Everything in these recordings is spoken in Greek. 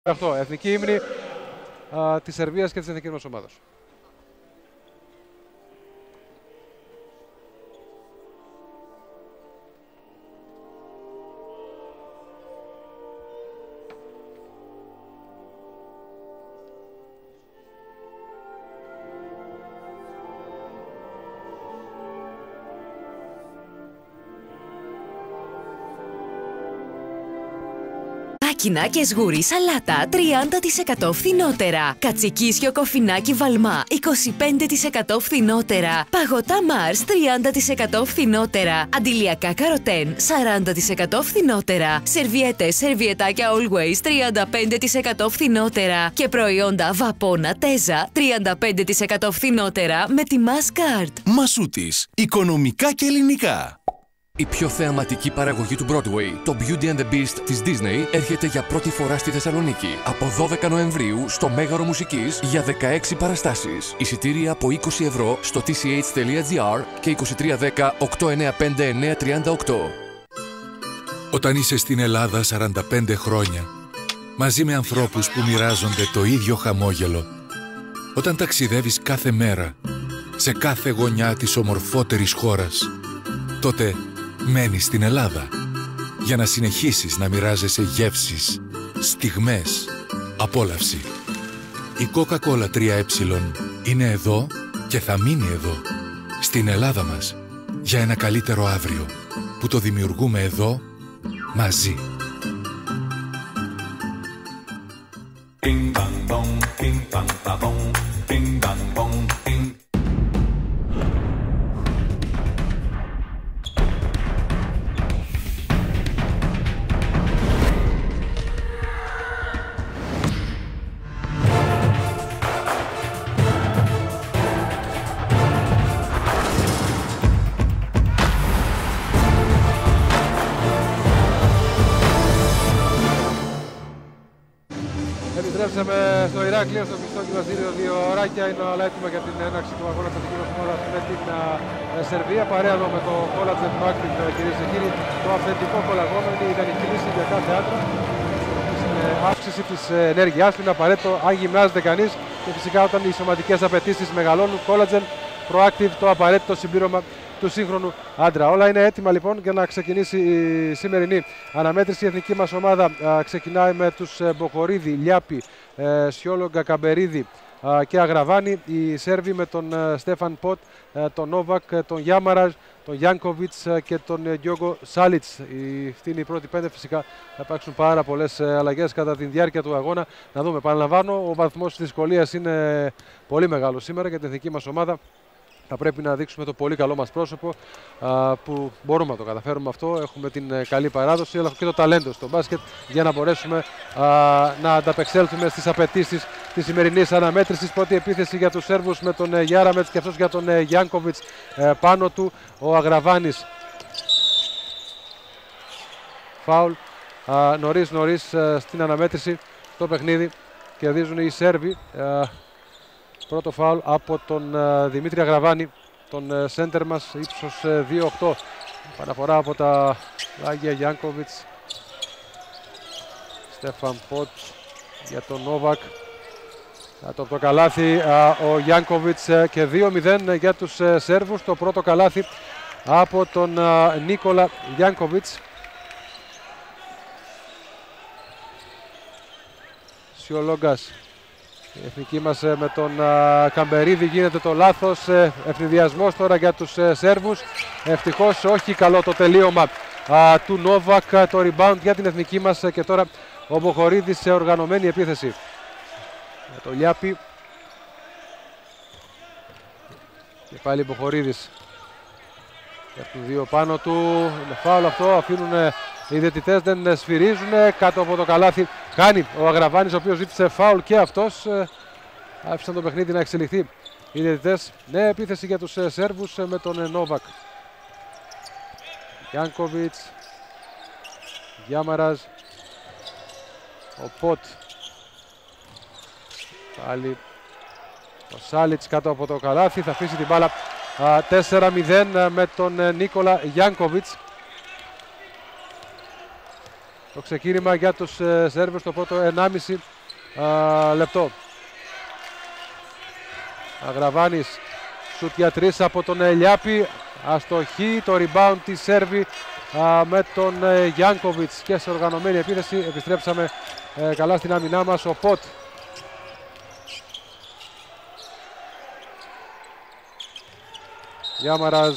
Αυτό, εθνική ύμνη της Σερβίας και της εθνικής μας ομάδας. Κινά και σγουρί σαλάτα 30% φθηνότερα. Κατσικίσιο κοφινάκι βαλμά 25% φθηνότερα. Παγωτά Mars 30% φθηνότερα. Αντιλιακά καροτέν 40% φθηνότερα. Σερβιέτες, σερβιετάκια Always 35% φθηνότερα. Και προϊόντα Βαπόνα Τέζα 35% φθηνότερα με τη Masscard. Μασούτης. Οικονομικά και ελληνικά. Η πιο θεαματική παραγωγή του Broadway, το Beauty and the Beast της Disney, έρχεται για πρώτη φορά στη Θεσσαλονίκη. Από 12 Νοεμβρίου στο Μέγαρο Μουσικής για 16 παραστάσεις. Εισιτήρια από 20 ευρώ στο tch.gr και 2310 895 938. Όταν είσαι στην Ελλάδα 45 χρόνια, μαζί με ανθρώπους που μοιράζονται το ίδιο χαμόγελο, όταν ταξιδεύεις κάθε μέρα, σε κάθε γωνιά της ομορφότερης χώρας, τότε μένεις στην Ελλάδα για να συνεχίσεις να μοιράζεσαι γεύσεις, στιγμές, απόλαυση. Η Coca-Cola 3E είναι εδώ και θα μείνει εδώ, στην Ελλάδα μας, για ένα καλύτερο αύριο που το δημιουργούμε εδώ, μαζί. Επιστρέψαμε στο Ηράκλειο, στο πιστό γυμναστήριο 2 ωράκια. Είναι όλα έτοιμα για την έναρξη του αγώνα της εθνικής ομάδας με την Σερβία. Παρέα εδώ με το Collagen Active, κυρίες και κύριοι. Το αυθεντικό κολαγόνο είναι η ιδανική λύση για κάθε άντρα. Στην αύξηση της ενέργειάς του είναι απαραίτητο αν γυμνάζεται κανείς και φυσικά όταν οι σωματικές απαιτήσεις μεγαλώνουν. Collagen Proactive, το απαραίτητο συμπλήρωμα του σύγχρονου άντρα. Όλα είναι έτοιμα λοιπόν για να ξεκινήσει η σημερινή αναμέτρηση. Η εθνική μας ομάδα ξεκινάει με τους Μποχορίδη, Λιάπη, Σιόλογκα, Καμπερίδη και Αγραβάνη. Οι Σέρβοι με τον Στέφαν Ποτ, τον Νόβακ, τον Γιάμαραζ, τον Γιάνκοβιτς και τον Γιόγκο Σάλιτς. Αυτή είναι οι πρώτοι 5. Φυσικά θα υπάρξουν πάρα πολλές αλλαγές κατά τη διάρκεια του αγώνα. Να δούμε. Παραλαμβάνω, ο βαθμός της δυσκολίας είναι πολύ μεγάλος σήμερα για την εθνική μας ομάδα. Θα πρέπει να δείξουμε το πολύ καλό μας πρόσωπο που μπορούμε να το καταφέρουμε αυτό. Έχουμε την καλή παράδοση αλλά και το ταλέντο στο μπάσκετ για να μπορέσουμε να ανταπεξέλθουμε στις απαιτήσεις της σημερινής αναμέτρησης. Πρώτη επίθεση για τους Σέρβους με τον Γιάραμετς και αυτός για τον Γιάνκοβιτς πάνω του. Ο Αγραβάνης. Φάουλ νωρίς στην αναμέτρηση το παιχνίδι. Κερδίζουν οι Σέρβοι. Πρώτο φάουλ από τον Δημήτρη Αγραβάνη, τον σέντερ μας, ύψος 2-8. Παραφορά από τα Άγια Γιάνκοβιτς. Στέφαν Ποτ για τον Νόβακ. Το καλάθι ο Γιάνκοβιτς και 2-0 για τους Σέρβους. Το πρώτο καλάθι από τον Νίκολα Γιάνκοβιτς. Σιολόγκας. Η εθνική μας με τον Καμπερίδη γίνεται το λάθος. Ευνηδιασμός τώρα για τους Σέρβους. Ευτυχώς όχι, καλό το τελείωμα του Νόβακ. Το rebound για την εθνική μας και τώρα ο Μποχορίδης σε οργανωμένη επίθεση. Με το Λιάπη. Και πάλι Μποχορίδης. Έχουν δύο πάνω του. Είναι φάουλ αυτό. Αφήνουν οι διαιτητές, δεν σφυρίζουν. Κάτω από το καλάθι κάνει ο Αγραβάνης, ο οποίος ζήτησε φάουλ και αυτός. Άφησαν το παιχνίδι να εξελιχθεί οι διαιτητές. Νέα επίθεση για τους Σέρβους με τον Νόβακ. Γιάνκοβιτς. Γιάμαραζ. Ο Ποτ. Πάλι ο Σάλιτς κάτω από το καλάθι. Θα αφήσει την μπάλα 4-0 με τον Νίκολα Γιάνκοβιτς. το ξεκίνημα για τους Σέρβους το πρώτο 1,5 λεπτό. Αγραβάνης, σουτ για 3 από τον Λιάπη, αστοχή, το rebound της Σέρβη με τον Γιάνκοβιτς και σε οργανωμένη επίθεση. Επιστρέψαμε καλά στην άμυνά μας. Ο Ποτ Γιάμαραζ,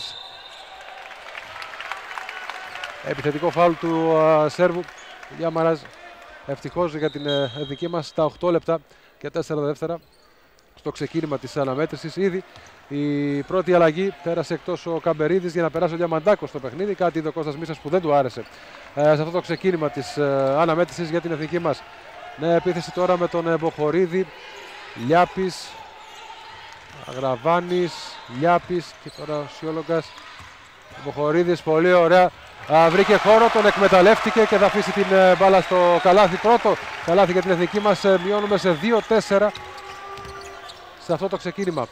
επιθετικό φάουλ του Σέρβου. Γιάμαραζ, ευτυχώς για την εθνική μας, στα 8 λεπτά και 4 δεύτερα στο ξεκίνημα της αναμέτρησης. Ήδη η πρώτη αλλαγή, πέρασε εκτός ο Καμπερίδης για να περάσει ο Διαμαντάκος στο παιχνίδι, κάτι είδε ο Κώστας Μίσας που δεν του άρεσε σε αυτό το ξεκίνημα της αναμέτρησης για την εθνική μας. Νέα επίθεση τώρα με τον Μποχορίδη, Λιάπης, Αγραβάνης, Λιάπης και τώρα ο Σιόλογκας. Μποχορίδης, πολύ ωραία, βρήκε χώρο, τον εκμεταλλεύτηκε και θα αφήσει την μπάλα στο καλάθι. Πρώτο καλάθι για την εθνική μας, μειώνουμε σε 2-4 σε αυτό το ξεκίνημα.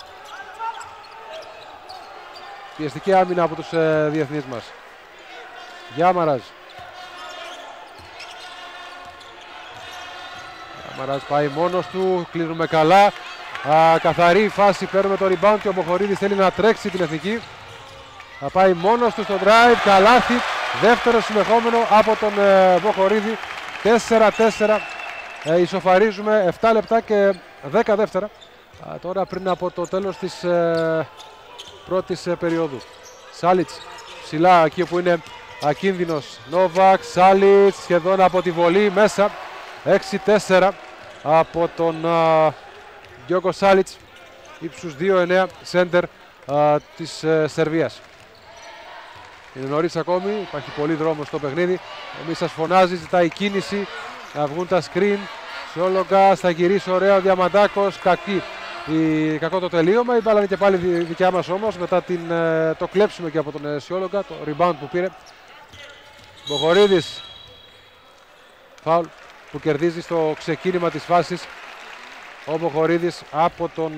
Πιεστική άμυνα από τους διεθνείς μας. Γιάμαρας. Γιάμαρας πάει μόνος του, κλείνουμε καλά. Καθαρή φάση, παίρνουμε το rebound και ο Μποχορίδης θέλει να τρέξει την εθνική. Θα πάει μόνος του στο drive, καλάθι, δεύτερο συνεχόμενο από τον Μποχορίδη. 4-4, ισοφαρίζουμε 7 λεπτά και 10 δεύτερα. Τώρα πριν από το τέλος της πρώτης περίοδου. Σάλιτς ψηλά εκεί που είναι ακίνδυνος. Νόβακ, Σάλιτς σχεδόν από τη βολή μέσα. 6-4 από τον Γιώργο Σάλιτς, ύψους 2-9, σέντερ της Σερβίας. Είναι νωρίς ακόμη, υπάρχει πολύ δρόμο στο παιχνίδι. Εμείς σας φωνάζει, ζητάει κίνηση, να βγουν τα screen. Σιόλογκα, θα γυρίσει ωραία ο Διαμαντάκος, κακό το τελείωμα. Η μπάλα είναι και πάλι δικιά μας όμως, μετά το κλέψιμο και από τον Σιόλογκα, το rebound που πήρε. Μποχορίδης, φάουλ που κερδίζει στο ξεκίνημα της φάσης ο Μποχορίδης από τον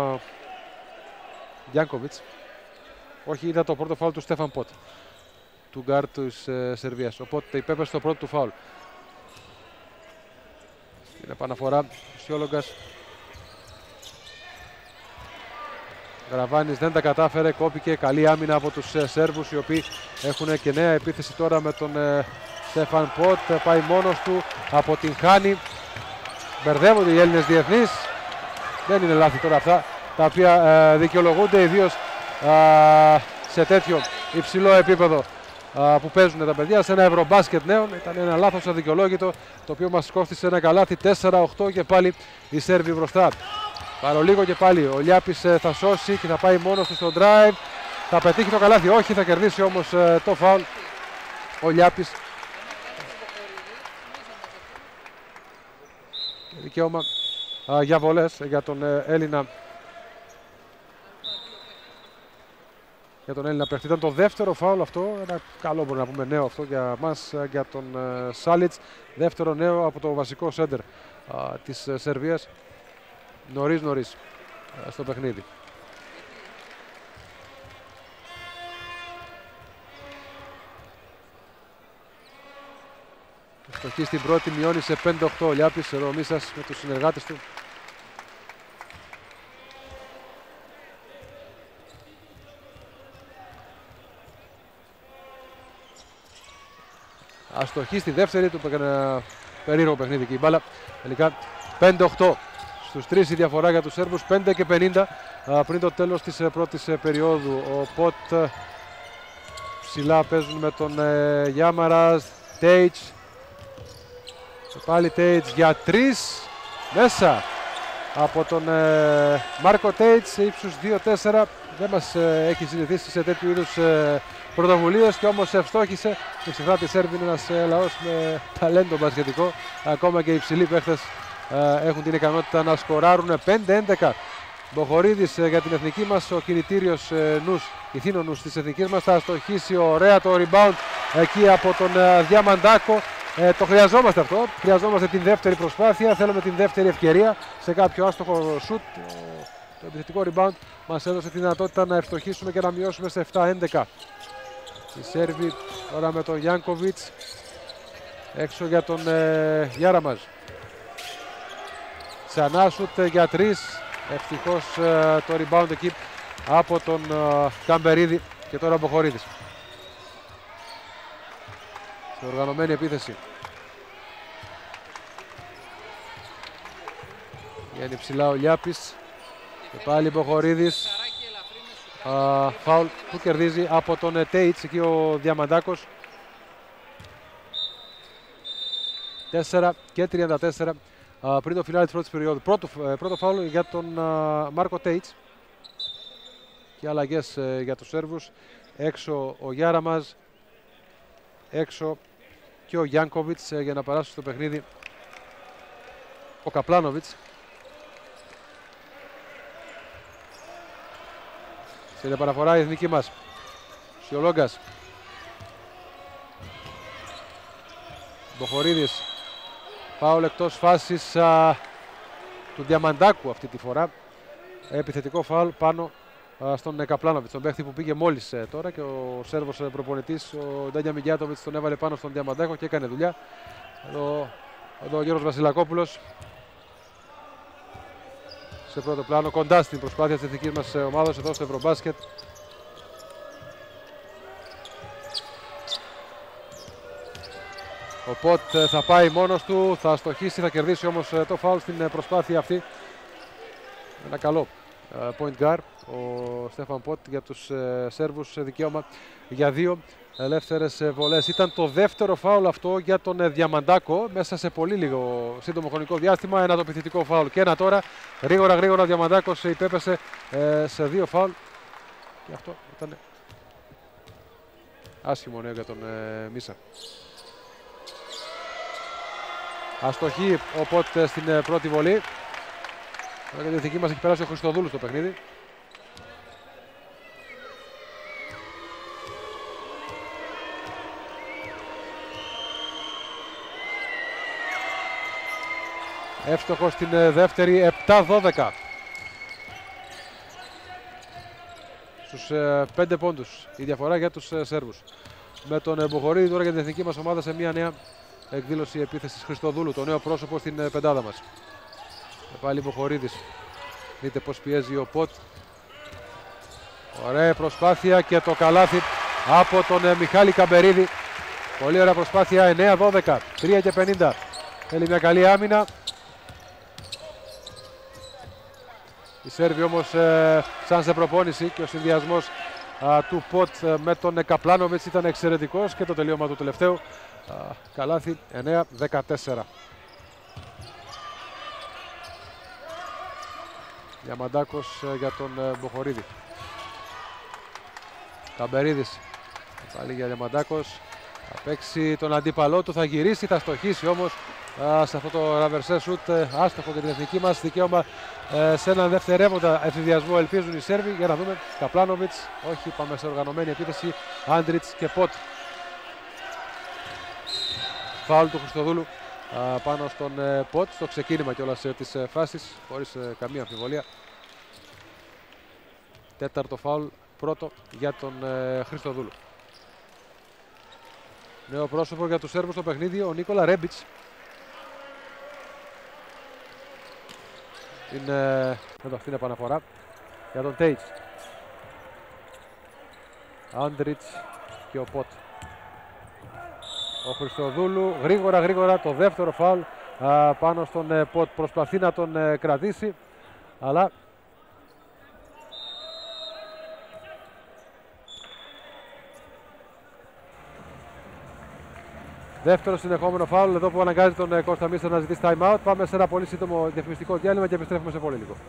Γιάνκοβιτς. Όχι, ήταν το πρώτο φάουλ του Στέφαν Ποτ, του γκάρ της Σερβίας. Οπότε υπέπεσε το πρώτο του φάουλ. Στην επαναφορά ο Σιόλογκας. Γραβάνης δεν τα κατάφερε, κόπηκε. Καλή άμυνα από τους Σέρβους, οι οποίοι έχουν και νέα επίθεση τώρα με τον Στέφαν Ποτ. Πάει μόνος του, αποτυγχάνει. Μπερδεύονται οι Έλληνες διεθνείς. Δεν είναι λάθη τώρα αυτά, τα οποία δικαιολογούνται ιδίως σε τέτοιο υψηλό επίπεδο που παίζουν τα παιδιά, σε ένα ευρωμπάσκετ νέων. Ήταν ένα λάθος αδικαιολόγητο, το οποίο μας κόστησε ένα καλάθι. 4-8 και πάλι οι Σέρβοι μπροστά. Παρολίγο και πάλι ο Λιάπης θα σώσει και θα πάει μόνος του στο drive. Θα πετύχει το καλάθι, όχι, θα κερδίσει όμως το φάουλ ο Λιάπης. Δικαίωμα για βολές για τον Έλληνα. Για τον Έλληνα παίχτη. Ήταν το δεύτερο φάουλ αυτό. Ένα καλό, μπορεί να πούμε, νέο αυτό για μας, για τον Σάλιτς. Δεύτερο νέο από το βασικό σέντερ της Σερβίας. Νωρίς στο παιχνίδι. Στοχή στην πρώτη, μειώνει σε 5-8 ο Λιάπης, ο Μίσας με τους συνεργάτες του. Αστοχή στη δεύτερη, του έκανε ένα περίεργο παιχνίδι και η μπάλα. Τελικά 5-8 στους 3 η διαφορά για τους Σέρβους, 5 και 50 πριν το τέλος της πρώτης περίοδου. Ο Ποτ ψηλά παίζουν με τον Γιάμαρας, Τέιτς. Πάλι Τέιτς για 3, μέσα από τον Μάρκο Τέιτς, ύψους 2-4. Δεν μας έχει συνηθίσει σε τέτοιου είδους πρωτοβουλίες και όμως ευστόχησε. Και ξεχνάτε, η Σέρβη είναι ένας λαός με ταλέντο μπασκετικό. Ακόμα και οι υψηλοί παίχτες έχουν την ικανότητα να σκοράρουν. 5-11. Μποχορίδης για την εθνική μας, ο κινητήριος νους, ηθήνο νους της εθνικής μας. Θα αστοχίσει ωραία το rebound εκεί από τον Διαμαντάκο. Το χρειαζόμαστε αυτό. Χρειαζόμαστε την δεύτερη προσπάθεια. Θέλουμε την δεύτερη ευκαιρία σε κάποιο άστοχο σουτ. Το επιθετικό rebound μας έδωσε τη δυνατότητα να ευστοχίσουμε και να μειώσουμε σε 7-11. Οι Σέρβοι τώρα με τον Γιάνκοβιτς. Έξω για τον Γιάραμαζ. Ξανά σουτ για 3. Ευτυχώς το rebound εκεί από τον Καμπερίδη και τώρα ο Μποχορίδης. Σε οργανωμένη επίθεση. Βγαίνει ψηλά ο Λιάπης. Και πάλι Μποχορίδης. Φάουλ που κερδίζει από τον Τέιτς, εκεί ο Διαμαντάκος. 4 και 34 πριν το φινάλε της πρώτης περίοδου. Πρώτο φάουλ για τον Μάρκο Τέιτς. Και αλλαγές για τους Σέρβους. Έξω ο Γιάραμαζ. Έξω και ο Γιάνκοβιτς για να περάσει στο παιχνίδι ο Καπλάνοβιτς. Σε παραφορά η εθνική μας. Σιολόγκας. Μποχορίδης. Φάουλ εκτός φάσης του Διαμαντάκου αυτή τη φορά. Επιθετικό φάουλ πάνω στον Καπλάνοβιτς, τον παίχτη που πήγε μόλις τώρα, και ο Σέρβος προπονητής, ο Ντάνια Μιγιάτοβιτς, τον έβαλε πάνω στον Διαμαντάκο και έκανε δουλειά. Εδώ ο Γιώργος Βασιλακόπουλος σε πρώτο πλάνο, κοντά στην προσπάθεια της εθνικής μας ομάδας εδώ στο Ευρωμπάσκετ. Ο Ποτ θα πάει μόνος του, θα στοχίσει, θα κερδίσει όμως το φάουλ στην προσπάθεια αυτή. Ένα καλό point guard, ο Στέφαν Ποτ, για τους Σέρβους, δικαίωμα για 2 ελεύθερες βολές. Ήταν το δεύτερο φάουλ αυτό για τον Διαμαντάκο μέσα σε πολύ λίγο σύντομο χρονικό διάστημα. Ένα το επιθετικό φάουλ και ένα τώρα. Γρήγορα ο Διαμαντάκος υπέπεσε σε 2 φάουλ. Και αυτό ήταν άσχημο νέο για τον Μίσα. Αστοχή ο Ποτ στην πρώτη βολή. Για την εθνική μας έχει περάσει ο Χριστοδούλου στο παιχνίδι. Εύστοχο στην δεύτερη, 7-12. Στους 5 πόντους η διαφορά για τους Σέρβους. Με τον Μποχορίδη τώρα για την εθνική μας ομάδα σε μια νέα εκδήλωση επίθεσης. Χριστοδούλου, το νέο πρόσωπο στην πεντάδα μας. Και πάλι Μποχορίδης. Δείτε πως πιέζει ο Ποτ. Ωραία προσπάθεια και το καλάθι από τον Μιχάλη Καμπερίδη. Πολύ ωραία προσπάθεια, 9-12, 3 και 50. Θέλει μια καλή άμυνα. Οι Σέρβοι όμως σαν σε προπόνηση, και ο συνδυασμός του Ποτ με τον Καπλάνοβιτς ήταν εξαιρετικός, και το τελείωμα του τελευταίου καλάθι, 9-14. Διαμαντάκος για τον Μποχορίδη. Καμπερίδης. Πάλι για Διαμαντάκος. Θα παίξει τον αντίπαλό του, θα γυρίσει, θα στοχίσει όμως σε αυτό το ραβερσέ σουτ. Άστοχο για την εθνική μας. Δικαίωμα σε έναν δευτερεύοντα εφηδιασμό ελπίζουν οι Σέρβοι. Για να δούμε. Καπλάνοβιτς. Όχι, πάμε σε οργανωμένη επίθεση. Άντριτς και Ποτ. Φάουλ του Χριστοδούλου πάνω στον Ποτ, στο ξεκίνημα κιόλας της φάσης, χωρίς καμία αμφιβολία. Τέταρτο φάουλ, πρώτο για τον Χριστοδούλου. Νέο πρόσωπο για τους Σέρβους στο παιχνίδι, ο Νίκολα Ρέμπιτς. Εδώ αυτή είναι επαναφορά για τον Τέιτς. Άντριτς και ο Ποτ. Ο Χριστοδούλου γρήγορα το δεύτερο φάουλ πάνω στον Ποτ. Προσπαθεί να τον κρατήσει, αλλά δεύτερο συνεχόμενο φάουλ εδώ που αναγκάζει τον Κώστα Μίστα να ζητήσει time out. Πάμε σε ένα πολύ σύντομο διαφημιστικό διάλειμμα και επιστρέφουμε σε πολύ λίγο.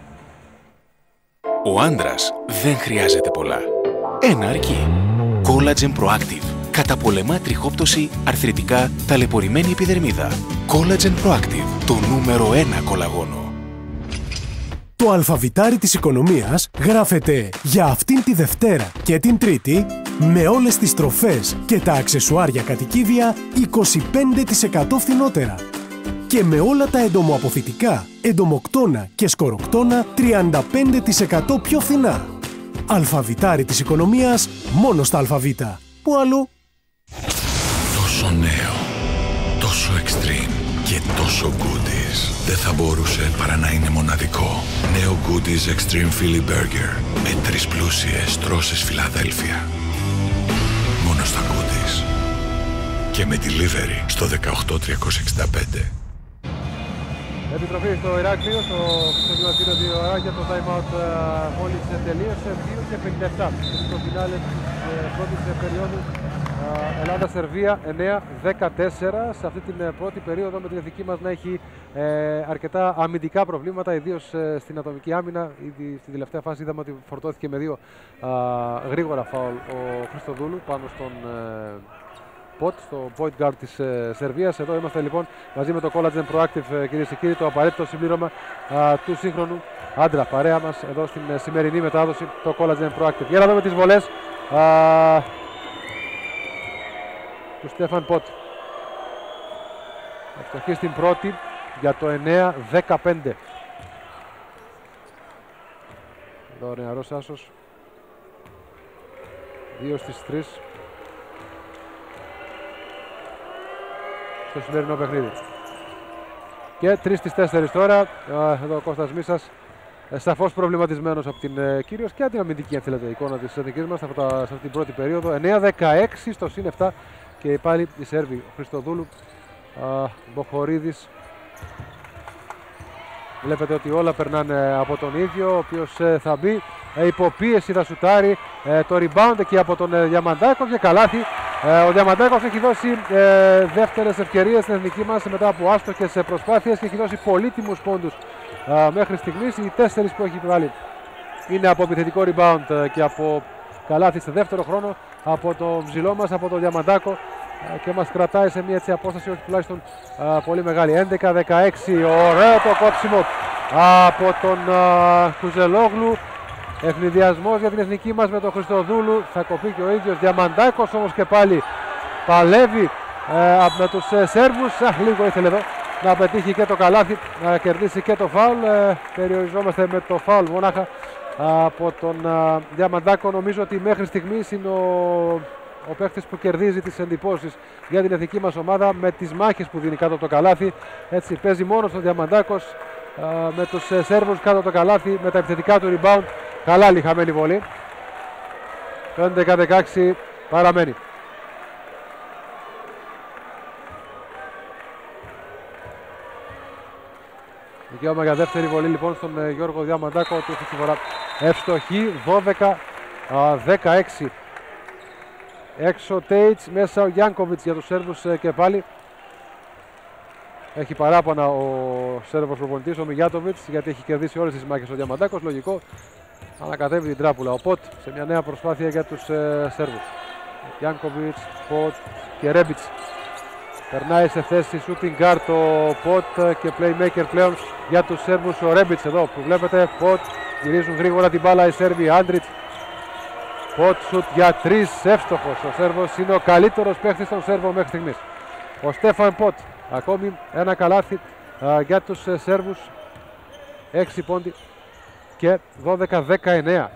Ο άντρας δεν χρειάζεται πολλά. Ένα αρκεί. Collagen Proactive. Καταπολεμά τριχόπτωση, αρθριτικά, ταλαιπωρημένη επιδερμίδα. Collagen Proactive. Το νούμερο 1 κολαγόνο. Το αλφαβητάρι της οικονομίας γράφεται για αυτήν τη Δευτέρα και την Τρίτη με όλες τις τροφές και τα αξεσουάρια κατοικίδια 25% φθηνότερα. Και με όλα τα εντομοαποθητικά, εντομοκτώνα και σκοροκτώνα 35% πιο φθηνά. Αλφαβητάρι της οικονομίας μόνο στα αλφαβήτα. Πού αλλού? Τόσο νέο. Και τόσο Goodies δεν θα μπορούσε παρά να είναι μοναδικό. Νέο Goodies Extreme Philly Burger με 3 πλούσιες τρώσες Φιλαδέλφια. Μόνο στα Goodies. Και με delivery στο 18365. Επιστροφή στο Ηράκλειο, στο γυμναστήριο 2 ώρια, το time out μόλις τελείωσε, 2:57 στο φινάλε της πρώτης περίοδου. Ελλάδα-Σερβία 9-14 σε αυτή την πρώτη περίοδο, με την εθνική μας να έχει αρκετά αμυντικά προβλήματα, ιδίως στην ατομική άμυνα. Ήδη στην τελευταία φάση είδαμε ότι φορτώθηκε με 2 γρήγορα φάουλ ο Χριστοδούλου πάνω στον Ποτ, στο point guard της Σερβίας. Εδώ είμαστε λοιπόν μαζί με το Collagen Proactive, κυρίες και κύριοι, το απαραίτητο συμπλήρωμα του σύγχρονου άντρα παρέα μας εδώ στην σημερινή μετάδοση, το Collagen Proactive. Για να δούμε τις βολές του Στέφαν Ποτ. Ευστοχή στην πρώτη για το 9-15. Εδώ ο νεαρός άσος. 2 στις 3 στο σημερινό παιχνίδι. Και 3 στις 4 τώρα. Εδώ ο Κώστας Μίσας, σαφώς προβληματισμένος από την κυρίως και την αμυντική, αν θέλετε, εικόνα της εθνικής μας σε αυτή την πρώτη περίοδο. 9-16 στο συν 7 και πάλι η Σέρβη. Ο Χριστοδούλου, Μποχορίδης. Βλέπετε ότι όλα περνάνε από τον ίδιο, ο οποίος θα μπει υποπίεση, θα σουτάρει το rebound εκεί από τον Διαμαντάκο και καλάθι. Ο Διαμαντάκος έχει δώσει δεύτερες ευκαιρίες στην εθνική μας μετά από άστοχες προσπάθειες και έχει δώσει πολύτιμους πόντους μέχρι στιγμής. Οι 4 που έχει βάλει είναι από επιθετικό rebound και από καλάθι σε δεύτερο χρόνο από το ψηλό μας, από τον Διαμαντάκο, και μας κρατάει σε μια έτσι απόσταση όχι τουλάχιστον πολύ μεγάλη. 11-16, ωραίο το κόψιμο από τον Κουζελόγλου. Ευνηδιασμός για την εθνική μας με τον Χριστοδούλου, θα κοπεί και ο ίδιος. Διαμαντάκος όμως και πάλι παλεύει με τους Σέρβους. Λίγο ήθελε εδώ να πετύχει και το καλάθι, να κερδίσει και το φάουλ. Περιοριζόμαστε με το φάουλ μονάχα από τον Διαμαντάκο. Νομίζω ότι μέχρι στιγμής είναι ο παίχτης που κερδίζει τις εντυπώσεις για την εθνική μας ομάδα με τις μάχες που δίνει κάτω από το καλάθι. Έτσι παίζει μόνος τον Διαμαντάκος με τους Σέρβους κάτω από το καλάθι, με τα επιθετικά του rebound. Καλά χαμένη βολή. 11-16 παραμένει. Δικαίωμα για δεύτερη βολή λοιπόν στον Γιώργο Διαμαντάκο, ότι αυτή τη φορά ευστοχή. 12-16. Έξω Τέιτς, μέσα ο Γιάνκοβιτς για τους Σέρβους και πάλι. Έχει παράπονα ο Σέρβος προπονητής, ο Μιγιάτοβιτς, γιατί έχει κερδίσει όλες τις μάχες ο Διαμαντάκος. Λογικό, ανακατεύει την τράπουλα. Ο Ποτ σε μια νέα προσπάθεια για τους Σέρβους. Γιάνκοβιτς, Ποτ και Ρέμπιτς. Περνάει σε θέση shooting guard το Ποτ και playmaker πλέον για τους Σέρβους ο Ρέμπιτς. Εδώ που βλέπετε, Ποτ, γυρίζουν γρήγορα την μπάλα οι Σέρβοι. Άντριτς, Ποτ σουτ για 3, εύστοχος. Ο Σέρβος είναι ο καλύτερος παίχτης των Σέρβων μέχρι στιγμής. Ο Στέφαν Ποτ, ακόμη ένα καλάθι για τους Σέρβους. 6 πόντι και 12-19.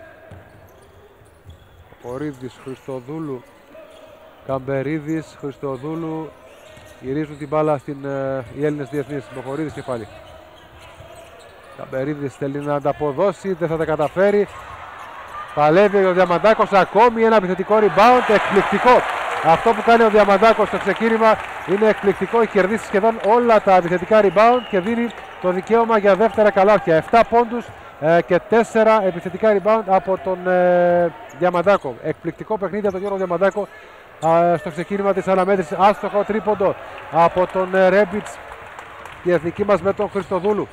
Κορίδης, Χριστοδούλου, Καμπερίδης, Χριστοδούλου. Γυρίζουν την μπάλα οι Έλληνες διεθνείς. Μποχορίδης και πάλι. Καμπερίδης θέλει να ανταποδώσει, δεν θα τα καταφέρει. Παλεύει ο Διαμαντάκος, ακόμη ένα επιθετικό rebound, εκπληκτικό. Αυτό που κάνει ο Διαμαντάκος στο ξεκίνημα είναι εκπληκτικό. Έχει κερδίσει σχεδόν όλα τα επιθετικά rebound και δίνει το δικαίωμα για δεύτερα καλάθια. 7 πόντους και 4 επιθετικά rebound από τον Διαμαντάκο. Εκπληκτικό παιχνίδι από τον Γιώργο Διαμαντάκο στο ξεκίνημα της αναμέτρησης. Άστοχο τρίποντο από τον Ρέμπιτς, η εθνική μας με τον Χριστοδούλου.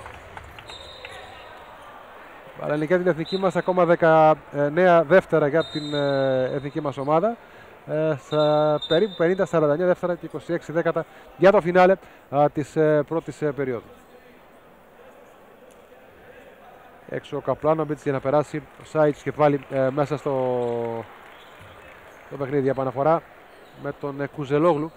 Αλλά και την εθνική μας ακόμα 19 δεύτερα για την εθνική μας ομάδα. Στα περίπου 50-49 δεύτερα και 26 δέκατα για το φινάλε της πρώτης περίοδου. Έξω ο Καπλάνοβιτς για να περάσει ο Σάιτς και πάλι μέσα στο παιχνίδι για επαναφορά με τον Κουζελόγλου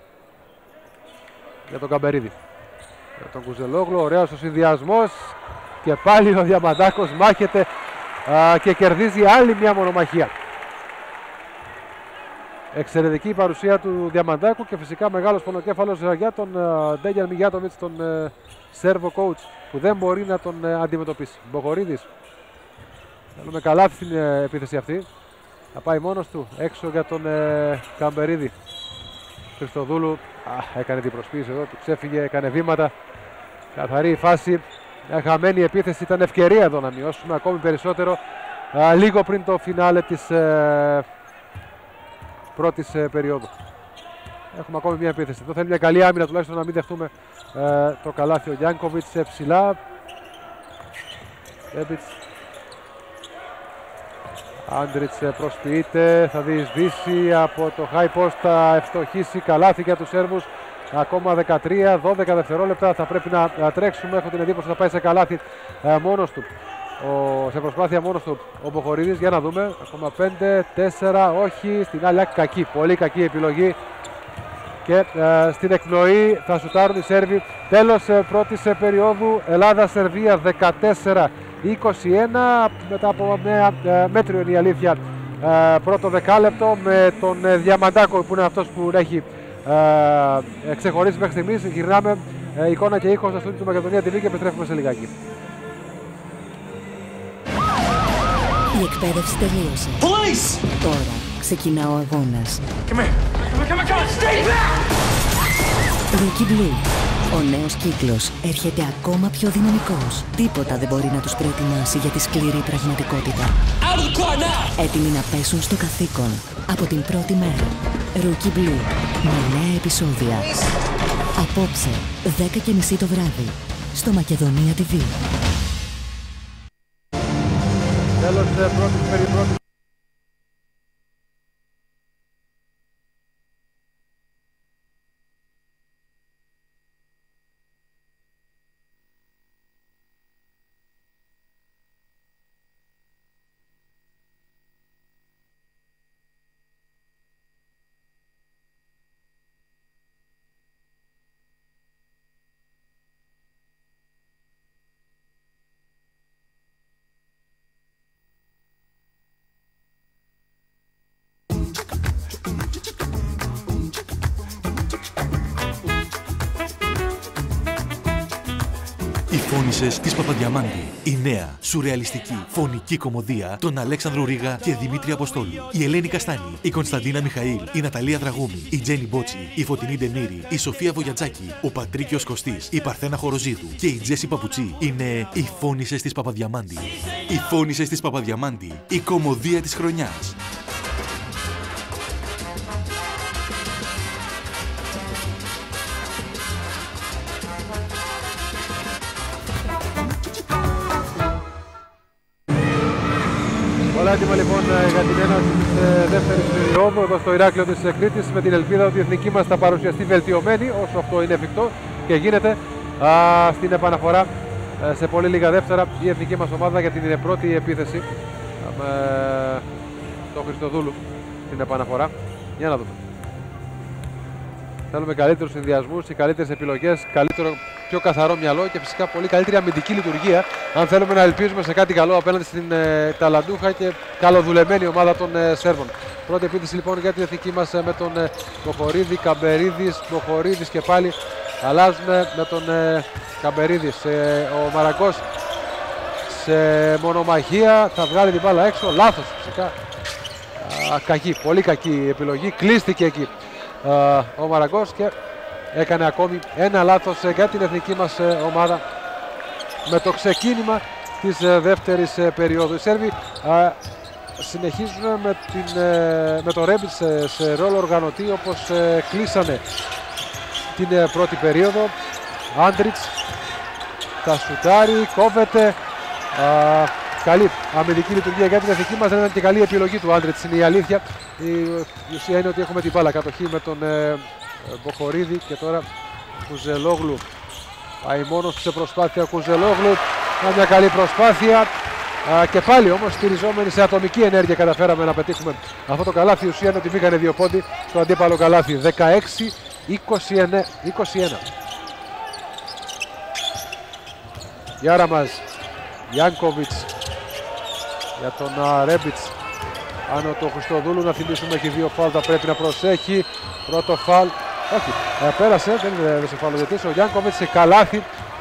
για τον Καμπερίδη. Για τον Κουζελόγλου, ωραίος ο συνδυασμός και πάλι ο Διαμαντάκος μάχεται και κερδίζει άλλη μια μονομαχία. Εξαιρετική η παρουσία του Διαμαντάκου και φυσικά μεγάλος πονοκέφαλος για τον Ντέγιαν Μιγιάτοβιτς, τον Σέρβο coach, που δεν μπορεί να τον αντιμετωπίσει. Μποχορίδης, θέλουμε καλάθι στην επίθεση αυτή. Θα πάει μόνος του έξω για τον Καμπερίδη. Χριστοδούλου έκανε την προσποίηση εδώ, του ξέφυγε, έκανε βήματα. Καθαρή η φάση. Μια χαμένη επίθεση, ήταν ευκαιρία εδώ να μειώσουμε ακόμη περισσότερο λίγο πριν το φινάλε της πρώτης περίοδου. Έχουμε ακόμη μια επίθεση. Εδώ θέλει μια καλή άμυνα τουλάχιστον να μην δεχτούμε το καλάθι. Ο Γιάνκοβιτς ψηλά. Άντριτς προσποιείται, θα διεισδύσει από το high post, θα ευστοχίσει. Καλάθι για τους Σέρβους. Ακόμα 13-12 δευτερόλεπτα θα πρέπει να τρέξουμε. Έχω την εντύπωση να πάει σε καλάθι μόνος του. Σε προσπάθεια μόνος του ο Μποχορίδης. Για να δούμε. Ακόμα 5-4, όχι. Στην άλλη κακή, πολύ κακή επιλογή. Και στην εκπνοή θα σουτάρουν οι Σέρβοι. Τέλος πρώτης περίοδου. Ελλάδα-Σερβία 14-21. Μετά από μια μέτριο είναι η αλήθεια πρώτο δεκάλεπτο, με τον Διαμαντάκο που είναι αυτός που έχει ξεχωρίσει μέχρι στιγμής. Γυρνάμε εικόνα και ήχο στο στούντιο του Μακεδονία TV και επιστρέφουμε σε λιγάκι. Η εκπαίδευση τελείωσε. Τώρα ξεκινά ο αγώνας. Rookie Blue. Ο νέος κύκλος έρχεται ακόμα πιο δυναμικός. Τίποτα δεν μπορεί να τους προετοιμάσει για τη σκληρή πραγματικότητα. Έτοιμοι να πέσουν στο καθήκον από την πρώτη μέρα. Rookie Blue με νέα επεισόδια. Απόψε, 10:30 το βράδυ, στο Μακεδονία TV. Τέλος πρώτης περίπτωσης. Οι Φόνισσες της Παπαδιαμάντη. Η νέα, σουρεαλιστική, φωνική κωμωδία των Αλέξανδρου Ρίγα και Δημήτρη Αποστόλου. Η Ελένη Καστάνη, η Κωνσταντίνα Μιχαήλ, η Ναταλία Δραγούμη, η Τζένι Μπότσι, η Φωτεινή Ντενήρη, η Σοφία Βογιατζάκη, ο Πατρίκιος Κωστής, η Παρθένα Χοροζίδου και η Τζέσι Παπουτσί είναι οι Φόνισσες της Παπαδιαμάντη. Οι Φόνισσες της Παπαδιαμάντη, η κωμωδία της χρονιάς. Όλα έτοιμα λοιπόν για την έναρξη της δεύτερης περίοδου εδώ στο Ηράκλειο της Κρήτης, με την ελπίδα ότι η εθνική μας θα παρουσιαστεί βελτιωμένη όσο αυτό είναι εφικτό και γίνεται στην επαναφορά σε πολύ λίγα δεύτερα η εθνική μας ομάδα για την πρώτη επίθεση με τον Χριστοδούλου στην επαναφορά. Για να δούμε. Θέλουμε καλύτερους συνδυασμούς, καλύτερες επιλογές, καλύτερο, πιο καθαρό μυαλό και φυσικά πολύ καλύτερη αμυντική λειτουργία. Αν θέλουμε να ελπίζουμε σε κάτι καλό απέναντι στην ταλαντούχα και καλοδουλεμένη ομάδα των Σέρβων. Πρώτη επίθεση λοιπόν για την εθνική μας με τον Μποχορίδη, Καμπερίδης, Μποχορίδης και πάλι αλλάζουμε με τον Καμπερίδη. Ο Μαραγκός σε μονομαχία θα βγάλει την μπάλα έξω, λάθος φυσικά. Κακή, πολύ κακή επιλογή, κλείστηκε εκεί ο Μαραγκός και έκανε ακόμη ένα λάθος για την εθνική μας ομάδα με το ξεκίνημα της δεύτερης περίοδου. Οι Σέρβοι συνεχίζουν με το Ρέμπιτς σε ρόλο οργανωτή όπως κλείσανε την πρώτη περίοδο. Άντριτς θα σουτάρει, κόβεται. Καλή αμυντική λειτουργία για την εθνική μας, δεν ήταν και καλή επιλογή του Άντριτς, είναι η αλήθεια. Η ουσία είναι ότι έχουμε την μπάλα κατοχή με τον Μποχορίδη και τώρα Κουζελόγλου πάει μόνος σε προσπάθεια. Κουζελόγλου, μια καλή προσπάθεια και πάλι όμως στηριζόμενοι σε ατομική ενέργεια καταφέραμε να πετύχουμε αυτό το καλάθι. Η ουσία είναι ότι μπήκανε δύο πόντι στο αντίπαλο καλάθι. 16-21. Γιάραμας, Γιάνκοβιτς για τον Ρέμπιτς. Άνω του Χριστοδούλου, να θυμίσουμε έχει 2 φάουλ, θα πρέπει να προσέχει. Πρώτο φάουλ, όχι, πέρασε, δεν έδωσε φάουλ ο διαιτητής. Ο Γιάνκοβιτς σε καλάθι,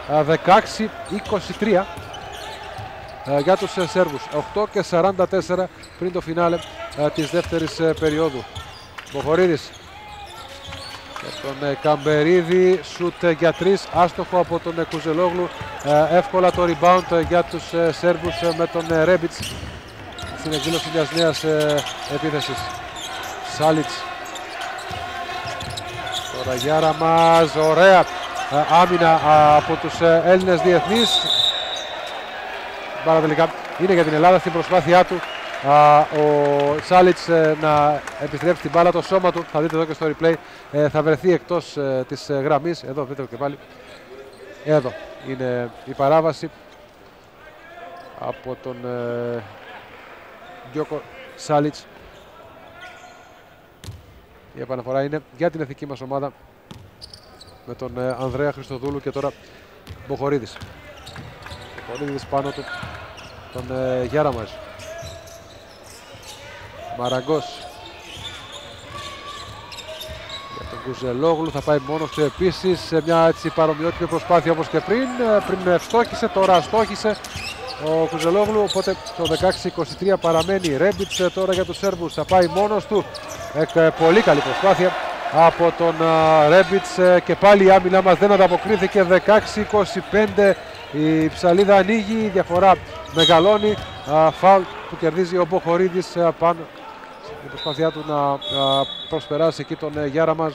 16-23 για τους Σέρβους. 8:44 πριν το φινάλε της δεύτερης περίοδου. Μποχορίδης τον Καμπερίδη, σουτ για 3, άστοχο από τον Κουζελόγλου. Εύκολα το rebound για τους Σέρβους με τον Ρέμπιτς στην εκδήλωση μιας νέας επίθεσης. Σάλιτς. Τώρα Γιάραμας, ωραία άμυνα από τους Έλληνες διεθνείς. Πάρα τελικά είναι για την Ελλάδα στην προσπάθειά του ο Σάλιτς να επιστρέψει την μπάλα. Το σώμα του, θα δείτε εδώ και στο replay, θα βρεθεί εκτός της γραμμής. Εδώ δείτε και πάλι. Εδώ είναι η παράβαση από τον Γιώκο Σάλιτς. Η επαναφορά είναι για την εθνική μας ομάδα με τον Ανδρέα Χριστοδούλου και τώρα Μποχορίδης. Μποχορίδης πάνω του τον Γιάραμας. Μαραγκός για τον Κουζελόγλου, θα πάει μόνος του επίσης σε μια έτσι παρομοιότυπη προσπάθεια όπως και πριν ευστόχησε, τώρα αστόχησε ο Κουζελόγλου, οπότε το 16-23 παραμένει. Ρέμπιτς τώρα για τους Σέρβους, θα πάει μόνος του, πολύ καλή προσπάθεια από τον Ρέμπιτς και πάλι η άμυνα μας δεν ανταποκρίθηκε. 16-25 η ψαλίδα ανοίγει, η διαφορά μεγαλώνει. Φάουλ που κερδίζει ο Μποχορίδης πάνω στην προσπάθειά του να προσπεράσει εκεί τον Γιάραμας.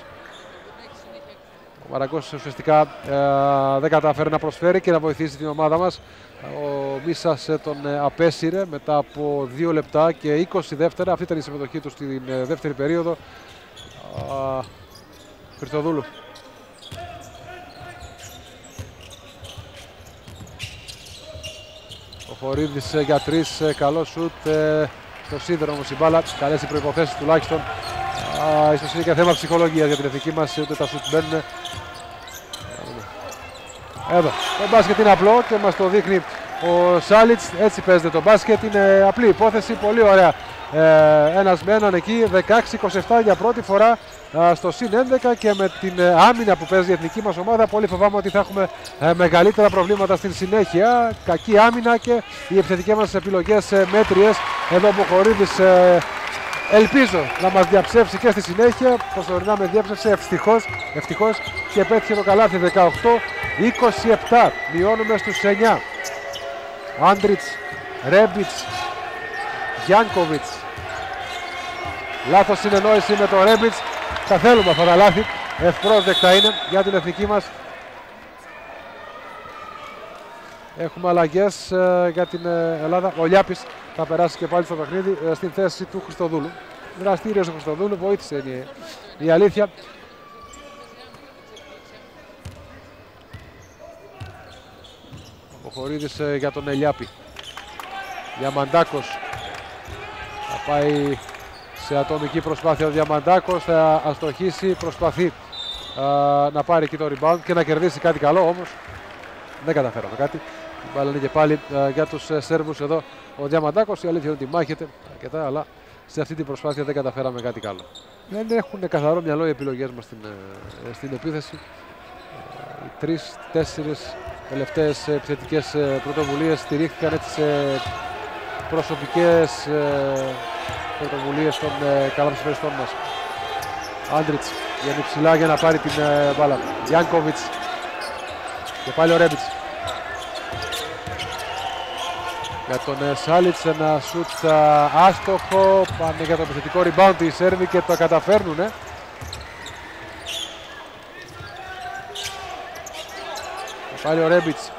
Ο Μαραγκός ουσιαστικά δεν καταφέρει να προσφέρει και να βοηθήσει την ομάδα μας. Ο Μίσας τον απέσυρε μετά από 2 λεπτά και 20 δεύτερα. Αυτή ήταν η συμμετοχή του στην δεύτερη περίοδο. Χριστοδούλου. Ο Χορίδης για 3, καλό σουτ στο σίδερο όμως η μπάλα, καλές οι προϋποθέσεις τουλάχιστον. Ίσως είναι και θέμα ψυχολογίας για την εθνική μας, ούτε τα σουτ μπαίνουν. Εδώ, το μπάσκετ είναι απλό και μας το δείχνει ο Σάλιτς, έτσι παίζεται το μπάσκετ, είναι απλή υπόθεση, πολύ ωραία. Ένας με έναν εκεί, 16-27 για πρώτη φορά στο συν 11 και με την άμυνα που παίζει η εθνική μας ομάδα πολύ φοβάμαι ότι θα έχουμε μεγαλύτερα προβλήματα στην συνέχεια. Κακή άμυνα και οι επιθετικές μας επιλογές μέτριες. Εδώ ο Μποχορίδης ελπίζω να μας διαψεύσει και στη συνέχεια. Προσωρινά με διάψευσε ευτυχώς και πέτυχε το καλάθι. 18-27, μειώνουμε στους 9. Άντριτς, Ρέμπιτς, Γιάνκοβιτς. Λάθος συνεννόηση με τον Ρέμπιτς. Τα θέλουμε αυτά τα λάθη. Ευπρόσδεκτα είναι για την εθνική μας. Έχουμε αλλαγές για την Ελλάδα. Ο Λιάπης θα περάσει και πάλι στο παιχνίδι στην θέση του Χριστοδούλου. Δραστήριος ο Χριστοδούλου, βοήθησε είναι η αλήθεια. Ο Χορίδης για τον Λιάπη. Διαμαντάκος θα πάει σε ατομική προσπάθεια. Ο Διαμαντάκος θα αστοχίσει, προσπαθεί να πάρει εκεί το rebound και να κερδίσει κάτι καλό, όμως δεν καταφέραμε κάτι. Η μπάλα είναι και πάλι για τους Σέρβους εδώ. Ο Διαμαντάκος, η αλήθεια είναι ότι μάχεται αρκετά, αλλά σε αυτή την προσπάθεια δεν καταφέραμε κάτι καλό. Δεν έχουν καθαρό μυαλό οι επιλογές μας στην επίθεση. Οι 3-4 τελευταίες επιθετικές πρωτοβουλίες στηρίχθηκαν έτσι σε προσωπικές πρωτοβουλίες των καλαθοσφαιριστών μας. Άντριτς βγαίνει ψηλά για να πάρει την μπάλα. Γιάνκοβιτς και πάλι ο Ρέμπιτς. Για τον Σάλιτς ένα σουτ άστοχο. Πάνε για το επιθετικό rebound οι Σέρβοι και το καταφέρνουνε. Και πάλι ο Ρέμπιτς.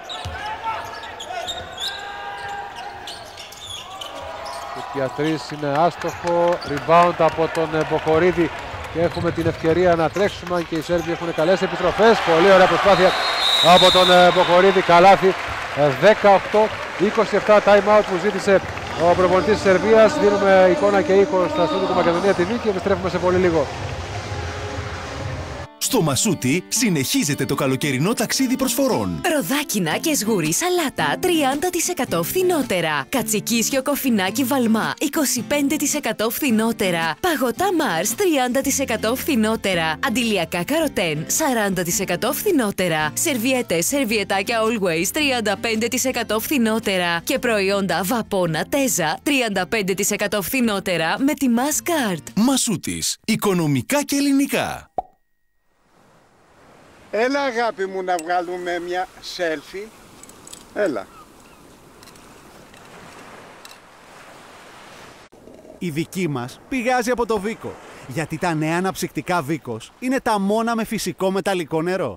Για 3 είναι άστοχο, rebound από τον Μποχορίδη και έχουμε την ευκαιρία να τρέξουμε και οι Σέρβοι έχουν καλές επιστροφές. Πολύ ωραία προσπάθεια από τον Μποχορίδη, καλάθι. 18-27 time out που ζήτησε ο προπονητής της Σερβίας. Δίνουμε εικόνα και ήχο στα στούντιο του Μακεδονία TV και επιστρέφουμε σε πολύ λίγο. Στο Μασούτι συνεχίζεται το καλοκαιρινό ταξίδι προσφορών. Ροδάκινα και σγουρί σαλάτα 30% φθηνότερα. Κατσικίσιο κοφινάκι βαλμά 25% φθηνότερα. Παγωτά Mars 30% φθηνότερα. Αντιλιακά καροτέν 40% φθηνότερα. Σερβιέτες, σερβιετάκια Always 35% φθηνότερα. Και προϊόντα Βαπόνα Τέζα 35% φθηνότερα με τη Masscard. Μασούτης. Οικονομικά και ελληνικά. Έλα αγάπη μου να βγάλουμε μια selfie. Έλα. Η δική μας πηγάζει από το Βίκο. Γιατί τα νέα αναψυκτικά Βίκος είναι τα μόνα με φυσικό μεταλλικό νερό.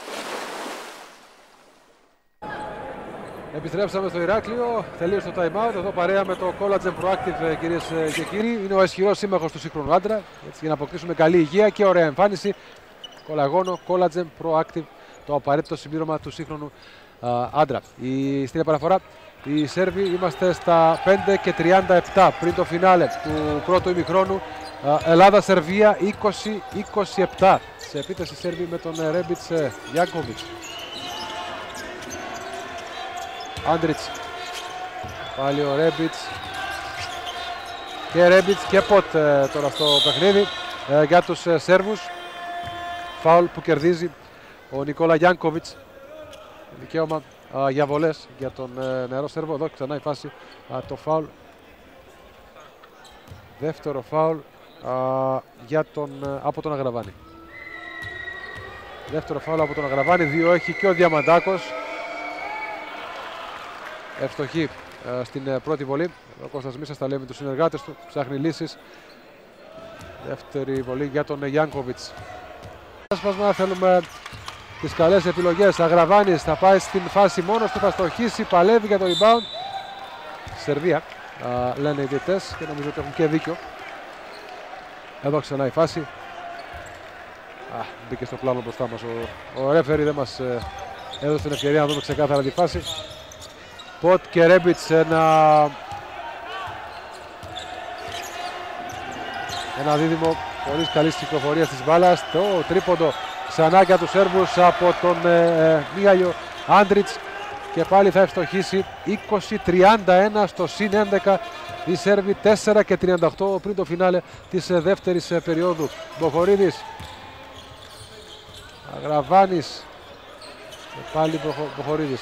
Επιστρέψαμε στο Ηράκλειο, τελείωσε το time out. Εδώ παρέα με το Collagen Proactive, κυρίες και κύριοι. Είναι ο ισχυρός σύμμαχος του σύγχρονου άντρα. Έτσι, για να αποκτήσουμε καλή υγεία και ωραία εμφάνιση. Κολαγόνο, Collagen Proactive, το απαραίτητο συμπλήρωμα του σύγχρονου άντρα. Στην επαναφορά, οι Σέρβοι είμαστε στα 5:37 πριν το φινάλε του πρώτου ημιχρόνου. Ελλάδα-Σερβία 20-27. Σε επίθεση Σέρβοι με τον Ρέμπιτς Γιάνκοβιτς. Άντριτς. Πάλι ο Ρέμπιτς. Και Ρέμπιτς και Ποτ τώρα στο παιχνίδι για τους Σέρβους. Φάουλ που κερδίζει ο Νικόλα Γιάνκοβιτς. Δικαίωμα για βολές για τον νεαρό Σέρβο. Εδώ ξανά η φάση, το φάουλ. Δεύτερο φάουλ από τον Αγραβάνη. Δεύτερο φάουλ από τον Αγραβάνη. 2 έχει και ο Διαμαντάκος. Ευστοχή στην πρώτη βολή. Ο Κώστας Μίσας τα λέει με τους συνεργάτες του. Ψάχνει λύσεις. Δεύτερη βολή για τον Γιάνκοβιτς. Έσπασμα, θέλουμε τις καλές επιλογές. Αγραβάνης θα πάει στην φάση μόνος του, θα στοχίσει, παλεύει για το rebound. Σερβία, λένε οι διαιτητές και νομίζω ότι έχουν και δίκιο. Εδώ ξανά η φάση. Μπήκε στο πλάνο μπροστά μας ο ρέφερι, δεν μας έδωσε την ευκαιρία να δούμε ξεκάθαρα τη φάση. Ποτ και Ρέμπιτς, ένα δίδυμο πολύ καλής κυκλοφορίας της μπάλας. Το τρίποντο ξανά για τους Σέρβους από τον Μίγαλιο Άντριτς και πάλι θα ευστοχίσει. 20-31 στο συν 11 οι Σέρβοι, 4:38 πριν το φινάλε της δεύτερης περίοδου. Μποχορίδης, Αγραβάνης και πάλι Μποχορίδης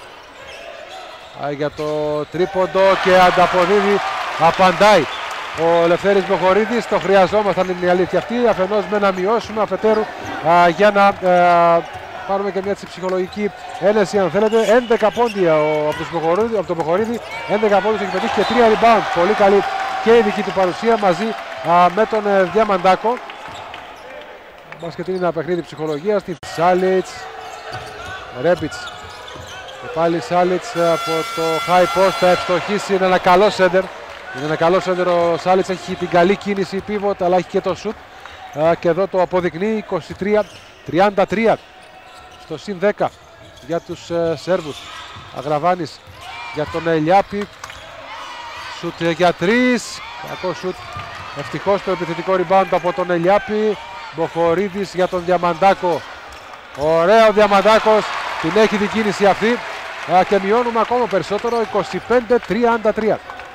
για το τρίποντο και ανταποδίδει, απαντάει ο Λευθέρης Μποχορίδης. Το χρειαζόμασταν, είναι η αλήθεια αυτή, αφενός με να μειώσουμε, αφετέρου για να πάρουμε και μια ψυχολογική ένεση αν θέλετε. 11 πόντια από τον Μποχορίδη, 11 πόντους έχει πετύχει και 3 rebound. Πολύ καλή και η δική του παρουσία μαζί με τον Διαμαντάκο. Μπάσκετ είναι ένα παιχνίδι ψυχολογίας. Στη Σάλιτς, Ρέμπιτς και πάλι Σάλιτς από το high post θα ευστοχίσει. Είναι ένα καλό σέντερ. Είναι ένα καλό σέντερ ο Σάλιτς, έχει την καλή κίνηση pivot αλλά έχει και το shoot. Και εδώ το αποδεικνύει. 23-33 στο συν 10 για τους Σέρβους. Αγραβάνης για τον Ελιάπη. Σουτ για 3. Κακό σουτ. Ευτυχώς το επιθετικό rebound από τον Ελιάπη. Μποχορίδης για τον Διαμαντάκο. Ωραίο Διαμαντάκος. Την έχει την κίνηση αυτή. Και μειώνουμε ακόμα περισσότερο. 25-33.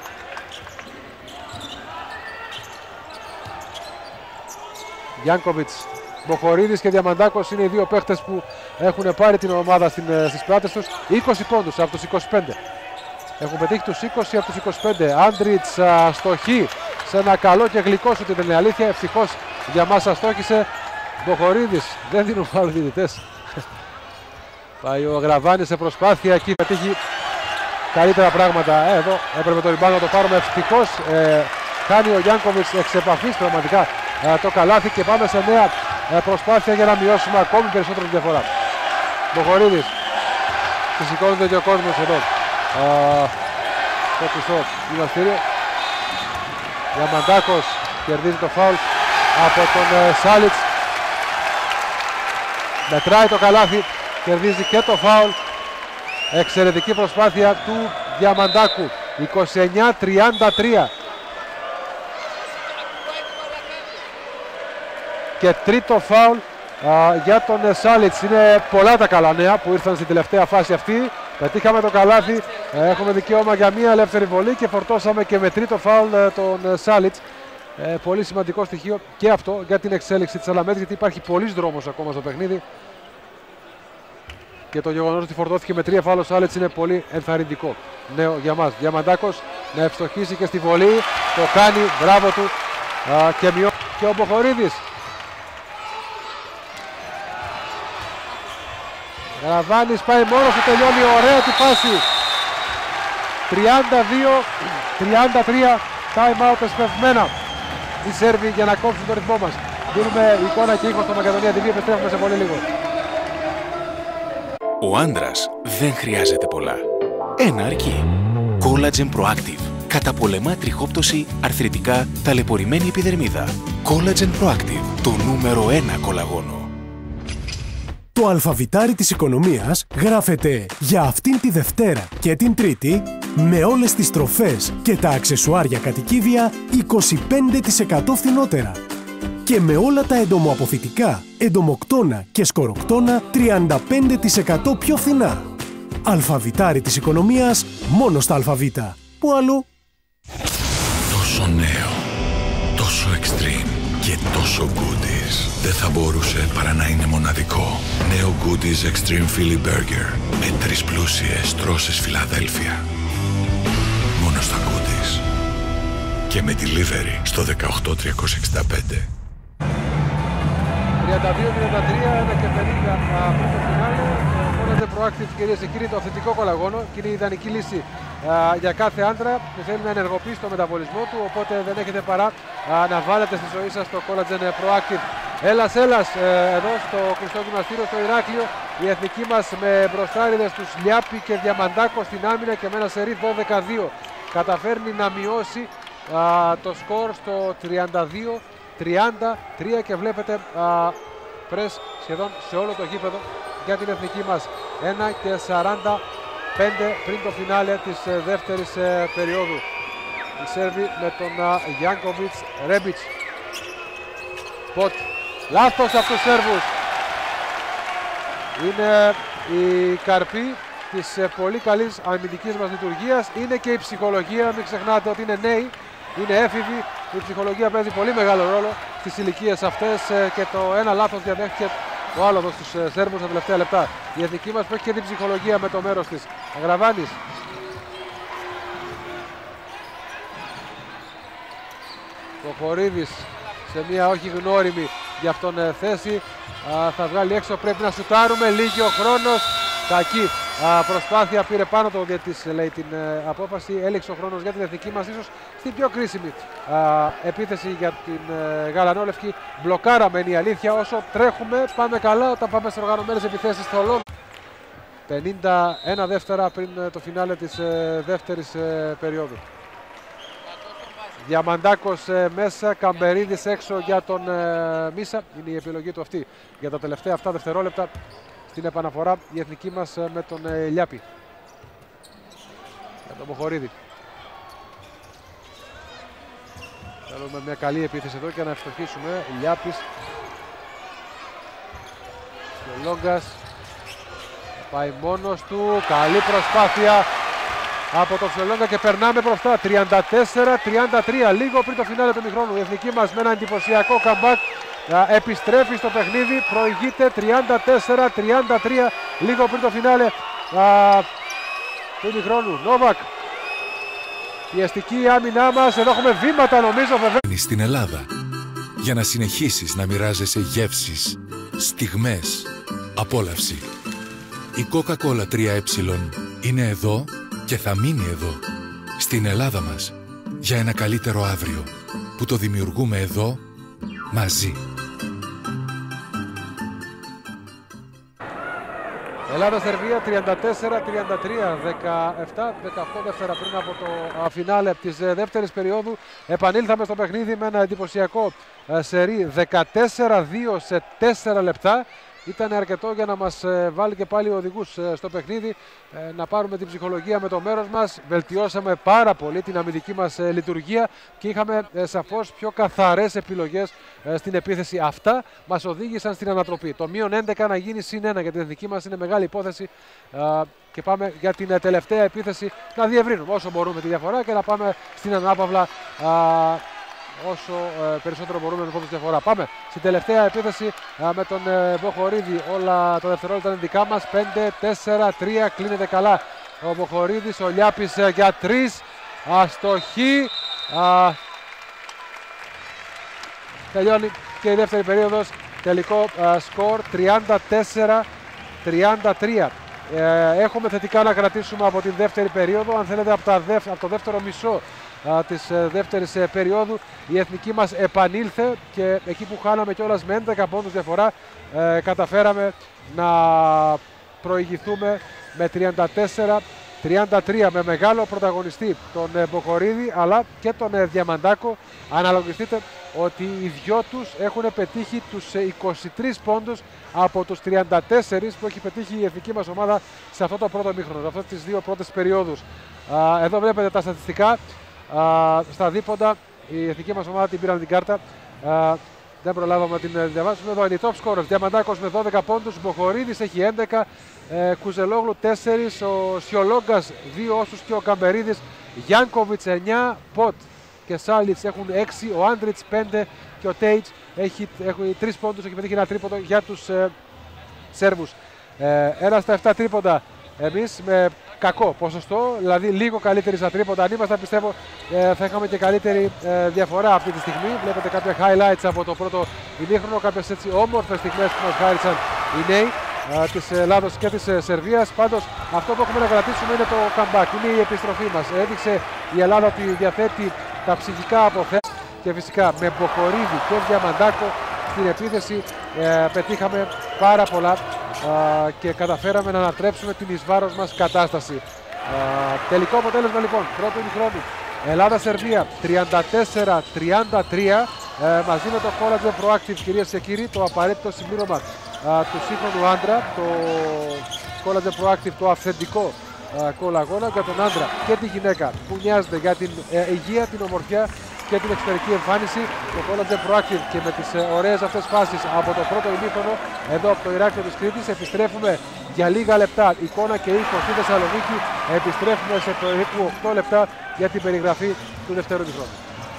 Γιάνκοβιτς, Μποχορίδης και Διαμαντάκος είναι οι δύο παίχτες που έχουν πάρει την ομάδα στις πλάτες τους. 20 πόντους από τους 25. Έχουν πετύχει τους 20 από τους 25. Άντριτς αστοχή σε ένα καλό και γλυκό σου, την είναι αλήθεια. Ευτυχώς για μας αστόχησε. Μποχορίδης, δεν δίνουν φάουλ διαιτητές. Πάει ο Γραβάνης σε προσπάθεια, εκεί πετύχει καλύτερα πράγματα. Εδώ έπρεπε το rebound να το πάρουμε. Ευτυχώς κάνει ο Γιάνκοβιτς εξ επαφής πραγματικά το καλάθι και πάμε σε νέα προσπάθεια για να μειώσουμε ακόμη περισσότερο τη διαφορά. Μποχορίδης, σηκώνεται και ο κόσμος εδώ στο πιστό γυμναστήριο. Διαμαντάκος κερδίζει το φάουλ από τον Σάλιτς. Μετράει το καλάθι, κερδίζει και το φάουλ. Εξαιρετική προσπάθεια του Διαμαντάκου. 29-33. Και τρίτο φάουλ για τον Σάλιτς. Είναι πολλά τα καλά νέα που ήρθαν στην τελευταία φάση αυτή. Πετύχαμε το καλάθι, έχουμε δικαίωμα για μία ελεύθερη βολή και φορτώσαμε και με τρίτο φάουλ τον Σάλιτς. Πολύ σημαντικό στοιχείο και αυτό για την εξέλιξη της Αλαμέτης, γιατί υπάρχει πολλής δρόμος ακόμα στο παιχνίδι. Και το γεγονός ότι φορτώθηκε με 3 φάουλ ο Σάλιτς είναι πολύ ενθαρρυντικό νέο για μας. Διαμαντάκος να ευστοχίσει και στη βολή, το κάνει, μπράβο του και ο Μποχορίδης. Γραβάνης πάει μόνος του, τελειώνει ωραία τη φάση. 32-33, time out εσπευμένα οι Σέρβοι για να κόψουν το ρυθμό μας. Δίνουμε εικόνα και ήχο στο Μακεδονία TV, επιστρέφουμε σε πολύ λίγο. Ο άντρας δεν χρειάζεται πολλά. Ένα αρκεί. Collagen Proactive. Καταπολεμά τριχόπτωση, αρθριτικά, ταλαιπωρημένη επιδερμίδα. Collagen Proactive. Το νούμερο 1 κολαγόνο. Το αλφαβητάρι της οικονομίας γράφεται για αυτήν τη Δευτέρα και την Τρίτη με όλες τις τροφές και τα αξεσουάρια κατοικίδια 25% φθηνότερα. Και με όλα τα εντομοαποθητικά, εντομοκτώνα και σκοροκτώνα 35% πιο φθηνά. Αλφαβητάρι της οικονομίας μόνο στα αλφαβήτα. Πού αλλού? Τόσο νέο, τόσο extreme και τόσο goodies. Δεν θα μπορούσε παρά να είναι μοναδικό. Νέο Goodies Extreme Philly Burger με 3 πλούσιες τρώσες Φιλαδέλφια. Μόνο στα Goodies. Και με delivery στο 18365. 32-33, 1 και 50 πριν το φινάλε. Collagen Proactive, κυρίες και κύριοι, το αυθεντικό κολαγόνο και είναι η ιδανική λύση για κάθε άντρα που θέλει να ενεργοποιήσει το μεταβολισμό του. Οπότε δεν έχετε παρά να βάλετε στη ζωή σας το Collagen Proactive. Έλας εδώ στο κλειστό γυμναστήριο στο Ηράκλειο. Η εθνική μας με μπροστάριδες τους Λιάπη και Διαμαντάκο στην άμυνα και με ένα σερί 12-2 καταφέρνει να μειώσει το σκορ στο 32-33 και βλέπετε πρες σχεδόν σε όλο το γήπεδο για την εθνική μας. 1 και 45 πριν το φινάλε της δεύτερης περίοδου. Οι Σέρβοι με τον Γιάνκοβιτς Ρέμπιτς. Σποτ. Λάθος από τους Σέρβους. Είναι η καρπή της πολύ καλής αμυντικής μας λειτουργίας. Είναι και η ψυχολογία, μην ξεχνάτε ότι είναι νέοι, είναι έφηβοι. Η ψυχολογία παίζει πολύ μεγάλο ρόλο στις ηλικίες αυτές και το ένα λάθος διαδέχτηκε ο άλογος στους Σέρβους στα τελευταία λεπτά. Η εθνική μας που έχει και την ψυχολογία με το μέρος της. Αγραβάνης. Κοχορίδης σε μια όχι γνώριμη για αυτόν θέση. Θα βγάλει έξω, πρέπει να σουτάρουμε, λίγη ο χρόνος. Κακή προσπάθεια, πήρε πάνω το διαιτητής, λέει την απόφαση. Έληξε ο χρόνος για την εθνική μας, ίσως στην πιο κρίσιμη επίθεση για την γαλανόλευκη. Μπλοκάραμε, είναι η αλήθεια. Όσο τρέχουμε πάμε καλά, όταν πάμε σε οργανωμένες επιθέσεις θολών. 51 δεύτερα πριν το φινάλε της δεύτερης περίοδου. Διαμαντάκος μέσα, Καμπερίδης έξω για τον Μίσα. Είναι η επιλογή του αυτή για τα τελευταία αυτά δευτερόλεπτα. Στην επαναφορά η εθνική μας με τον Λιάπη. Για τον Μποχορίδη. Θέλουμε μια καλή επίθεση εδώ και να ευστοχίσουμε. Λιάπης. Και ο Λόγκας. Πάει μόνος του. Καλή προσπάθεια από τον Φιολόγκα και περνάμε μπροστά. 34-33. Λίγο πριν το φινάλε του ημιχρόνου. Η εθνική μας με ένα εντυπωσιακό comeback επιστρέφει στο παιχνίδι. Προηγείται 34-33. Λίγο πριν το φινάλε του ημιχρόνου. Νόβακ. Πιεστική άμυνά μας. Εδώ έχουμε βήματα νομίζω βέβαια. Στην Ελλάδα για να συνεχίσεις να μοιράζεσαι γεύσεις, στιγμές, απόλαυση. Η Coca-Cola 3E είναι εδώ και θα μείνει εδώ, στην Ελλάδα μας, για ένα καλύτερο αύριο που το δημιουργούμε εδώ, μαζί. Ελλάδα-Σερβία 34-33, 17-18 δεύτερα πριν από το φινάλε της δεύτερης περίοδου. Επανήλθαμε στο παιχνίδι με ένα εντυπωσιακό σερί 14-2 σε 4 λεπτά ήταν αρκετό για να μας βάλει και πάλι οδηγούς στο παιχνίδι, να πάρουμε την ψυχολογία με το μέρος μας. Βελτιώσαμε πάρα πολύ την αμυντική μας λειτουργία και είχαμε σαφώς πιο καθαρές επιλογές στην επίθεση. Αυτά μας οδήγησαν στην ανατροπή. Το μείον 11 να γίνει συν 1 για την εθνική μας είναι μεγάλη υπόθεση. Και πάμε για την τελευταία επίθεση να διευρύνουμε όσο μπορούμε τη διαφορά και να πάμε στην ανάπαυλα όσο περισσότερο μπορούμε με πόντους διαφορά. Πάμε στην τελευταία επίθεση με τον Μποχορίδη. Όλα τα δευτερόλεπτα είναι δικά μας. 5-4-3 κλείνεται καλά ο Μποχορίδης. Ο Λιάπης για 3. Αστοχή. Τελειώνει και η δεύτερη περίοδος. Τελικό σκορ 34-33. Έχουμε θετικά να κρατήσουμε από την δεύτερη περίοδο. Αν θέλετε από το δεύτερο μισό της δεύτερης περίοδου η εθνική μας επανήλθε και εκεί που χάναμε κιόλας με 11 πόντους διαφορά καταφέραμε να προηγηθούμε με 34-33 με μεγάλο πρωταγωνιστή τον Μποχορίδη αλλά και τον Διαμαντάκο. Αναλογιστείτε ότι οι δυο τους έχουν πετύχει τους 23 πόντους από τους 34 που έχει πετύχει η εθνική μας ομάδα σε αυτό το πρώτο ημίχρονο, σε αυτές τις δύο πρώτες περιόδους. Εδώ βλέπετε τα στατιστικά. Στα δίποντα η εθνική μας ομάδα την πήραν την κάρτα. Δεν προλάβαμε να την διαβάσουμε. Εδώ είναι οι top scorers. Διαμαντάκος με 12 πόντους, Μποχορίδης έχει 11, Κουζελόγλου 4, ο Σιολόγκας 2 όσους και ο Καμπερίδης, Γιάνκοβιτς 9, Ποτ και Σάλιτς έχουν 6, ο Άντριτς 5 και ο Τέιτς έχει 3 πόντους, έχει πετύχει ένα τρίποντο για τους Σέρβους. Ένα στα 7 τρίποντα εμείς με κακό ποσοστό, δηλαδή λίγο καλύτερη στα τρίποντα. Αν ήμασταν πιστεύω θα είχαμε και καλύτερη διαφορά αυτή τη στιγμή. Βλέπετε κάποια highlights από το πρώτο ημίχρονο, κάποιες έτσι όμορφες στιγμές που μας χάρισαν οι νέοι της Ελλάδος και της Σερβίας. Πάντως αυτό που έχουμε να κρατήσουμε είναι το comeback, είναι η επιστροφή μας. Έδειξε η Ελλάδα ότι διαθέτει τα ψυχικά αποθέματα και φυσικά με Μποχορίδη και Διαμαντάκο στην επίθεση πετύχαμε πάρα πολλά και καταφέραμε να ανατρέψουμε την εις βάρος μας κατάσταση. Τελικό αποτέλεσμα λοιπόν, πρώτο ημιχρόνου Ελλάδα-Σερβία 34-33 μαζί με το Collagen Proactive, κυρίες και κύριοι, το απαραίτητο συμπλήρωμα του σύγχρονου άντρα, το Collagen Proactive, το αυθεντικό κολαγόνα για τον άντρα και τη γυναίκα που νοιάζεται για την υγεία, την ομορφιά και την εξωτερική εμφάνιση. Το Collagen Proactive και με τις ωραίες αυτές φάσεις από το πρώτο ημίχρονο εδώ από το Ηράκλειο της Κρήτης επιστρέφουμε για λίγα λεπτά, εικόνα και ήχο στη Θεσσαλονίκη. Επιστρέφουμε σε περίπου 8 λεπτά για την περιγραφή του δευτέρου ημίχρονου.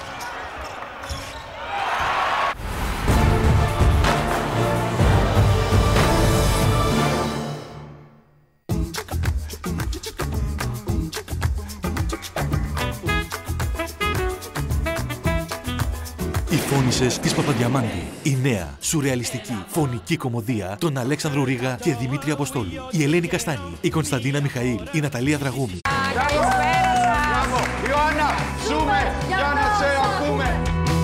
Οι φόνισσες της Παπαδιαμάντη. Η νέα, σουρεαλιστική, φωνική κωμωδία των Αλέξανδρου Ρίγα και Δημήτρη Αποστόλου. Η Ελένη Καστάνη, η Κωνσταντίνα Μιχαήλ, η Ναταλία Δραγούμη. Μπράβο! Ιωάννα, ζούμε για να σε ακούμε!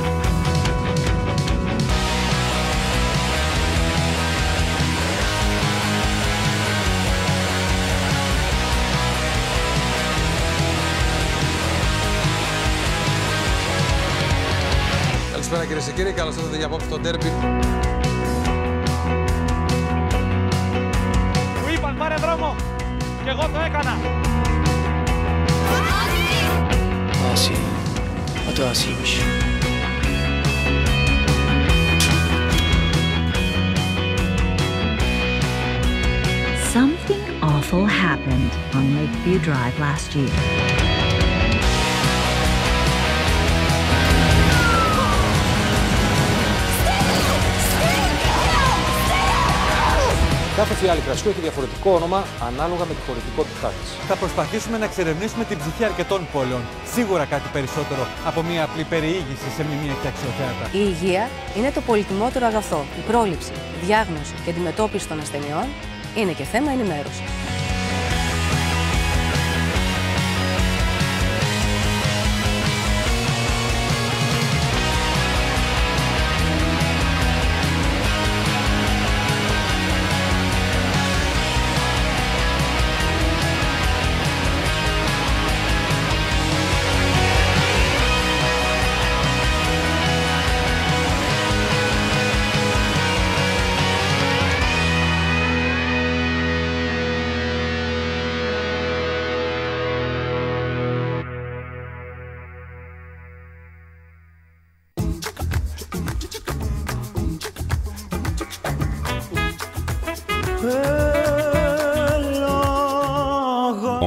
Καλησπέρα κυρίες και κύριοι, καλώς ήρθατε για απόψε στο ντέρμπι. Μου είπαν πάρε δρόμο και εγώ το έκανα. Asi, a to asi už. Something awful happened on Lakeview Drive last year. Κάθε φιάλη κρασιού έχει διαφορετικό όνομα ανάλογα με τη χωρητικότητά της. Θα προσπαθήσουμε να εξερευνήσουμε την ψυχή αρκετών πόλεων. Σίγουρα κάτι περισσότερο από μια απλή περιήγηση σε μνημεία και αξιοθέατα. Η υγεία είναι το πολυτιμότερο αγαθό. Η πρόληψη, διάγνωση και αντιμετώπιση των ασθενειών είναι και θέμα ενημέρωσης.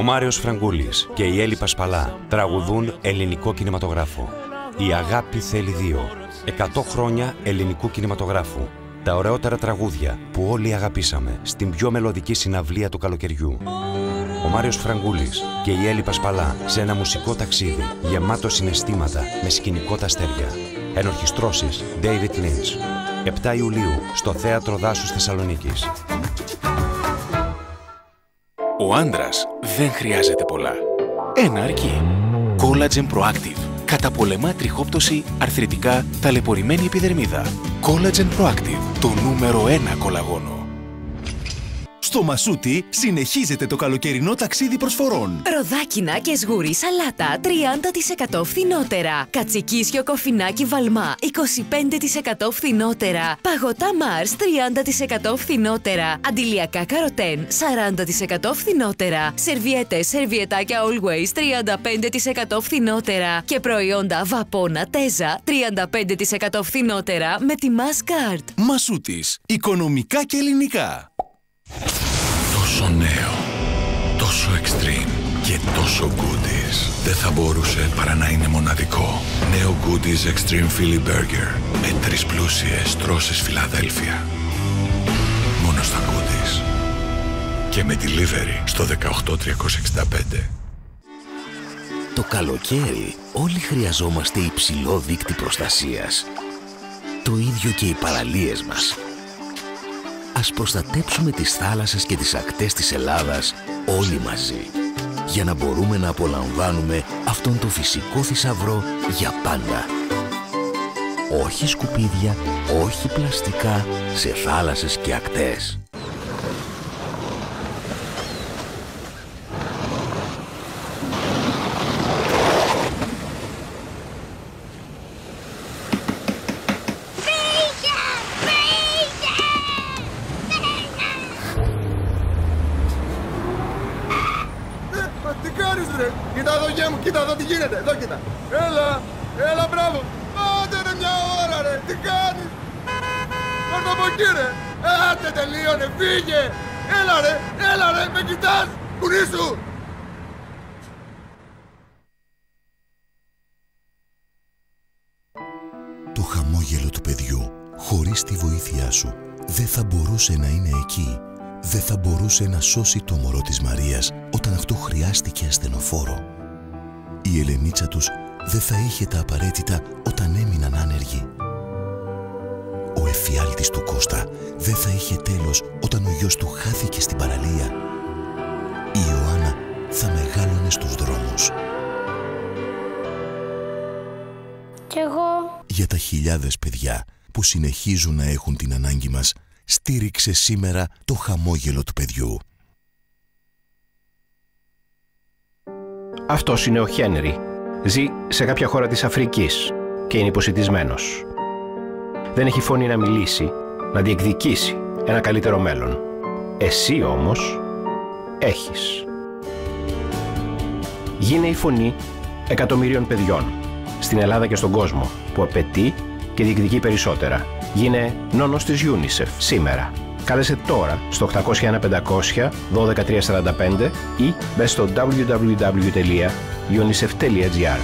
Μάριος Φραγκούλης και η Έλλη Πασπαλά τραγουδούν ελληνικό κινηματογράφο. Η αγάπη θέλει δύο. 100 χρόνια ελληνικού κινηματογράφου. Τα ωραιότερα τραγούδια που όλοι αγαπήσαμε στην πιο μελωδική συναυλία του καλοκαιριού. Ο Μάριος Φραγκούλης και η Έλλη Πασπαλά σε ένα μουσικό ταξίδι γεμάτο συναισθήματα με σκηνικό τα αστέρια. Ενορχιστρώσεις David Lynch. 7 Ιουλίου στο Θέατρο Δάσους Θεσσαλονίκης. Ο άντρας δεν χρειάζεται πολλά. Ένα αρκεί. Collagen Proactive. Καταπολεμά τριχόπτωση, αρθριτικά, ταλαιπωρημένη επιδερμίδα. Collagen Proactive. Το νούμερο 1 κολαγόνο. Στο Μασούτι συνεχίζεται το καλοκαιρινό ταξίδι προσφορών. Ροδάκινα και σγουρί σαλάτα 30% φθηνότερα. Κατσικίσιο κοφινάκι βαλμά 25% φθηνότερα. Παγωτά Mars 30% φθηνότερα. Αντιλιακά καροτέν 40% φθηνότερα. Σερβιέτες, σερβιετάκια Always 35% φθηνότερα. Και προϊόντα Βαπόνα Τέζα 35% φθηνότερα με τη Masscard. Μασούτις. Οικονομικά και ελληνικά. Τόσο νέο, τόσο extreme και τόσο goodies. Δεν θα μπορούσε παρά να είναι μοναδικό. Νέο Goodies Extreme Philly Burger με 3 πλούσιες τρώσες Φιλαδέλφια. Μόνο στα Goodies. Και με delivery στο 18365. Το καλοκαίρι όλοι χρειαζόμαστε υψηλό δείκτη προστασίας. Το ίδιο και οι παραλίες μας. Ας προστατέψουμε τις θάλασσες και τις ακτές της Ελλάδας όλοι μαζί, για να μπορούμε να απολαμβάνουμε αυτόν τον φυσικό θησαυρό για πάντα. Όχι σκουπίδια, όχι πλαστικά σε θάλασσες και ακτές. Κοίτα εδώ τι γίνεται, εδώ κοίτα. Έλα μπράβο. Άντε ρε μια ώρα ρε, τι κάνεις. Πάρ' από εκεί ρε. Άντε τελείωνε, φύγε. Έλα ρε, με κοιτάς. Κουνήσου. Το χαμόγελο του παιδιού, χωρίς τη βοήθειά σου, δεν θα μπορούσε να είναι εκεί. Δεν θα μπορούσε να σώσει το μωρό της Μαρίας όταν αυτό χρειάστηκε ασθενοφόρο. Η Ελενίτσα τους δεν θα είχε τα απαραίτητα όταν έμειναν άνεργοι. Ο εφιάλτης του Κώστα δεν θα είχε τέλος όταν ο γιος του χάθηκε στην παραλία. Η Ιωάννα θα μεγάλωνε στους δρόμους. Κι εγώ. Για τα χιλιάδες παιδιά που συνεχίζουν να έχουν την ανάγκη μας, στήριξε σήμερα το χαμόγελο του παιδιού. Αυτός είναι ο Χένρι. Ζει σε κάποια χώρα της Αφρικής και είναι υποσιτισμένος. Δεν έχει φωνή να μιλήσει, να διεκδικήσει ένα καλύτερο μέλλον. Εσύ όμως έχεις. Γίνε η φωνή εκατομμυρίων παιδιών στην Ελλάδα και στον κόσμο που απαιτεί και διεκδικεί περισσότερα. Γίνε νόνος της UNICEF σήμερα. Κάλεσε τώρα στο 801 500 12345 ή μπες στο www.unicef.gr.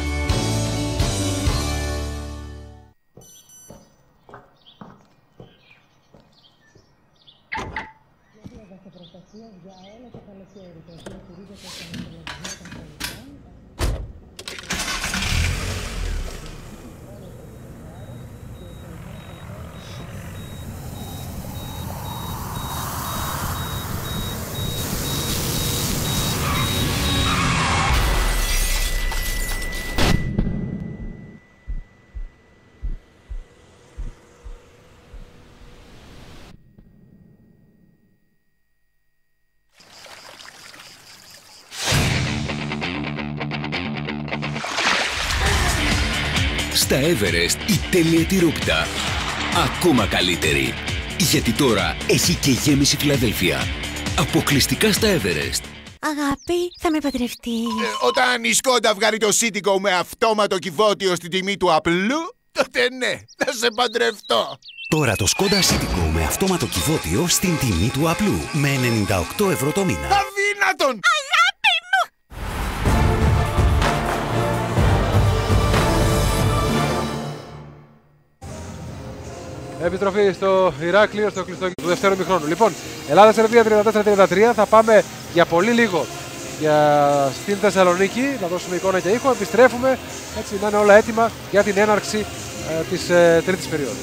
Στα Everest η τέλεια τυρόπιτα. Ακόμα καλύτερη. Γιατί τώρα έχει και γέμιση Φιλαδέλφια. Αποκλειστικά στα Everest. Αγάπη, θα με παντρευτείς. Όταν η Σκόντα βγάλει το Citigo με αυτόματο κυβότιο στην τιμή του απλού, τότε ναι, θα σε παντρευτώ. Τώρα το Skoda Citigo με αυτόματο κυβότιο στην τιμή του απλού. Με 98 ευρώ το μήνα. Αδύνατον! Αγάπη μου! Επιστροφή στο Ηράκλειο, στο κλειστό του δεύτερου ημιχρόνου. Λοιπόν, Ελλάδα-Σερβία 34-33. Θα πάμε για πολύ λίγο στην Θεσσαλονίκη, να δώσουμε εικόνα και ήχο. Επιστρέφουμε έτσι να είναι όλα έτοιμα για την έναρξη της τρίτης περίοδου.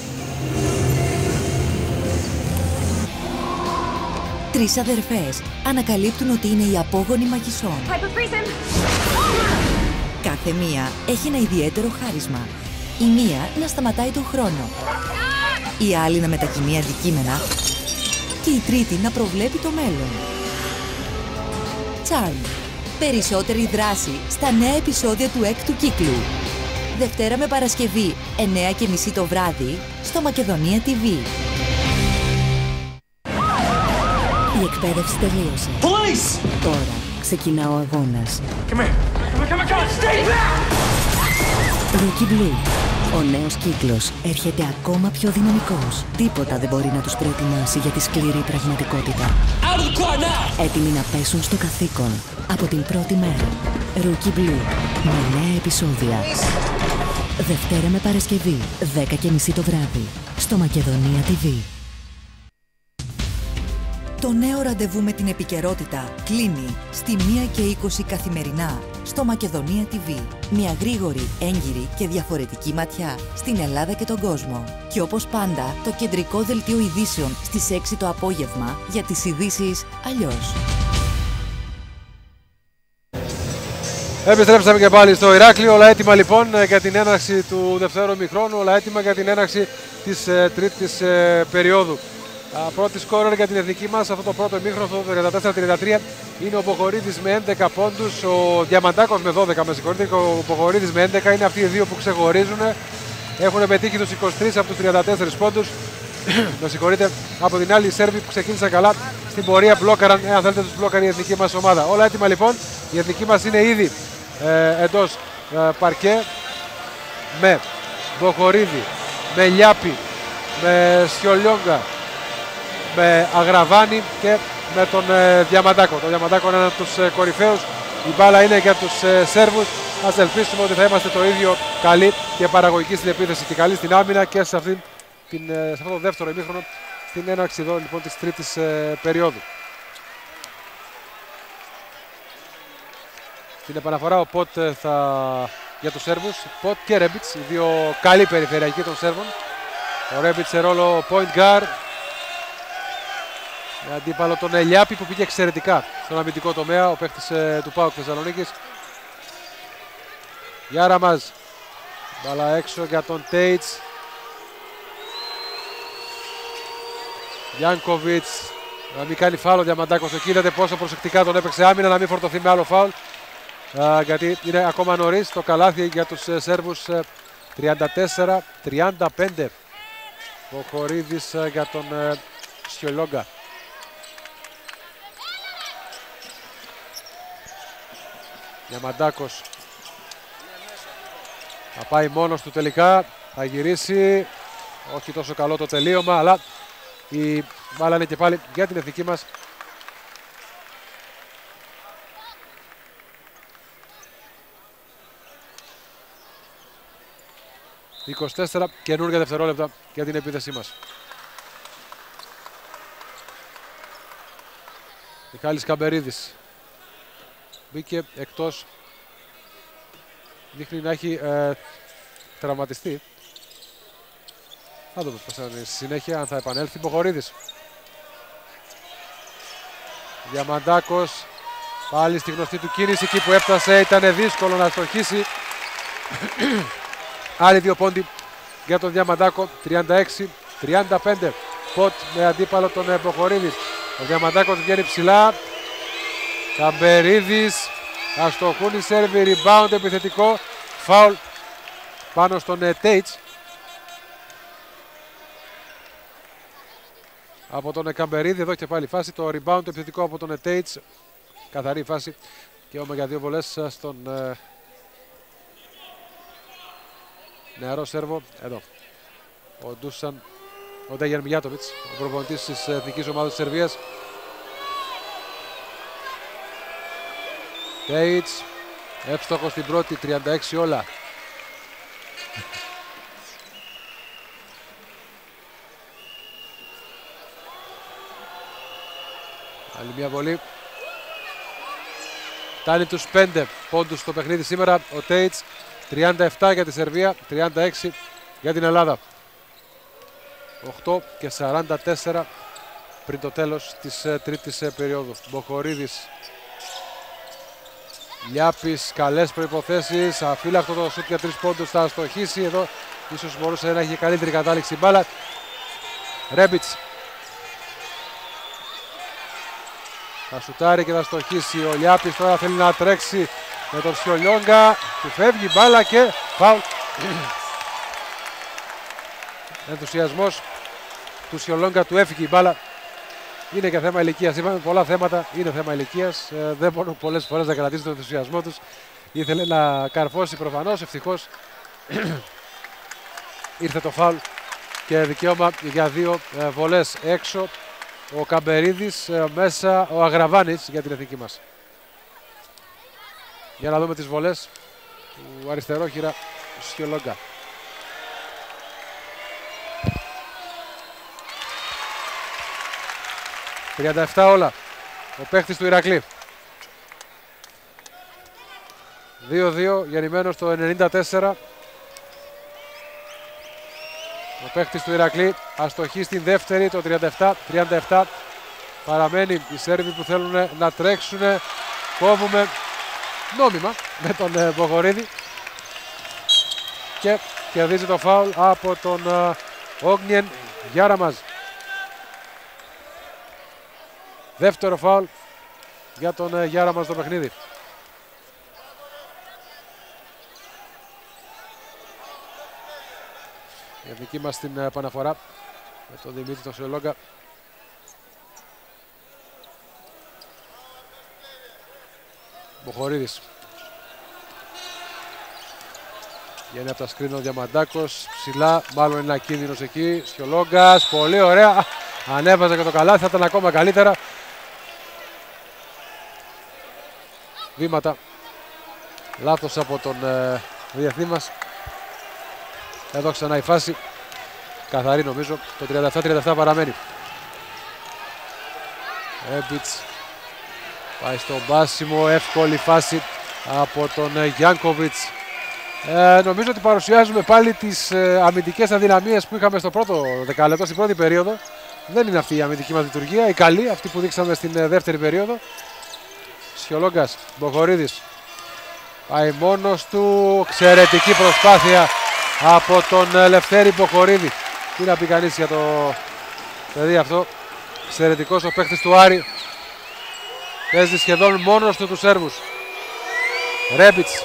Τρεις αδερφές ανακαλύπτουν ότι είναι οι απόγονοι μαγισσών. Κάθε μία έχει ένα ιδιαίτερο χάρισμα. Η μία να σταματάει τον χρόνο, η άλλη να μετακινεί αντικείμενα και η τρίτη να προβλέπει το μέλλον. Charm. Περισσότερη δράση στα νέα επεισόδια του έκτου κύκλου. Δευτέρα με Παρασκευή, 9:30 το βράδυ, στο Μακεδονία TV. Η εκπαίδευση τελείωσε. Police! Τώρα ξεκινά ο αγώνας. Rookie Blue. Ο νέος κύκλος έρχεται ακόμα πιο δυναμικός. Τίποτα δεν μπορεί να τους προετοιμάσει για τη σκληρή πραγματικότητα. Έτοιμοι να πέσουν στο καθήκον από την πρώτη μέρα. Rookie Blue. Με νέα επεισόδια. Δευτέρα με Παρασκευή, 10:30 το βράδυ, στο Μακεδονία TV. Το νέο ραντεβού με την επικαιρότητα κλείνει στη 1:20 καθημερινά στο Μακεδονία TV. Μια γρήγορη, έγκυρη και διαφορετική ματιά στην Ελλάδα και τον κόσμο. Και όπως πάντα, το κεντρικό δελτίο ειδήσεων στις 6 το απόγευμα για τις ειδήσεις αλλιώς. Επιστρέψαμε και πάλι στο Ηράκλειο. Όλα έτοιμα λοιπόν για την έναρξη του δευτέρου ημιχρόνου. Όλα έτοιμα για την έναρξη της τρίτης περίοδου. Πρώτη σκόρερ για την εθνική μας αυτό το πρώτο ημίχρονο, το 34-33, είναι ο Μποχορίδης με 11 πόντους, ο Διαμαντάκος με 12, με συγχωρείτε, και ο Μποχορίδης με 11. Είναι αυτοί οι δύο που ξεχωρίζουν. Έχουν πετύχει τους 23 από τους 34 πόντους. Με συγχωρείτε, από την άλλη οι Σέρβοι που ξεκίνησαν καλά στην πορεία μπλόκαραν, αν θέλετε, τους μπλόκαρε η εθνική μας ομάδα. Όλα έτοιμα λοιπόν. Η εθνική μας είναι ήδη εντός παρκέ με Μποχορίδη, με Λιάπη, με Σιολιόγκα, με Αγραβάνη και με τον Διαμαντάκο. Το Διαμαντάκο είναι ένα από τους κορυφαίους. Η μπάλα είναι για τους Σέρβους. Ας ελπίσουμε ότι θα είμαστε το ίδιο καλοί και παραγωγικοί στην επίθεση και καλοί στην άμυνα και σε αυτό το δεύτερο ημίχρονο, στην έναρξη εδώ λοιπόν της τρίτης περίοδου. Στην επαναφορά ο Ποτ για τους Σέρβους, Ποτ και Ρέμπιτς, οι δύο καλοί περιφερειακοί των Σέρβων. Ο Ρέμπιτς σε ρόλο point guard. Με αντίπαλο τον Ελιάπη που πήγε εξαιρετικά στον αμυντικό τομέα, ο παίκτης του ΠΑΟΚ Θεσσαλονίκης. Γιάραμαζ, μπάλα έξω για τον Τέιτς. Γιάνκοβιτς, να μην κάνει φάουλ ο Διαμαντάκος εκεί, είδατε πόσο προσεκτικά τον έπαιξε άμυνα, να μην φορτωθεί με άλλο φάουλ. Γιατί είναι ακόμα νωρίς, το καλάθι για τους Σέρβους 34-35. Ο Χορίδης για τον Σιολόγκα. Διαμαντάκος θα πάει μόνος του τελικά, θα γυρίσει, όχι τόσο καλό το τελείωμα, αλλά η μπάλα είναι και πάλι για την εθνική μας. ...24 καινούργια δευτερόλεπτα για την επίθεσή μας. Μιχάλης Καμπερίδης μπήκε εκτός, δείχνει να έχει τραυματιστεί. Θα δούμε πώς θα είναι στη συνέχεια, αν θα επανέλθει. Μποχορίδης. Διαμαντάκος, πάλι στη γνωστή του κίνηση, εκεί που έφτασε ήταν δύσκολο να στοχίσει. Άλλοι δύο πόντι για τον Διαμαντάκο, 36-35. Ποτ με αντίπαλο τον Μποχορίδη. Ο Διαμαντάκος βγαίνει ψηλά. Καμπερίδης, αστοχούν οι Σέρβοι, rebound επιθετικό, φάουλ πάνω στον Τέιτς. Από τον Καμπερίδη, εδώ και πάλι φάση, το rebound επιθετικό από τον Τέιτς. Καθαρή φάση και όμως για δύο βολές στον νεαρό Σέρβο. Εδώ, ο Ντούσαν, ο Ντέγιαν Μιγιάτοβιτς, ο προπονητής της εθνικής ομάδας της Σερβίας. Τέιτς, εύστοχος στην πρώτη, 36 όλα. Άλλη μια βολή. Φτάνει τους 5 πόντους στο παιχνίδι σήμερα. Ο Τέιτς 37 για τη Σερβία, 36 για την Ελλάδα. 8 και 44 πριν το τέλος της τρίτης περίοδου. Μποχορίδης. Λιάπης, καλές προϋποθέσεις. Αφύλακτο το σούτ για 3 πόντους, θα αστοχίσει. Εδώ ίσως μπορούσε να έχει καλύτερη κατάληξη μπάλα. Ρέμπιτς. Θα σουτάρει και θα στοχίσει. Ο Λιάπης τώρα θέλει να τρέξει με τον Σιολιόγκα. Του φεύγει η μπάλα και φάουλ. Ενθουσιασμός του Σιολιόγκα, του έφυγε η μπάλα. Είναι και θέμα ηλικίας. Είπαμε πολλά θέματα. Είναι θέμα ηλικίας. Δεν μπορούν πολλές φορές να κρατήσει τον ενθουσιασμό τους. Ήθελε να καρφώσει προφανώς. Ευτυχώς ήρθε το φάουλ και δικαίωμα για 2 βολές έξω. Ο Καμπερίδης μέσα, ο Αγραβάνης για την εθνική μας. Για να δούμε τις βολές του αριστερόχειρα Σιολόγκα. ...37 όλα. Ο παίχτης του Ηρακλή. 2-2, γεννημένος το 94. Ο παίχτης του Ηρακλή αστοχεί στην δεύτερη, το 37-37. Παραμένει οι Σέρβοι που θέλουν να τρέξουν. Κόβουμε νόμιμα με τον Μποχορίδη. Και κερδίζει το φάουλ από τον Όγνιεν Γιάραμαζ. Δεύτερο φάουλ για τον Γιάραμαζ στο παιχνίδι. Η εθνική μας στην επαναφορά με τον Δημήτρη τον Σιολόγκα. Μποχορίδης. Βγαίνει από τα σκριν ο Διαμαντάκος. Ψηλά, μάλλον είναι ακίνδυνος εκεί. Σιολόγκας, πολύ ωραία. Ανέβαζε και το καλάθι, θα ήταν ακόμα καλύτερα. Βήματα. Λάθος από τον διεθνή μας. Εδώ ξανά η φάση. Καθαρή νομίζω. Το 37-37 παραμένει. Ρέμπιτς. Πάει στο μπάσιμο. Εύκολη φάση από τον Γιάνκοβιτς. Νομίζω ότι παρουσιάζουμε πάλι τις αμυντικές αδυναμίες που είχαμε στο πρώτο δεκάλεπτο, στην πρώτη περίοδο. Δεν είναι αυτή η αμυντική μας λειτουργία. Η καλή, αυτή που δείξαμε στην δεύτερη περίοδο. Σιολόγκας, Μποχορίδης. Πάει μόνος του. Εξαιρετική προσπάθεια από τον Λευτέρη Μποχορίδη. Τι να πει κανείς για το παιδί αυτό. Εξαιρετικός ο παίχτης του Άρη. Παίζει σχεδόν μόνος του τους Σέρβους. Ρέμπιτς.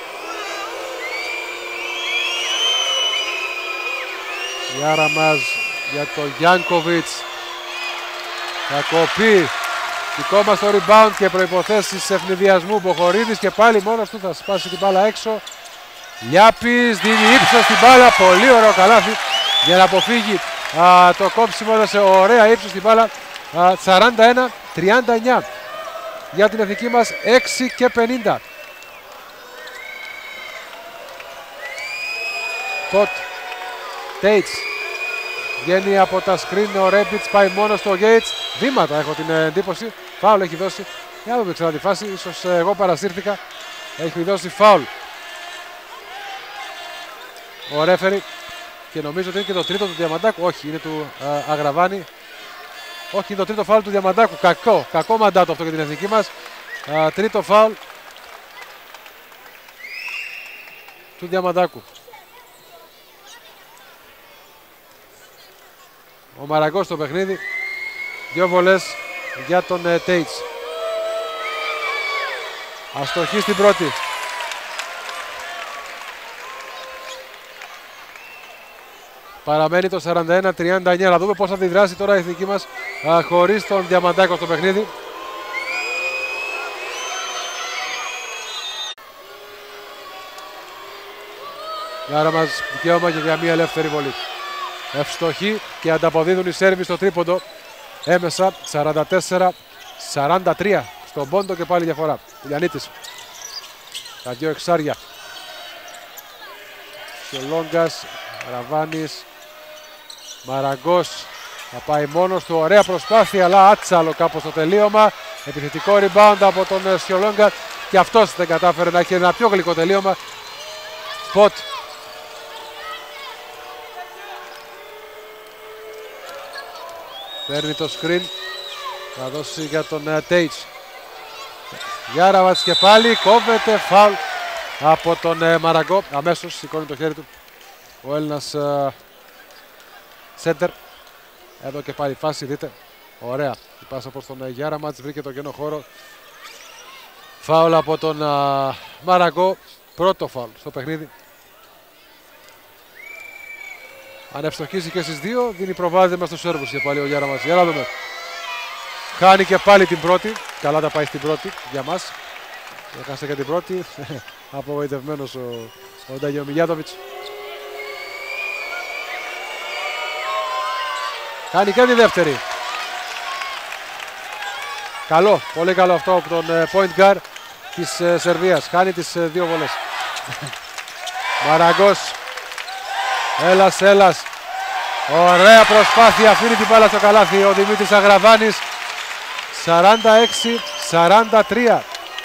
Γιάραμαζ για τον Γιάνκοβιτς. Θα κοπεί. Δικό μας το rebound και προϋποθέσεις ευνηδιασμού. Μποχορίδης και πάλι μόνος του θα σπάσει την μπάλα έξω. Λιάπης δίνει ύψος στην μπάλα. Πολύ ωραίο καλάθι για να αποφύγει το κόψιμο. Έδωσε ωραία ύψος στην μπάλα. 41-39 για την εθνική μας. 6 και 50. Ποτ. Τέιτς. Βγαίνει από τα screen ο Ρέμπιτς, πάει μόνο στο Γκέιτς. Βήματα έχω την εντύπωση. Φάουλ έχει δώσει. Για να δούμε ξανά τη φάση. Ίσως εγώ παρασύρθηκα. Έχει δώσει φάουλ ο ρέφερι. Και νομίζω ότι είναι και το τρίτο του Διαμαντάκου. Όχι, είναι του Αγραβάνη. Όχι, είναι το τρίτο φάουλ του Διαμαντάκου. Κακό μαντάτο αυτό για την εθνική μας. Τρίτο φάουλ του Διαμαντάκου. Ο Μαραγκός στο παιχνίδι. 2 βολές για τον Τέιτς. Αστοχή στην πρώτη. Παραμένει το 41-39. Να δούμε πώς θα αντιδράσει τώρα η εθνική μας χωρίς τον Διαμαντάκο στο παιχνίδι. Άρα μας δικαίωμα και για μια ελεύθερη βολή. Ευστοχή και ανταποδίδουν οι Σέρβοι στο τρίποντο. Έμεσα 44-43 στον πόντο και πάλι διαφορά. Λιανίτης. Τα 2 εξάρια. Σιολόγκας, Ραβάνης, Μαραγκός. Θα πάει μόνος του, ωραία προσπάθεια, αλλά άτσαλο κάπως το τελείωμα. Επιθετικό rebound από τον Σιολόγκα και αυτός δεν κατάφερε να έχει ένα πιο γλυκό τελείωμα. Σποτ. Παίρνει το screen, θα δώσει για τον Τέιτς. Γιάραματς και πάλι, κόβεται, φάουλ από τον Μαραγκό. Αμέσως σηκώνει το χέρι του ο Έλληνας σέντερ. Εδώ και πάλι φάση, δείτε, ωραία. Η πάσα προς τον Γιάραματς, βρήκε τον κενό χώρο. Φάουλ από τον Μαραγκό, πρώτο φάουλ στο παιχνίδι. Αν ευστοχίσει και στις δύο, δίνει προβάδισμα στους Σέρβους και πάλι ο Γιάραματς. Για να δούμε. Χάνει και πάλι την πρώτη. Καλά τα πάει στην πρώτη για μας. Έχασε και την πρώτη. Απογοητευμένος ο Νταγιομιλιάτοβιτς. Κάνει και τη δεύτερη. Καλό, πολύ καλό αυτό από τον point guard της Σερβίας. Χάνει τις δύο βολές. Μαραγκός. Έλας. Ωραία προσπάθεια, αφήνει την μπάλα στο καλάθι ο Δημήτρης Αγραβάνης. 46-43.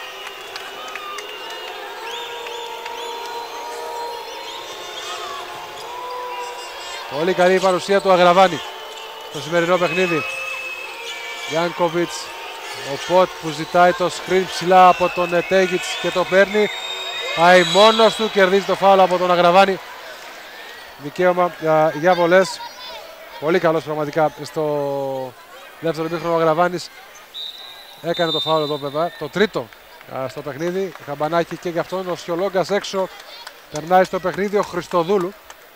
Πολύ καλή η παρουσία του Αγραβάνη στο σημερινό παιχνίδι. Γιάνκοβιτς, ο Ποτ που ζητάει το screen ψηλά από τον Τέγιτς και το παίρνει. Πάει μόνος του, κερδίζει το φάουλ από τον Αγραβάνη. Δικαίωμα για βολές. Πολύ καλός πραγματικά στο δεύτερο ημίχρονο ο Αγραβάνης. Έκανε το φάουλ εδώ βέβαια. Το τρίτο στο παιχνίδι. Χαμπανάκι και γι' αυτόν. Ο Σιολόγκας έξω. Περνάει στο παιχνίδι ο Χριστοδούλου.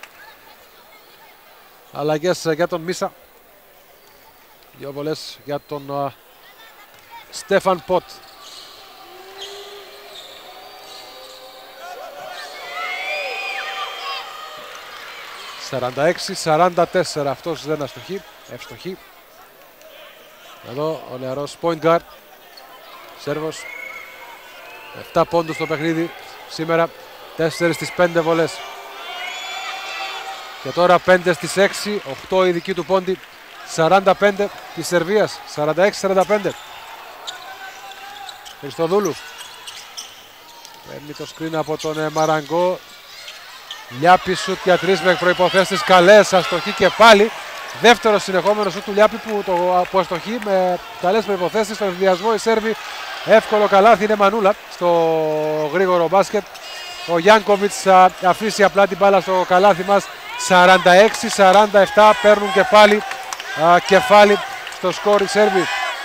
Αλλαγές για τον Μίσα. Δύο βολές για τον Στέφαν Ποτ. «46-44». Αυτός δεν αστοχεί. Ευστοχεί. Εδώ ο νεαρός point guard. Σέρβος. 7 πόντους στο παιχνίδι σήμερα. 4 στις 5 βολές. Και τώρα 5 στις 6. 8 η δική του πόντι. 45 της Σερβίας. 46-45. Χριστοδούλου. Παίρνει το screen από τον Μαραγκό. Λιάπη σουτ για 3 με προϋποθέσεις καλές, αστοχή και πάλι. Δεύτερο συνεχόμενο σουτ του Λιάπη που αστοχεί με καλές προϋποθέσεις. Στον ενδιασμό οι Σέρβοι, εύκολο καλάθι, είναι μανούλα στο γρήγορο μπάσκετ. Ο Γιάνκοβιτς θα αφήσει απλά την μπάλα στο καλάθι μας. 46-47, παίρνουν και πάλι κεφάλι στο σκορ οι Σέρβοι.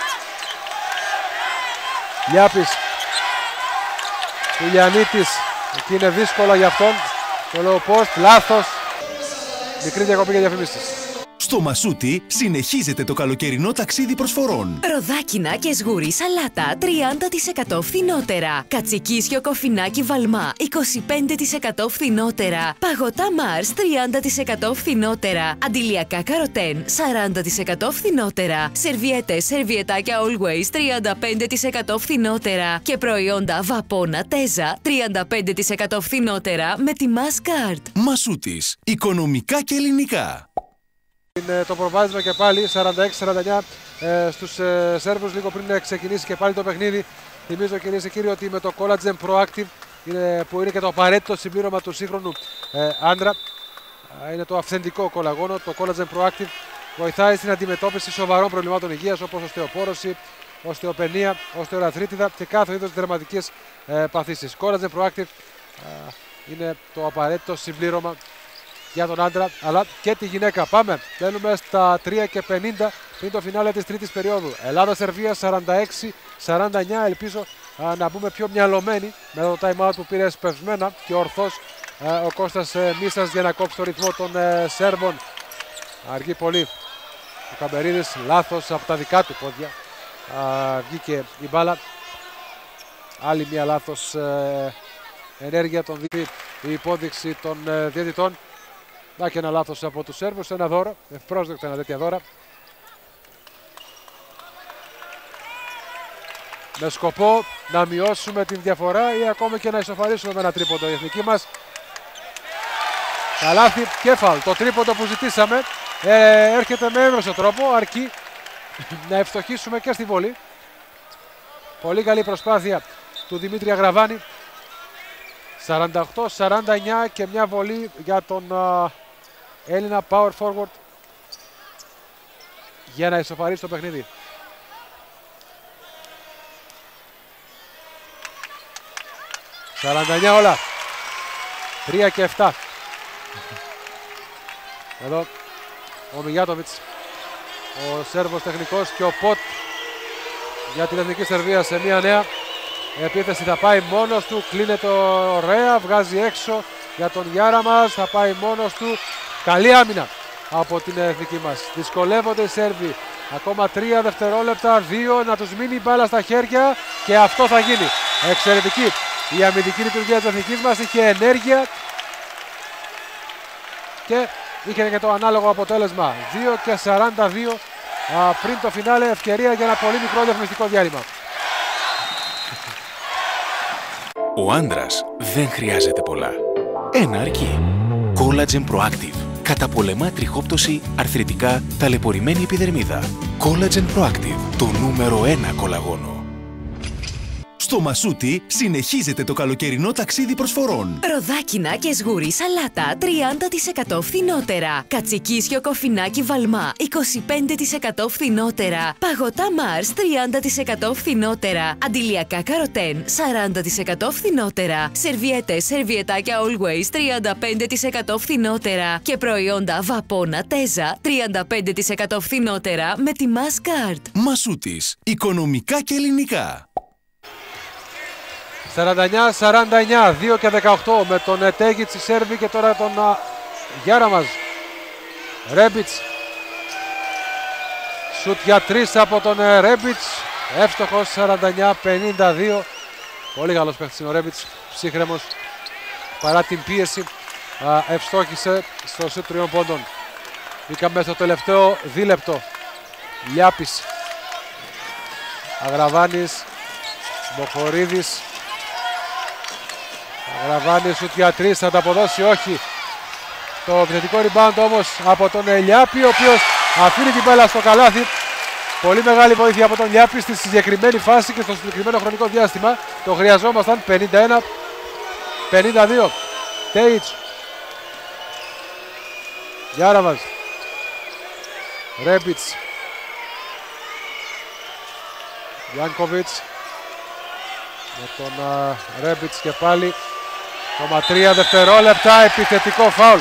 Λιάπης, Τουλιανίτης, εκεί είναι δύσκολα για αυτόν. Το λέω post, λάθος. Μικρή διακοπή για διαφημίσεις. Στο Μασούτι συνεχίζεται το καλοκαιρινό ταξίδι προσφορών. Ροδάκινα και σγουρί σαλάτα 30% φθηνότερα. Κατσικίσιο κοφινάκι βαλμά 25% φθηνότερα. Παγωτά Μάρς 30% φθηνότερα. Αντιλιακά καροτέν 40% φθηνότερα. Σερβιέτες, σερβιετάκια Always 35% φθηνότερα. Και προϊόντα Βαπόνα Τέζα 35% φθηνότερα με τη Masscard. Μασούτης. Οικονομικά και ελληνικά. Είναι το προβάδισμα και πάλι 46-49 στους Σέρβους λίγο πριν ξεκινήσει και πάλι το παιχνίδι. Θυμίζω κυρίες και κύριοι ότι με το Collagen Proactive που είναι και το απαραίτητο συμπλήρωμα του σύγχρονου άντρα, είναι το αυθεντικό κολαγόνο. Το Collagen Proactive βοηθάει στην αντιμετώπιση σοβαρών προβλημάτων υγείας όπως οστεοπόρωση, οστεοπενία, οστεοαρθρίτιδα και κάθε είδος δερματικές παθήσεις. Collagen Proactive είναι το απαραίτητο συμπλήρωμα για τον άντρα αλλά και τη γυναίκα. Πάμε, μπαίνουμε στα 3:50 πριν το φινάλε της τρίτης περίοδου. Ελλάδα-Σερβία 46-49. Ελπίζω να μπούμε πιο μυαλωμένοι με το time out που πήρε σπευσμένα και ορθώς ο Κώστας Μίσας για να κόψει το ρυθμό των Σέρβων. Αργεί πολύ ο Καμπερίδης, λάθος από τα δικά του πόδια. Βγήκε η μπάλα. Άλλη μια λάθος ενέργεια των δύο. Η υπόδειξη των διαιτητών. Να και ένα λάθος από τους Σέρβους, ένα δώρο, ευπρόσδεκτα ένα τέτοια δώρα. Με σκοπό να μειώσουμε την διαφορά ή ακόμη και να ισοφαρίσουμε με ένα τρίποντο η εθνική μας. Καλάθι και φαουλ. Το τρίποντο που ζητήσαμε έρχεται με έμεσο τρόπο, αρκεί να ευστοχίσουμε και στη βολή. Πολύ καλή προσπάθεια του Δημήτρη Αγραβάνη. 48-49 και μια βολή για τον Έλληνα power forward για να ισοφαρίσει το παιχνίδι. «49 όλα». 3 και 7. Εδώ ο Μιγιάτοβιτς, ο Σέρβος τεχνικός, και ο Ποτ για την Εθνική Σερβία σε μια νέα επίθεση. Θα πάει μόνος του, κλείνεται ωραία, βγάζει έξω για τον Γιάρα μας, θα πάει μόνος του. Καλή άμυνα από την εθνική μας. Δυσκολεύονται οι Σέρβοι. Ακόμα 3 δευτερόλεπτα, 2, να τους μείνει η μπάλα στα χέρια και αυτό θα γίνει. Εξαιρετική η αμυντική λειτουργία της εθνικής μας, είχε ενέργεια και είχε και το ανάλογο αποτέλεσμα. 2 και 42 πριν το φινάλε, ευκαιρία για ένα πολύ μικρό διαφημιστικό διάλειμμα. Ο άντρας δεν χρειάζεται πολλά. Ένα αρκεί. Collagen Proactive. Καταπολεμά τριχόπτωση, αρθριτικά, ταλαιπωρημένη επιδερμίδα. Collagen Proactive. Το νούμερο 1 κολαγόνο. Στο Μασούτι συνεχίζεται το καλοκαιρινό ταξίδι προσφορών. Ροδάκινα και σγουρί σαλάτα 30% φθηνότερα. Κατσικίσιο κοφινάκι βαλμά 25% φθηνότερα. Παγωτά Mars 30% φθηνότερα. Αντιλιακά καροτέν 40% φθηνότερα. Σερβιέτες, σερβιετάκια Always 35% φθηνότερα. Και προϊόντα Βαπόνα Τέζα 35% φθηνότερα με τη Masscard. Μασούτις. Οικονομικά και ελληνικά. 49-49, 2 και 18 με τον Τέγιτς η Σέρβη και τώρα τον Γιάρα μας. Ρέμπιτς. Σουτ για 3 από τον Ρέμπιτς. Εύστοχος, 49-52. Πολύ καλός παίχτης είναι ο Ρέμπιτς, ψύχρεμος. Παρά την πίεση ευστόχησε στο σουτ 3 πόντων. Μπήκαμε στο τελευταίο δίλεπτο. Λιάπης. Αγραβάνης. Μποχορίδης. Αγραβάνης, σουτ για 3, θα τα αποδώσει, όχι. Το επιθετικό rebound όμως από τον Λιάπη, ο οποίος αφήνει την μπάλα στο καλάθι. Πολύ μεγάλη βοήθεια από τον Λιάπη στη συγκεκριμένη φάση και στο συγκεκριμένο χρονικό διάστημα. Το χρειαζόμασταν. 51-52. Τέιτς. Γιάραβας. Ρέμπιτς. Γιάνκοβιτς. Με τον Ρέμπιτς και πάλι. 3 δευτερόλεπτα, επιθετικό φάουλ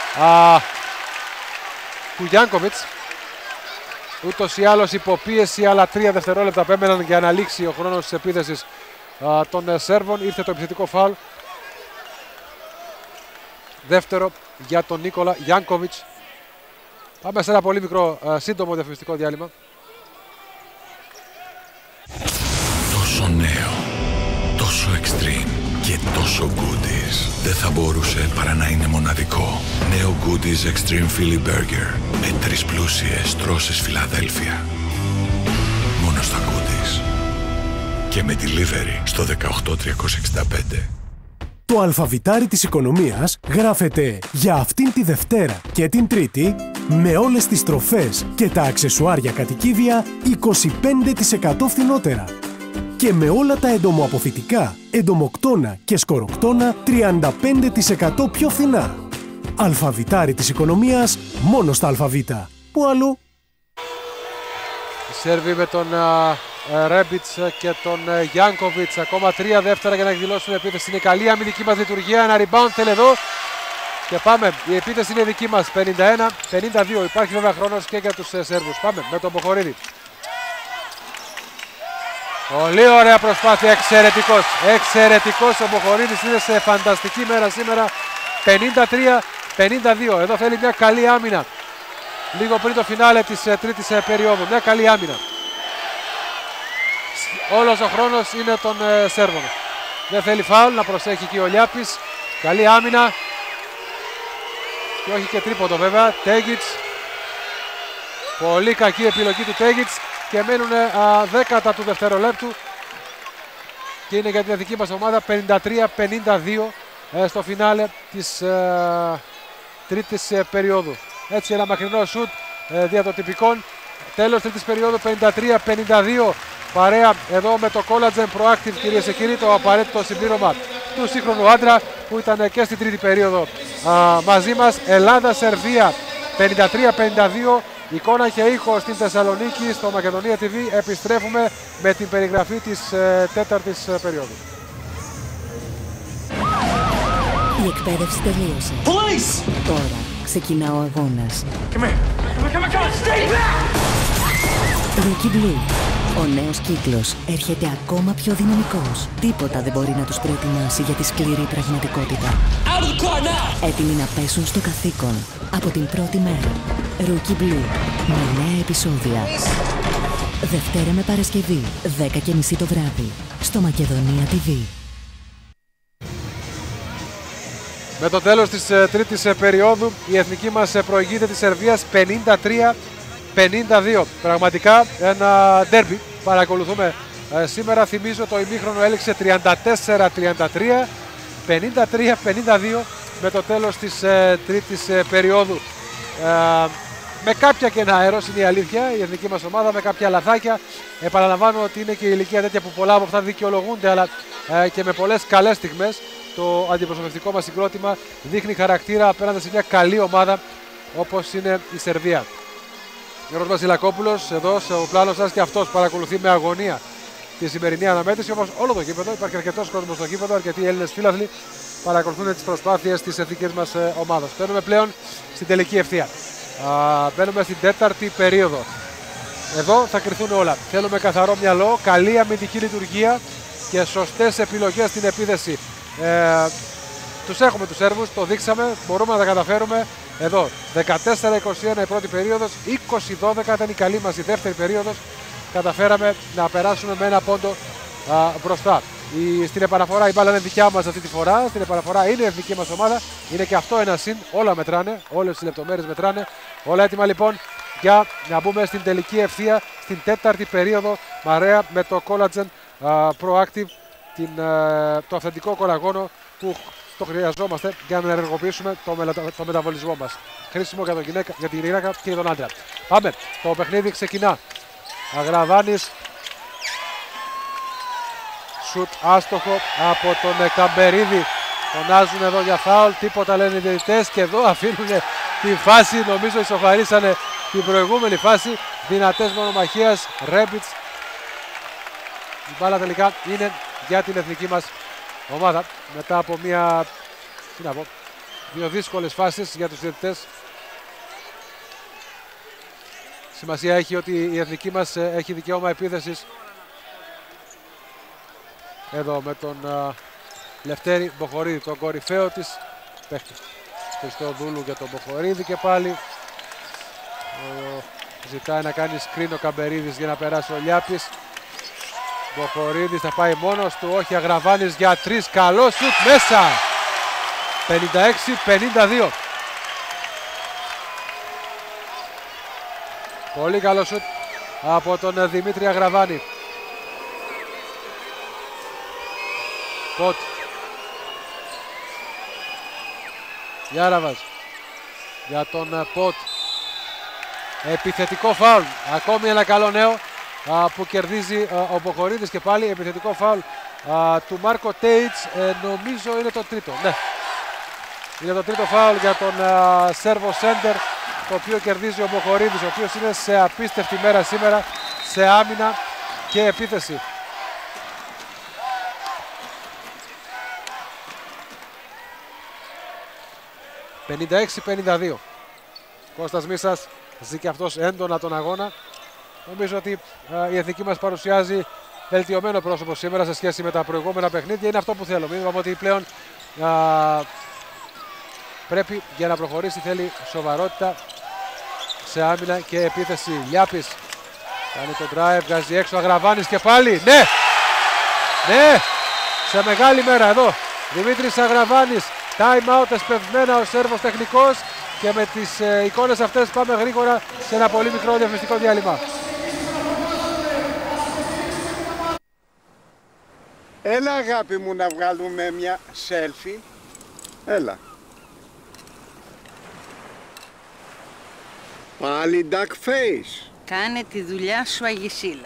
του Γιάνκοβιτς. Ούτως ή άλλως υποπίεση, αλλά 3 δευτερόλεπτα απέμεναν για να λήξει ο χρόνος της επίθεσης των Σέρβων. Ήρθε το επιθετικό φάουλ. Δεύτερο για τον Νίκολα Γιάνκοβιτς. Πάμε σε ένα πολύ μικρό σύντομο διαφημιστικό διάλειμμα. Τόσο νέο, τόσο extreme και τόσο goodies. Δεν θα μπορούσε παρά να είναι μοναδικό. Νέο Goodies Extreme Philly Burger με 3 πλούσιες τρώσες Φιλαδέλφια. Μόνο στα Goodies. Και με delivery στο 18365. Το αλφαβητάρι της οικονομίας γράφεται για αυτήν τη Δευτέρα και την Τρίτη με όλες τις τροφές και τα αξεσουάρια κατοικίδια 25% φθηνότερα. Και με όλα τα εντομοαποφυτικά, εντομοκτώνα και σκοροκτώνα 35% πιο φθηνά. Αλφαβητάρι της οικονομίας μόνο στα αλφαβήτα. Πού αλλού? Η Σέρβοι με τον Ρέμπιτς και τον Γιάνκοβιτς. Ακόμα 3 δεύτερα για να εκδηλώσουν επίθεση. Είναι καλή αμυντική μας λειτουργία. Ένα rebound θέλει εδώ. Και πάμε. Η επίθεση είναι δική μας. 51-52. Υπάρχει βέβαια χρόνος και για τους Σέρβους. Πάμε με τον Μποχορίδη. Πολύ ωραία προσπάθεια. Εξαιρετικός. Εξαιρετικός ο Μποχορίδης. Είναι σε φανταστική μέρα σήμερα. 53-52. Εδώ θέλει μια καλή άμυνα. Λίγο πριν το φινάλε της τρίτης περίοδου. Μια καλή άμυνα. Όλος ο χρόνος είναι των Σέρβων. Δεν θέλει φάουλ, να προσέχει και ο Λιάπης. Καλή άμυνα. Και όχι και τρίποντο βέβαια. Τέγιτς. Πολύ κακή επιλογή του Τέγιτς. Και μένουν δέκατα του δευτερολέπτου. Και είναι για την δική μας ομάδα 53-52 στο φινάλε της τρίτης περίοδου. Έτσι ένα μακρινό σουτ δια των τυπικών. Τέλος τρίτης περίοδου 53-52. Παρέα εδώ με το Collagen Proactive, κυρίες και κύριοι, το απαραίτητο συμπλήρωμα του σύγχρονου άντρα που ήταν και στην τρίτη περίοδο μαζί μας. Ελλάδα-Σερβία 53-52. Εικόνα και ήχο στην Θεσσαλονίκη, στο Μακεδονία TV. Επιστρέφουμε με την περιγραφή της τέταρτης περίοδου. Η εκπαίδευση τελείωσε. Τώρα ξεκινά ο αγώνας. Rookie Blue. Ο νέος κύκλος έρχεται ακόμα πιο δυναμικός. Τίποτα δεν μπορεί να τους προετοιμάσει για τη σκληρή πραγματικότητα. Έτοιμοι να πέσουν στο καθήκον από την πρώτη μέρα. Rookie Blue με νέα επεισόδια. Δευτέρα με Παρασκευή, 10:30 το βράδυ, στο Μακεδονία TV. Με το τέλος της τρίτης περίοδου, η εθνική μας προηγείται της Σερβίας 53-52. Πραγματικά ένα ντέρμπι παρακολουθούμε σήμερα. Θυμίζω το ημίχρονο έληξε 34-33, 53-52 με το τέλος της τρίτης περίοδου. Με κάποια κενά αέρος είναι η αλήθεια, η εθνική μας ομάδα με κάποια λαθάκια. Επαναλαμβάνω ότι είναι και η ηλικία τέτοια που πολλά από αυτά δικαιολογούνται, αλλά και με πολλές καλές στιγμές. Το αντιπροσωπευτικό μας συγκρότημα δείχνει χαρακτήρα απέναντι σε μια καλή ομάδα όπως είναι η Σερβία. Γιώργος Βασιλακόπουλος εδώ στο πλάνο σας και αυτός παρακολουθεί με αγωνία τη σημερινή αναμέτρηση, όπως όλο το γήπεδο. Υπάρχει αρκετός κόσμος στο γήπεδο, αρκετοί Έλληνες φίλαθλοι παρακολουθούν τις προσπάθειες της εθνικής μας ομάδας. Μπαίνουμε πλέον στην τελική ευθεία. Μπαίνουμε στην τέταρτη περίοδο. Εδώ θα κρυθούν όλα. Θέλουμε καθαρό μυαλό, καλή αμυντική λειτουργία και σωστές επιλογές στην επίδεση. Τους έχουμε τους Σέρβους, το δείξαμε, μπορούμε να τα καταφέρουμε. Εδώ 14-21 η πρώτη περίοδος, 20-12 ήταν η καλή μας η δεύτερη περίοδος. Καταφέραμε να περάσουμε με ένα πόντο μπροστά. Στην επαναφορά η μπάλα είναι δικιά μας αυτή τη φορά. Στην επαναφορά είναι η εθνική μας ομάδα. Είναι και αυτό ένα συν. Όλα μετράνε. Όλες τις λεπτομέρειες μετράνε. Όλα έτοιμα λοιπόν για να μπούμε στην τελική ευθεία, στην τέταρτη περίοδο. Μαρέα με το Collagen Proactive, το αυθεντικό κολαγόνο που το χρειαζόμαστε για να ενεργοποιήσουμε το μεταβολισμό μας. Χρήσιμο για την γυναίκα και για τον άντρα. Πάμε. Το παιχνίδι ξεκινά. Αγραβάνης. Σουτ άστοχο από τον Καμπερίδη. Φωνάζουν εδώ για φάουλ. Τίποτα λένε οι διαιτητές και εδώ αφήνουν τη φάση. Νομίζω ισοφαρίσανε την προηγούμενη φάση. Δυνατές μονομαχίες. Ρέμπιτς. Η μπάλα τελικά είναι για την εθνική μας ομάδα. Μετά από δύο δύσκολες φάσεις για τους διαιτητές. Σημασία έχει ότι η εθνική μας έχει δικαίωμα επίθεσης. Εδώ με τον Λευτέρη Μποχορίδη, τον κορυφαίο της παίχτη. Χριστοδούλου για τον Μποχορίδη και πάλι. Ζητάει να κάνει screen ο Καμπερίδης για να περάσει ο Λιάπης. Μποχορίδης θα πάει μόνος του, όχι, Αγραβάνης για 3, καλό σουτ μέσα. 56-52. Πολύ καλό σουτ από τον Δημήτρη Αγραβάνη. Ποτ. Γιάραβας για τον Ποτ. Επιθετικό φάουλ. Ακόμη ένα καλό νέο που κερδίζει ο Μποχορίδης και πάλι επιθετικό φάουλ του Μάρκο Τέιτς. Νομίζω είναι το τρίτο. Ναι. Είναι το τρίτο φάουλ για τον Σέρβο Σέντερ, το οποίο κερδίζει ο Μποχορίδης, ο οποίος είναι σε απίστευτη μέρα σήμερα σε άμυνα και επίθεση. «56-52». Κώστας Μίσας ζει και αυτός έντονα τον αγώνα. Νομίζω ότι η εθνική μας παρουσιάζει βελτιωμένο πρόσωπο σήμερα σε σχέση με τα προηγούμενα παιχνίδια. Είναι αυτό που θέλουμε. Είπαμε ότι πλέον πρέπει για να προχωρήσει, θέλει σοβαρότητα σε άμυνα και επίθεση. Λιάπης κάνει το drive, βγάζει έξω Αγραβάνης και πάλι. Ναι! Ναι! Σε μεγάλη μέρα εδώ. Δημήτρης Αγραβάνης. Time out, εσπευμένα ο Σέρβος τεχνικός και με τις εικόνες αυτές πάμε γρήγορα σε ένα πολύ μικρό διαφημιστικό διάλειμμα. Έλα αγάπη μου να βγάλουμε μια selfie. Έλα. Πάλι duck face. Κάνε τη δουλειά σου, Αγισίλα.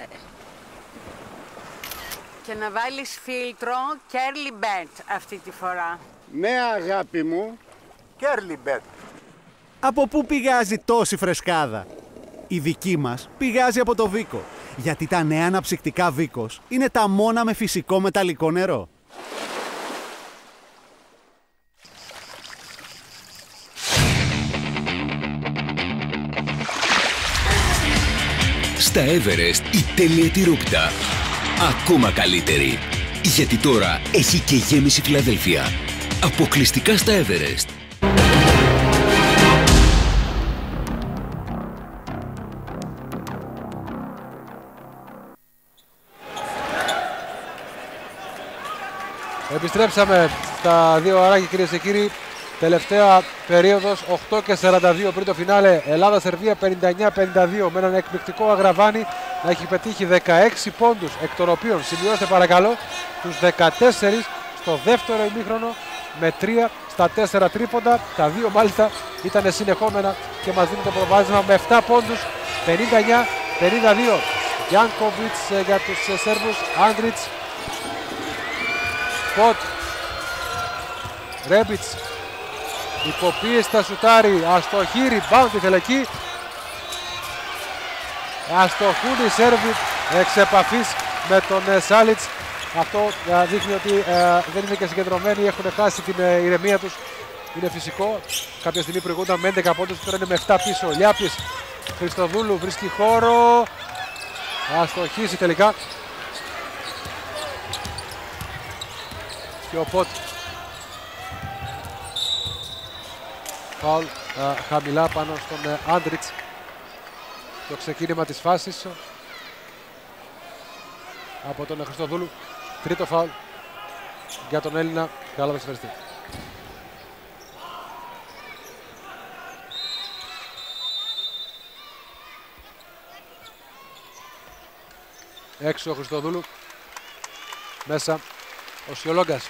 Και να βάλεις φίλτρο curly bed αυτή τη φορά. Ναι, αγάπη μου. Curly bed. Από πού πηγάζει τόση φρεσκάδα? Η δική μας πηγάζει από το Βίκο. Γιατί τα νέα αναψυκτικά Βίκος είναι τα μόνα με φυσικό μεταλλικό νερό. Στα Everest η τέλεια τυρόπιτα. Ακόμα καλύτερη. Γιατί τώρα έχει και γέμιση Φιλαδέλφια. Αποκλειστικά στα Everest. Επιστρέψαμε στα δύο αράκια, κυρίες και κύριοι. Τελευταία περίοδος, 8 και 42 πριν το φινάλε. Ελλάδα-Σερβία 59-52 με έναν εκπληκτικό Αγραβάνη να έχει πετύχει 16 πόντους, εκ των οποίων, σημειώστε παρακαλώ, τους 14 στο δεύτερο ημίχρονο με 3 στα 4 τρίποντα. Τα δύο μάλιστα ήταν συνεχόμενα και μας δίνει το προβάδισμα με 7 πόντους, 59-52. Γιάνκοβιτς για τους Σέρβους, Άντριτς, Ποτ, Ρέμπιτς, υποπίεση στα σουτάρι, αστοχή, rebound ήθελε εκεί. Αστοχούν οι Σέρβοι εξ επαφής με τον Σάλιτς. Αυτό δείχνει ότι δεν είναι και συγκεντρωμένοι, έχουν χάσει την ηρεμία τους. Είναι φυσικό. Κάποια στιγμή προηγούνταν με 11 πόντους, τώρα είναι με 7 πίσω. Λιάπης, Χριστοδούλου βρίσκει χώρο. Αστοχήσει τελικά. Και ο Ποτ. Φάουλ χαμηλά πάνω στον Άντριτς. Το ξεκίνημα της φάσης από τον Χριστοδούλου. Τρίτο φάουλ για τον Έλληνα. Καλά δεξιφαιριστή. Έξω ο Χριστοδούλου. Μέσα ο Σιολόγκας.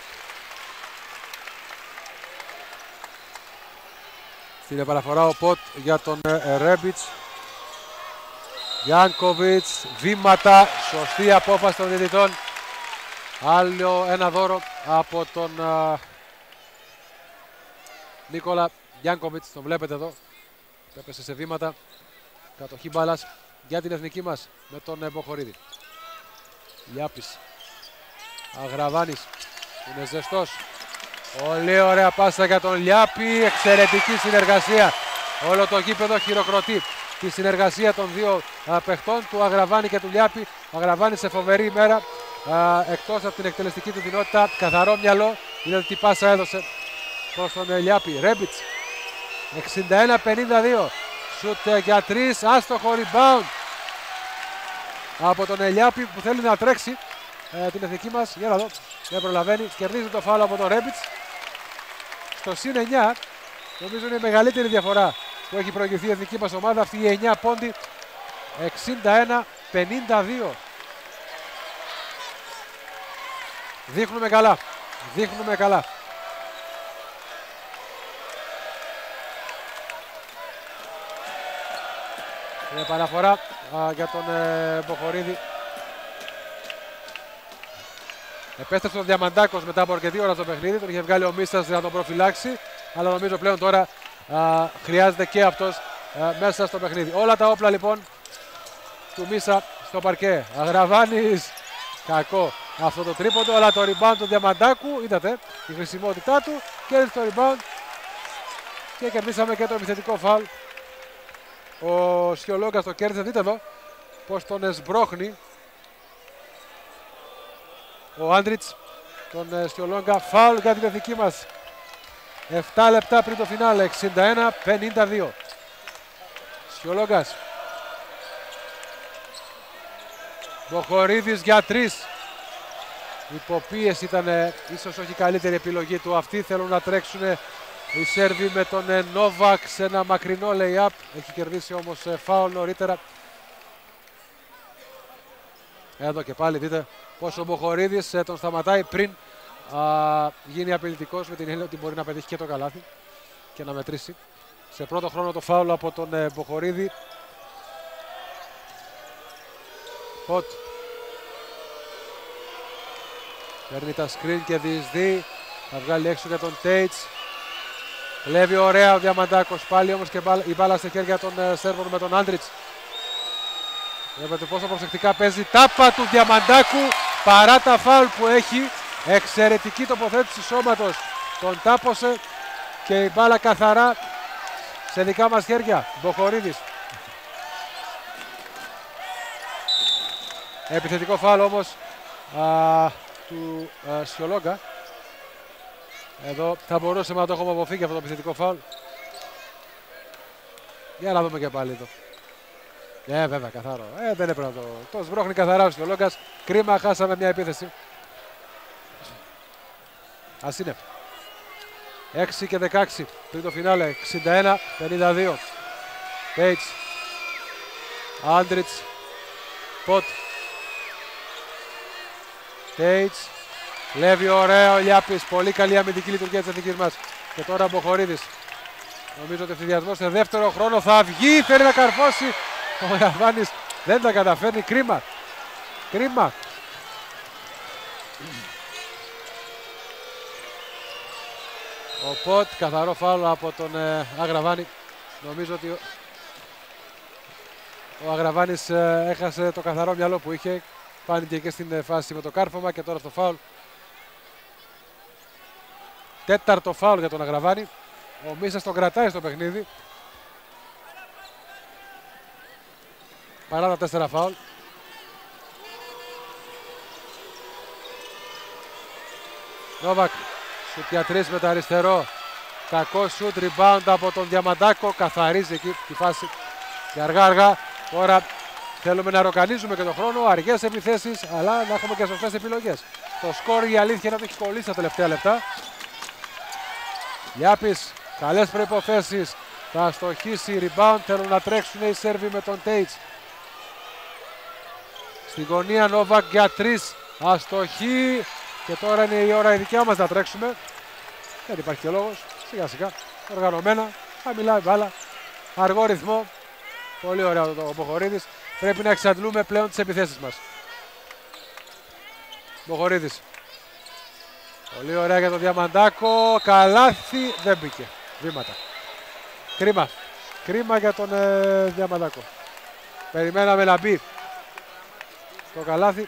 Στην επαναφορά ο Ποτ για τον Ρέμπιτς. Γιάνκοβιτς, βήματα, σωστή απόφαση των διαιτητών. Άλλο ένα δώρο από τον Νίκολα Γιάνκοβιτς, τον βλέπετε εδώ. Έπεσε σε βήματα, κατοχή μπάλας για την εθνική μας με τον Μποχορίδη. Λιάπης, Αγραβάνης, είναι ζεστός. Πολύ ωραία πάσα για τον Λιάπη, εξαιρετική συνεργασία. Όλο το γήπεδο χειροκροτεί τη συνεργασία των δύο παιχτών, του Αγραβάνη και του Λιάπη. Ο Αγραβάνης σε φοβερή ημέρα, εκτός από την εκτελεστική του δυνότητα, καθαρό μυαλό. Είδατε τι πάσα έδωσε προς τον Λιάπη. Ρέμπιτς, 61-52, σούτ για 3, άστοχο rebound από τον Λιάπη που θέλει να τρέξει την εθνική μας. Για να δω, δεν προλαβαίνει, κερδίζει το φάουλ από τον Ρέμπιτς. Στο συν 9, νομίζω είναι η μεγαλύτερη διαφορά που έχει προηγηθεί η εθνική μας ομάδα, αυτή η 9 πόντι, 61-52. Δείχνουμε καλά, δείχνουμε καλά. Η επαναφορά για τον Μποχορίδη. Επέστρεψε ο Διαμαντάκος μετά από αρκετή ώρα στο παιχνίδι, τον είχε βγάλει ο Μίσας να τον προφυλάξει, αλλά νομίζω πλέον τώρα χρειάζεται και αυτός μέσα στο παιχνίδι. Όλα τα όπλα λοιπόν του Μίσα στο παρκέ. Αγραβάνης, κακό αυτό το τρίποντο, αλλά το rebound του Διαμαντάκου, είδατε η χρησιμότητά του, κέρδισε το rebound και κερδίσαμε και το επιθετικό φάουλ. Ο Σιολόγκας το κέρδισε, δείτε εδώ πως τον εσμπρώχνει ο Άντριτς, τον Σιολόγκα. Φάουλ για την εθνική μας. 7 λεπτά πριν το φινάλε, 61-52. Σιολόγκας. Μποχορίδης για 3. Υποπίεση ήταν ίσως όχι καλύτερη επιλογή του αυτή. Θέλουν να τρέξουν οι Σέρβοι με τον Νόβακ σε ένα μακρινό lay-up. Έχει κερδίσει όμως φάουλ νωρίτερα. Εδώ και πάλι δείτε πως ο Μποχορίδης τον σταματάει πριν γίνει απειλητικός, με την έννοια ότι μπορεί να πετύχει και το καλάθι και να μετρήσει. Σε πρώτο χρόνο το φάουλ από τον Μποχορίδη. Ποτ. Παίρνει τα screen και διεισδύει. Θα βγάλει έξω για τον Τέιτς. Κλέβει ωραία ο Διαμαντάκος. Πάλι όμως και η μπάλα στα χέρια των Σέρβων με τον Άντριτς. Βλέπετε πόσο προσεκτικά παίζει. Τάπα του Διαμαντάκου παρά τα φάουλ που έχει. Εξαιρετική τοποθέτηση σώματος. Τον τάπωσε και η μπάλα καθαρά σε δικά μας χέρια. Μποχορίδης. Επιθετικό φάουλ όμως του Σιολόγκα. Εδώ θα μπορούσαμε να το έχουμε αποφύγει αυτό το επιθετικό φάουλ. Για να δούμε και πάλι εδώ. Βέβαια, καθαρό. Δεν έπρεπε να το σμπρώχνει καθαρά ο Σιολόγκας. Κρίμα, χάσαμε μια επίθεση. Ας είναι. 6 και 16 πριν το φινάλε. 61-52. Πέιτς. Άντριτς. Ποτ. Τέιτς. Λέβει ωραία ο Λιάπης. Πολύ καλή αμυντική λειτουργία της εθνικής μας. Και τώρα ο Μποχορίδης. Νομίζω ότι ευθυδιασμός σε δεύτερο χρόνο θα βγει. Θέλει να καρφώσει. Ο Γαβάνης δεν τα καταφέρνει. Κρίμα. Κρίμα. Ο Ποτ, καθαρό φάουλ από τον Αγραβάνη. Νομίζω ότι ο Αγραβάνης έχασε το καθαρό μυαλό που είχε. Φάνηκε και στην φάση με το κάρφωμα και τώρα στο φάουλ. Τέταρτο φάουλ για τον Αγραβάνη. Ο Μίσας τον κρατάει στο παιχνίδι. Παρά τα 4 φάουλ. Νόβακ. Σουτ για 3 με το αριστερό. Κακό σουτ, rebound από τον Διαμαντάκο. Καθαρίζει εκεί τη φάση. Και αργά τώρα θέλουμε να ροκανίζουμε και τον χρόνο. Αργές επιθέσεις, αλλά να έχουμε και σωστές επιλογές. Το σκορ η αλήθεια είναι ότι έχει κολλήσει τα τελευταία λεπτά. Λιάπης, καλές προϋποθέσεις. Θα στοχίσει rebound. Θέλουν να τρέξουν οι Σέρβοι με τον Τέιτς. Στη γωνία Νόβακ για 3. Αστοχή. Και τώρα είναι η ώρα η δικιά μας να τρέξουμε. Δεν υπάρχει και λόγος. Σιγά σιγά. Οργανωμένα. Χαμηλά η μπάλα. Αργό ρυθμό. Πολύ ωραίο ο Μποχορίδης. Πρέπει να εξαντλούμε πλέον τις επιθέσεις μας. Μποχορίδης. Πολύ ωραία για τον Διαμαντάκο. Καλάθι. Δεν μπήκε. Βήματα. Κρίμα. Κρίμα για τον Διαμαντάκο. Περιμέναμε να μπει το καλάθι.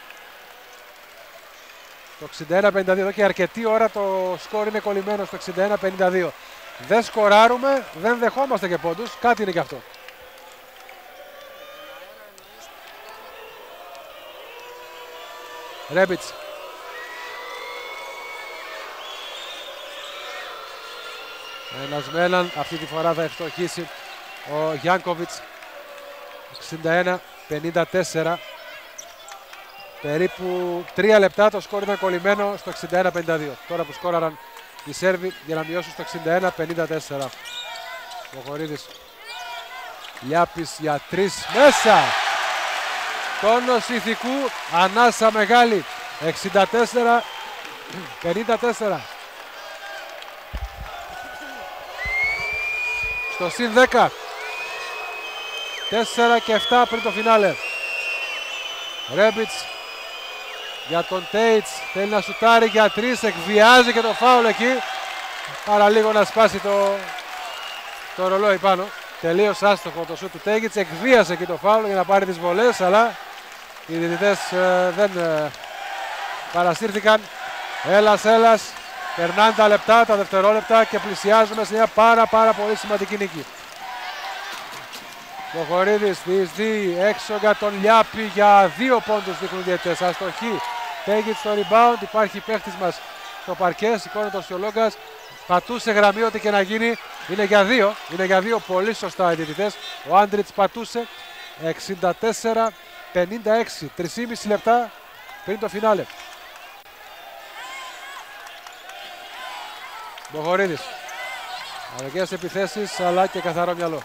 Το 61-52. Εδώ και αρκετή ώρα το σκορ είναι κολλημένο στο 61-52. Δεν σκοράρουμε, δεν δεχόμαστε και πόντους. Κάτι είναι και αυτό. Ρέμπιτς. Ένας με έναν. Αυτή τη φορά θα ευστοχίσει ο Γιάνκοβιτς. 61-54. Περίπου 3 λεπτά το σκορ ήταν κολλημένο στο 61-52. Τώρα που σκόραραν οι Σέρβοι για να μειώσουν στο 61-54. Μποχορίδης. Λιάπης για 3 μέσα. Τόνος ηθικού. Ανάσα μεγάλη. 64-54. Στο συν 10. 4 και 7 πριν το φινάλε. Ρέμπιτς για τον Τέιτς. Θέλει να σουτάρει για 3. Εκβιάζει και το φάουλ εκεί. Άρα λίγο να σπάσει το ρολόι πάνω. Τελείως άστοχο το σουτ του Τέιτς. Εκβίασε εκεί το φάουλ για να πάρει τις βολές. Αλλά οι διαιτητές δεν παρασύρθηκαν. Έλας. Περνάνε τα λεπτά, τα δευτερόλεπτα και πλησιάζουμε σε μια πάρα πολύ σημαντική νίκη. Μποχορίδης διεισδύει έξω για τον Λιάπη για 2 πόντους δείχνουν οι διαιτητές. Αστοχή. Τέγιτ στο rebound. Υπάρχει παίχτης μας στο παρκέ. Σηκώνει το Σιολόγκας. Πατούσε γραμμή ό,τι και να γίνει. Είναι για 2. Είναι για 2 πολύ σωστά οι διαιτητές. Ο Άντριτς πατούσε. 64-56. 3,5 λεπτά πριν το φινάλε. Μποχορίδης. Αργές επιθέσεις αλλά και καθαρό μυαλό.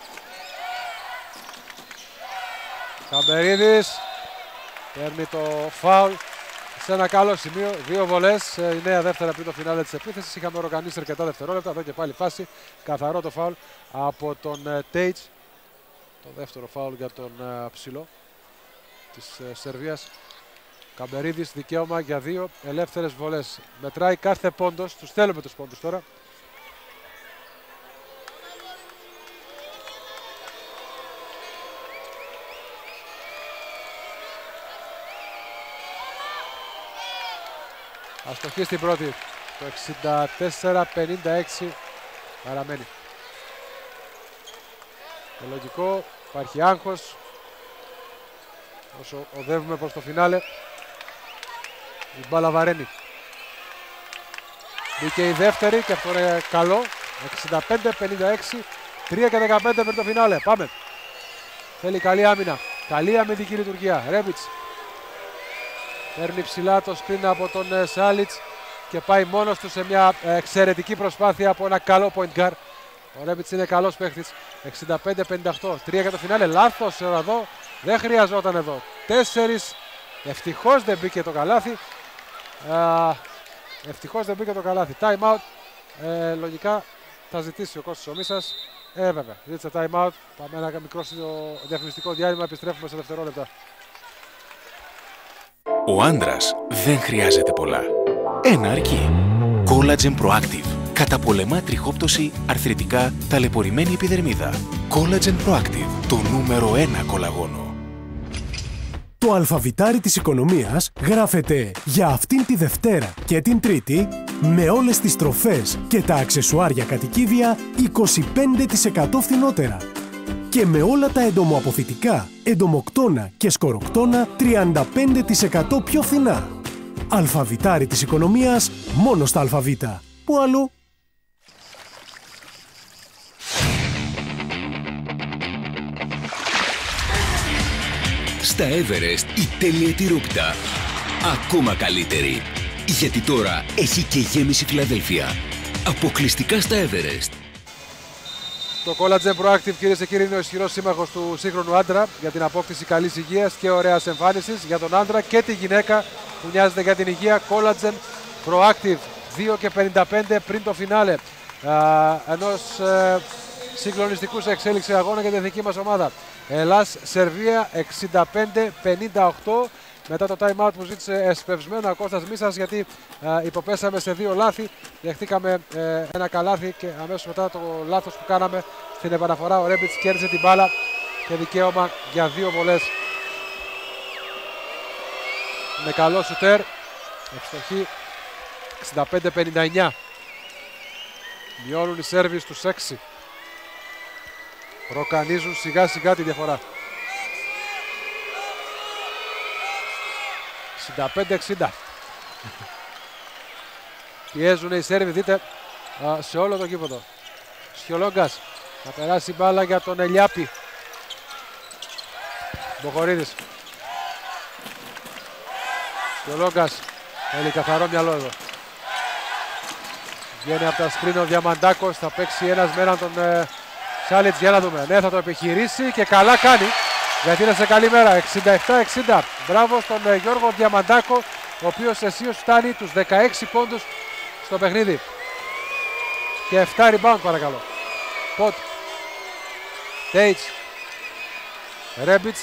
Καμπερίδης παίρνει το φάουλ σε ένα καλό σημείο. 2 βολές, η νέα δεύτερα πριν το φινάλε της επίθεσης. Είχαμε οργανίσει αρκετά δευτερόλεπτα. Εδώ και πάλι φάση. Καθαρό το φάουλ από τον Τέιτς. Το δεύτερο φάουλ για τον ψηλό της Σερβίας. Καμπερίδης, δικαίωμα για 2 ελεύθερες βολές. Μετράει κάθε πόντος. Τους θέλουμε τους πόντους τώρα. Αστοχή στην πρώτη. Το 64-56 παραμένει. Το λογικό, υπάρχει άγχος. Όσο οδεύουμε προς το φινάλε. Η μπάλα βαραίνει. Μπήκε η δεύτερη και αυτό είναι καλό. 65-56. 3 και 15 πριν το φινάλε. Πάμε. Θέλει καλή άμυνα. Καλή αμυντική λειτουργία. Ρέμπιτς. Παίρνει ψηλά το screen από τον Σάλιτς και πάει μόνος του σε μια εξαιρετική προσπάθεια από ένα καλό point guard. Ο Ρέμπιτς είναι καλός παίχτης. 65-58. 3 για το φινάλε. Λάθος εδώ. Δεν χρειαζόταν εδώ. 4. Ευτυχώς δεν μπήκε το καλάθι. Ευτυχώς δεν μπήκε το καλάθι. Time out. Λογικά θα ζητήσει ο Κώστας ο Μίσας. Βέβαια. Ζήτησε time out. Πάμε ένα μικρό διαφημιστικό διάλειμμα. Επιστρέφουμε σε δευτερόλεπτα. Ο άντρας δεν χρειάζεται πολλά. Ένα αρκεί. Collagen Proactive. Καταπολεμά τριχόπτωση, αρθριτικά, ταλαιπωρημένη επιδερμίδα. Collagen Proactive. Το νούμερο 1 κολαγόνο. Το αλφαβητάρι της οικονομίας γράφεται για αυτήν τη Δευτέρα και την Τρίτη με όλες τις τροφές και τα αξεσουάρια κατοικίδια 25% φθηνότερα. Και με όλα τα εντομοαποθητικά, εντομοκτώνα και σκοροκτώνα 35% πιο φθηνά. Αλφαβητάρι της οικονομίας μόνο στα αλφαβήτα. Πού αλλού? Στα Everest η τέλεια τυρόπιτα. Ακόμα καλύτερη. Γιατί τώρα έχει και γέμιση Φιλαδέλφια. Αποκλειστικά στα Everest. Το Collagen Proactive, κυρίες και κύριοι, είναι ο ισχυρός σύμμαχος του σύγχρονου άντρα για την απόκτηση καλής υγείας και ωραίας εμφάνισης για τον άντρα και τη γυναίκα που νοιάζεται για την υγεία. Collagen Proactive. 2 και 55 πριν το φινάλε ενός συγκλονιστικού σε εξέλιξη αγώνα για την δική μας ομάδα. Ελλάς Σερβία 65-58. Μετά το time out που ζήτησε εσπευσμένο ο Κώστας Μίσας, γιατί υποπέσαμε σε 2 λάθη. Δεχτήκαμε ένα καλάθι και αμέσως μετά το λάθος που κάναμε στην επαναφορά ο Ρέμπιτς κέρδισε την μπάλα και δικαίωμα για 2 βολές. Με καλό σουτέρ. Ευστοχή 65-59. Μειώνουν οι Σέρβοι στους 6. Ροκανίζουν σιγά σιγά τη διαφορά. 65-60. Πιέζουν οι Σέρβοι, δείτε, σε όλο το γήπεδο. Σιολόγκας, θα περάσει μπάλα για τον Ελιάπη. Μποχορίδης. Σιολόγκας, θέλει καθαρό μυαλό εδώ. Βγαίνει από τα σκριν ο Διαμαντάκος, θα παίξει ένας με έναν τον Σάλιτς, για να δούμε. Ναι, θα το επιχειρήσει και καλά κάνει. Γιατί είναι σε καλή μέρα. 67-60. Μπράβο στον Γιώργο Διαμαντάκο, ο οποίος αισίως φτάνει τους 16 πόντους στο παιχνίδι. Και 7 rebound παρακαλώ. Ποτ. Τέιτς. Ρέμπιτς.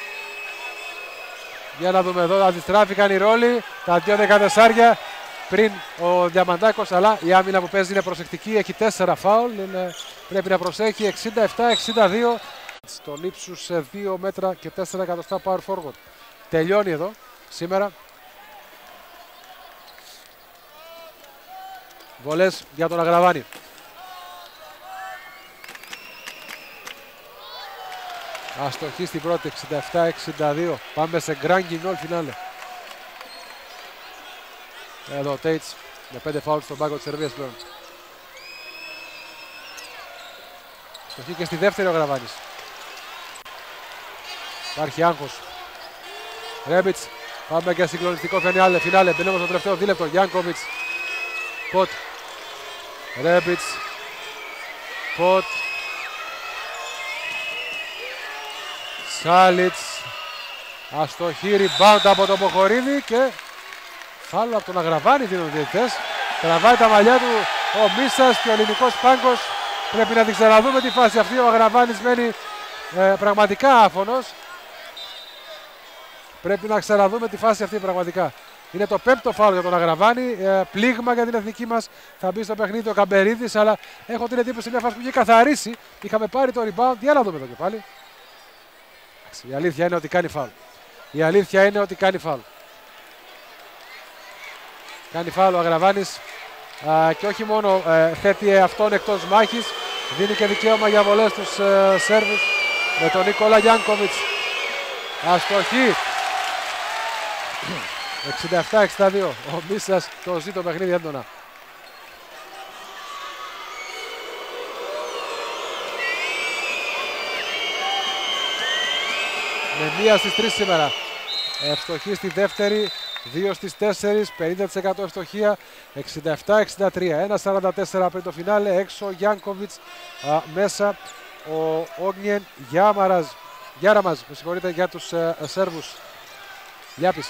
Για να δούμε εδώ, αντιστράφηκαν οι ρόλοι. Τα 2 δεκατεσσάρια πριν ο Διαμαντάκος, αλλά η άμυνα που παίζει είναι προσεκτική. Έχει 4 φάουλ. Πρέπει να προσέχει. 67-62. Στον ύψους σε 2 μέτρα και 4 εκατοστά power forward. Τελειώνει εδώ σήμερα. Βολές για τον Αγραβάνη. Αστοχή στην πρώτη. 67-62. Πάμε σε grand guignol φινάλε. Εδώ ο Τέιτς με 5 φάουλ στον πάγκο της Σερβίας πλέον. Αστοχή και στη δεύτερη ο Αγραβάνης. Υπάρχει άγχος. Ρέμπιτς. Πάμε για συγκλονιστικό φινάλε. Μπαίνουμε στο τελευταίο δίλεπτο. Γιάνκοβιτς. Ποτ. Ρέμπιτς. Ποτ. Σάλιτς. Αστοχή. Rebound από τον Μποχορίδη και Φάουλ από τον Αγραβάνη δίνουν οι διαιτητές. Τραβάει τα μαλλιά του ο Μίσας και ο ελληνικός πάγκος. Πρέπει να την ξαναδούμε τη φάση αυτή. Ο Αγραβάνης μένει πραγματικά άφωνος. Πρέπει να ξαναδούμε τη φάση αυτή πραγματικά. Είναι το 5ο φάουλ για τον Αγραβάνη. Πλήγμα για την εθνική μας. Θα μπει στο παιχνίδι ο Καμπερίδης, αλλά έχω την εντύπωση μια φάση που είχε καθαρίσει. Είχαμε πάρει το rebound. Για να δούμε εδώ και πάλι. Η αλήθεια είναι ότι κάνει φάουλ. Η αλήθεια είναι ότι κάνει φάουλ. Κάνει φάουλ ο Αγραβάνης και όχι μόνο θέτει αυτόν εκτός μάχης, δίνει και δικαίωμα για βολές στους Σέρβους με τον Νίκολα Γιάνκοβιτς. Αστοχή. 67-62. Ο Μίσας το ζει το παιχνίδι έντονα. Με 1 στις 3 σήμερα. Ευστοχή στη δεύτερη, 2 στις 4, 50% ευστοχία, 67-63, 1-44 πριν το φινάλε, έξω ο Γιάνκοβιτς, μέσα ο Όγνιεν Γιάραμαζ, με συγχωρείτε, για τους Σέρβους. Λιάπης.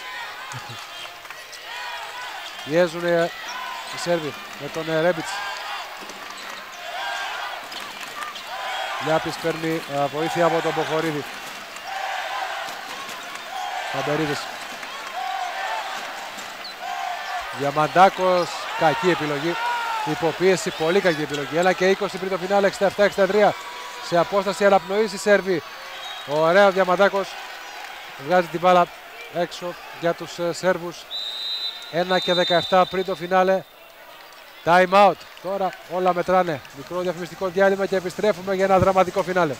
Πιέζουν οι Σέρβοι με τον Ρέμπιτς. Λιάπης παίρνει βοήθεια από τον Μποχορίδη. Καμπερίδης. Διαμαντάκος, κακή επιλογή. Υποπίεση, πολύ κακή επιλογή. 1 και 20 πριν το φινάλε, 67-63. Σε απόσταση αναπνοής οι Σέρβοι. Ωραίο Διαμαντάκος. Βγάζει την μπάλα έξω για τους Σέρβους. 1 και 17 πριν το φινάλε. Time out. Τώρα όλα μετράνε. Μικρό διαφημιστικό διάλειμμα και επιστρέφουμε για ένα δραματικό φινάλε.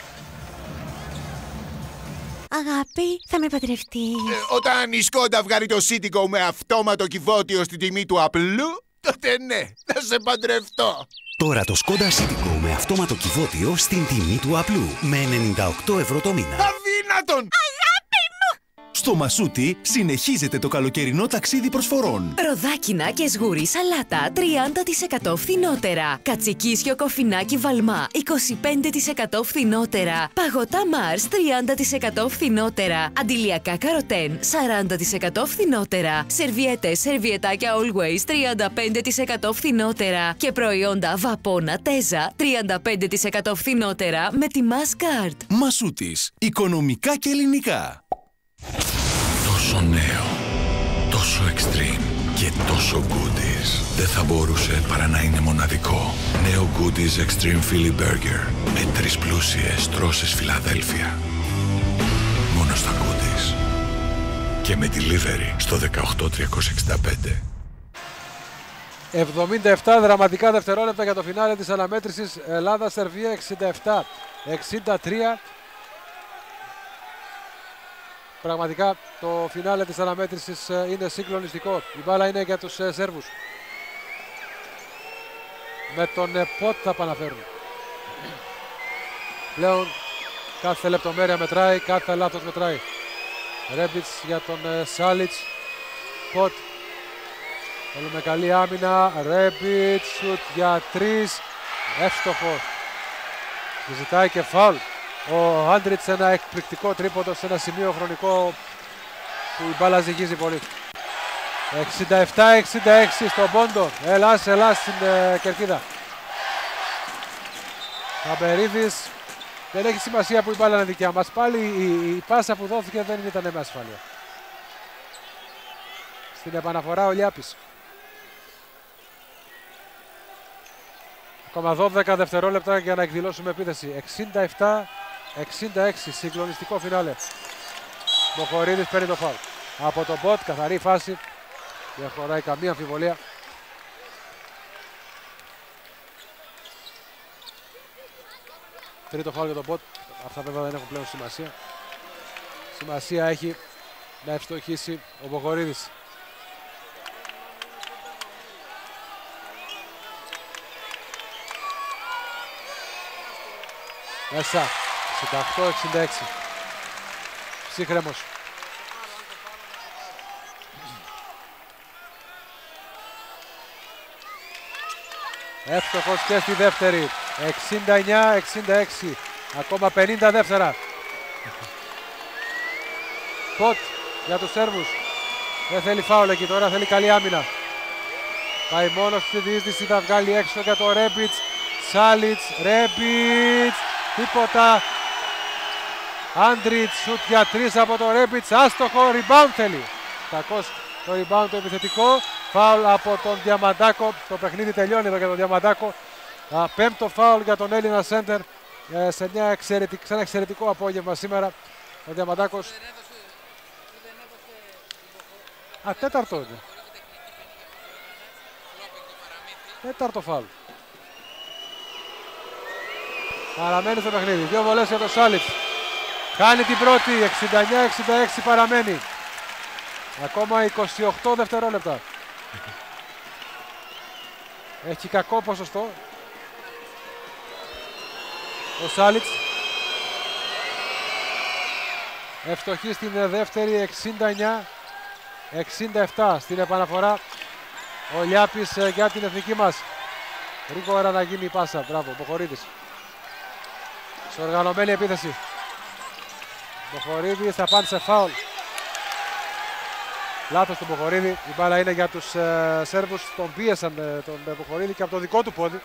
Αγάπη, θα με παντρευτεί. Όταν η Σκόντα βγάλει το Citigo με αυτόματο κυβότιο στην τιμή του απλού, τότε ναι, θα σε παντρευτώ. Τώρα το Skoda Citigo με αυτόματο κυβότιο στην τιμή του απλού. Με 98 ευρώ το μήνα. Αδύνατον! Στο Μασούτι συνεχίζεται το καλοκαιρινό ταξίδι προσφορών. Ροδάκινα και σγουρί σαλάτα 30% φθηνότερα. Κατσικίσιο κοφινάκι βαλμά 25% φθηνότερα. Παγωτά Mars 30% φθηνότερα. Αντιλιακά καροτέν 40% φθηνότερα. Σερβιέτες, σερβιετάκια Always 35% φθηνότερα. Και προϊόντα Βαπόνα Τέζα 35% φθηνότερα με τη Masscard. Μασούτις. Οικονομικά και ελληνικά. Τόσο νέο, τόσο extreme και τόσο goodies. Δεν θα μπορούσε παρά να είναι μοναδικό. Νέο Goodies Extreme Philly Burger με 3 πλούσιες τρώσες Φιλαδέλφια. Μόνο στα Goodies. Και με delivery στο 18365. 77 δραματικά δευτερόλεπτα για το φινάλε της αναμέτρησης Ελλάδα-Σερβία. 67-63. Πραγματικά το φινάλε της αναμέτρησης είναι συγκλονιστικό. Η μπάλα είναι για τους Σέρβους. Με τον Ποτ θα επαναφέρουν. Πλέον κάθε λεπτομέρεια μετράει, κάθε λάθος μετράει. Ρέμπιτς για τον Σάλιτς. Ποτ. Θέλουμε καλή άμυνα. Ρέμπιτς, σουτ για 3. Εύστοχο. Και ζητάει και φάουλ. Ο Άντριτς ένα εκπληκτικό τρίποντο σε ένα σημείο χρονικό που η μπάλα ζυγίζει πολύ. 67-66 στον πόντο. Ελάς στην κερκίδα. Καμπερίδης. Δεν έχει σημασία που η μπάλα είναι δικιά μας. Πάλι η πάσα που δόθηκε δεν ήταν με ασφάλεια. Στην επαναφορά ο Λιάπης. Ακόμα 12 δευτερόλεπτα για να εκδηλώσουμε επίθεση. 67-66, συγκλονιστικό φινάλε. Μποχορίδης παίρνει το φάουλ. Από τον Μποτ, καθαρή φάση. Δεν χωράει καμία αμφιβολία. Τρίτο φάουλ για τον Μποτ. Αυτά βέβαια δεν έχουν πλέον σημασία. Σημασία έχει να ευστοχίσει ο Μποχορίδης. Μέσα. 68-66. Ψύχρεμος. Εύστοχος και στη δεύτερη. 69-66. Ακόμα 50 δεύτερα. Ποτ για τους Σέρβους. Δεν θέλει φάουλ εκεί τώρα, θέλει καλή άμυνα. Πάει μόνος στη διείσδυση, θα βγάλει έξω για το Ρέμπιτς. Σάλιτς, Ρέμπιτς, τίποτα. Άντριτς, σουτ για 3 από το Ρέμπιτς, άστοχο, rebound θέλει. Κακός το rebound το επιθετικό. Φάουλ από τον Διαμαντάκο, το παιχνίδι τελειώνει εδώ για τον Διαμαντάκο. Πέμπτο φάουλ για τον Έλληνα σέντερ σε ένα εξαιρετικό απόγευμα σήμερα. Ο Διαμαντάκος. Τέταρτο είναι. Τέταρτο φάουλ. Παραμένει στο παιχνίδι. 2 βολές για τον Σάλιτς. Κάνει την πρώτη. 69-66 παραμένει. Ακόμα 28 δευτερόλεπτα. Έχει κακό ποσοστό ο Σάλιτς. Ευστοχή στην δεύτερη. 69-67 στην επαναφορά. Ο Λιάπης για την εθνική μας. Γρήγορα να γίνει η πάσα. Μπράβο, Μποχορίδης. Σε οργανωμένη επίθεση. Μποχορίδης θα πάνε σε φάουλ. Λάθος του Μποχορίδη. Η μπάλα είναι για τους Σέρβους. Τον πίεσαν τον Μποχορίδη και από το δικό του πόδι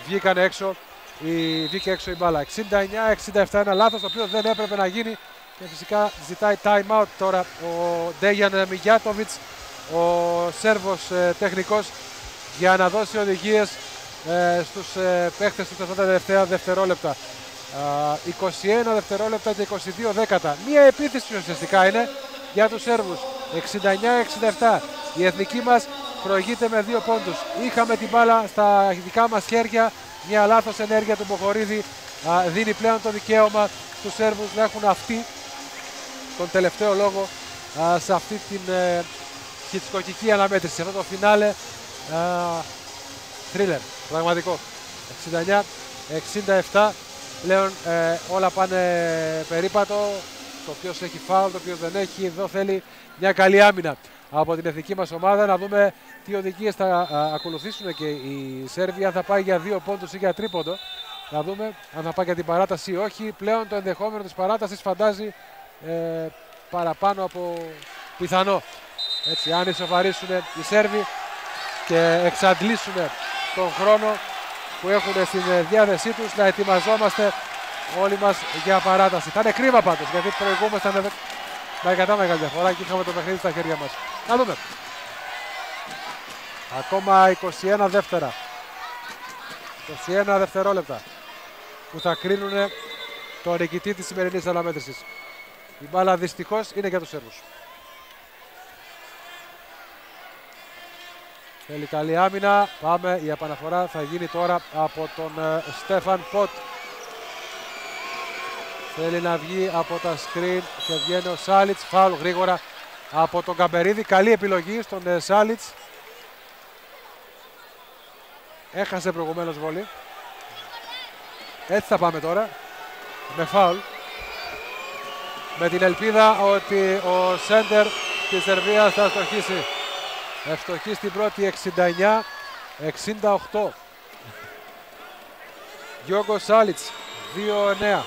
βγήκε έξω η μπάλα. 69-67, ένα λάθος το οποίο δεν έπρεπε να γίνει. Και φυσικά ζητάει time out τώρα ο Ντέγιαν Μιγιάτοβιτς, ο Σέρβος τεχνικός, για να δώσει οδηγίες στους παίχτες του αυτά τα τελευταία δευτερόλεπτα. 21 δευτερόλεπτα και 22 δέκατα. Μία επίθεση ουσιαστικά είναι για τους Σέρβους. 69-67. Η εθνική μας προηγείται με 2 πόντους. Είχαμε την μπάλα στα δικά μας χέρια. Μια λάθος ενέργεια του Μποχορίδη δίνει πλέον το δικαίωμα στους Σέρβους να έχουν αυτοί τον τελευταίο λόγο σε αυτή την χιτσκοκική αναμέτρηση. Σε αυτό το φινάλε θρίλερ, πραγματικό. 69-67. Πλέον όλα πάνε περίπατο. Το ποιος έχει φάουλ, το ποιος δεν έχει. Εδώ θέλει μια καλή άμυνα από την εθνική μας ομάδα. Να δούμε τι οδηγίες θα ακολουθήσουν και η Σέρβια. Θα πάει για 2 πόντους ή για τρίποντο. Να δούμε αν θα πάει για την παράταση ή όχι. Πλέον το ενδεχόμενο της παράτασης φαντάζει παραπάνω από πιθανό. Έτσι, αν ισοφαρίσουν οι Σέρβοι και εξαντλήσουν τον χρόνο που έχουν στην διάθεσή τους, να ετοιμαζόμαστε όλοι μας για παράταση. Θα είναι κρίμα πάντως, γιατί προηγούμασταν με αρκετά μεγάλη διαφορά και είχαμε το παιχνίδι στα χέρια μας. Να δούμε. Ακόμα 21 δεύτερα. 21 δευτερόλεπτα που θα κρίνουν το νικητή της σημερινής αναμέτρησης. Η μπάλα δυστυχώς είναι για τους Σέρβους. Θέλει καλή άμυνα. Πάμε. Η επαναφορά θα γίνει τώρα από τον Στέφαν Ποτ. Θέλει να βγει από τα screen και βγαίνει ο Σάλιτς. Φάουλ γρήγορα από τον Καμπερίδη. Καλή επιλογή στον Σάλιτς. Έχασε προηγουμένως βολή. Έτσι θα πάμε τώρα. Με φάουλ. Με την ελπίδα ότι ο σέντερ της Σερβίας θα αστοχίσει. Ευστοχή στην πρώτη. 69-68. Γιώργο Σάλιτς. 2-9.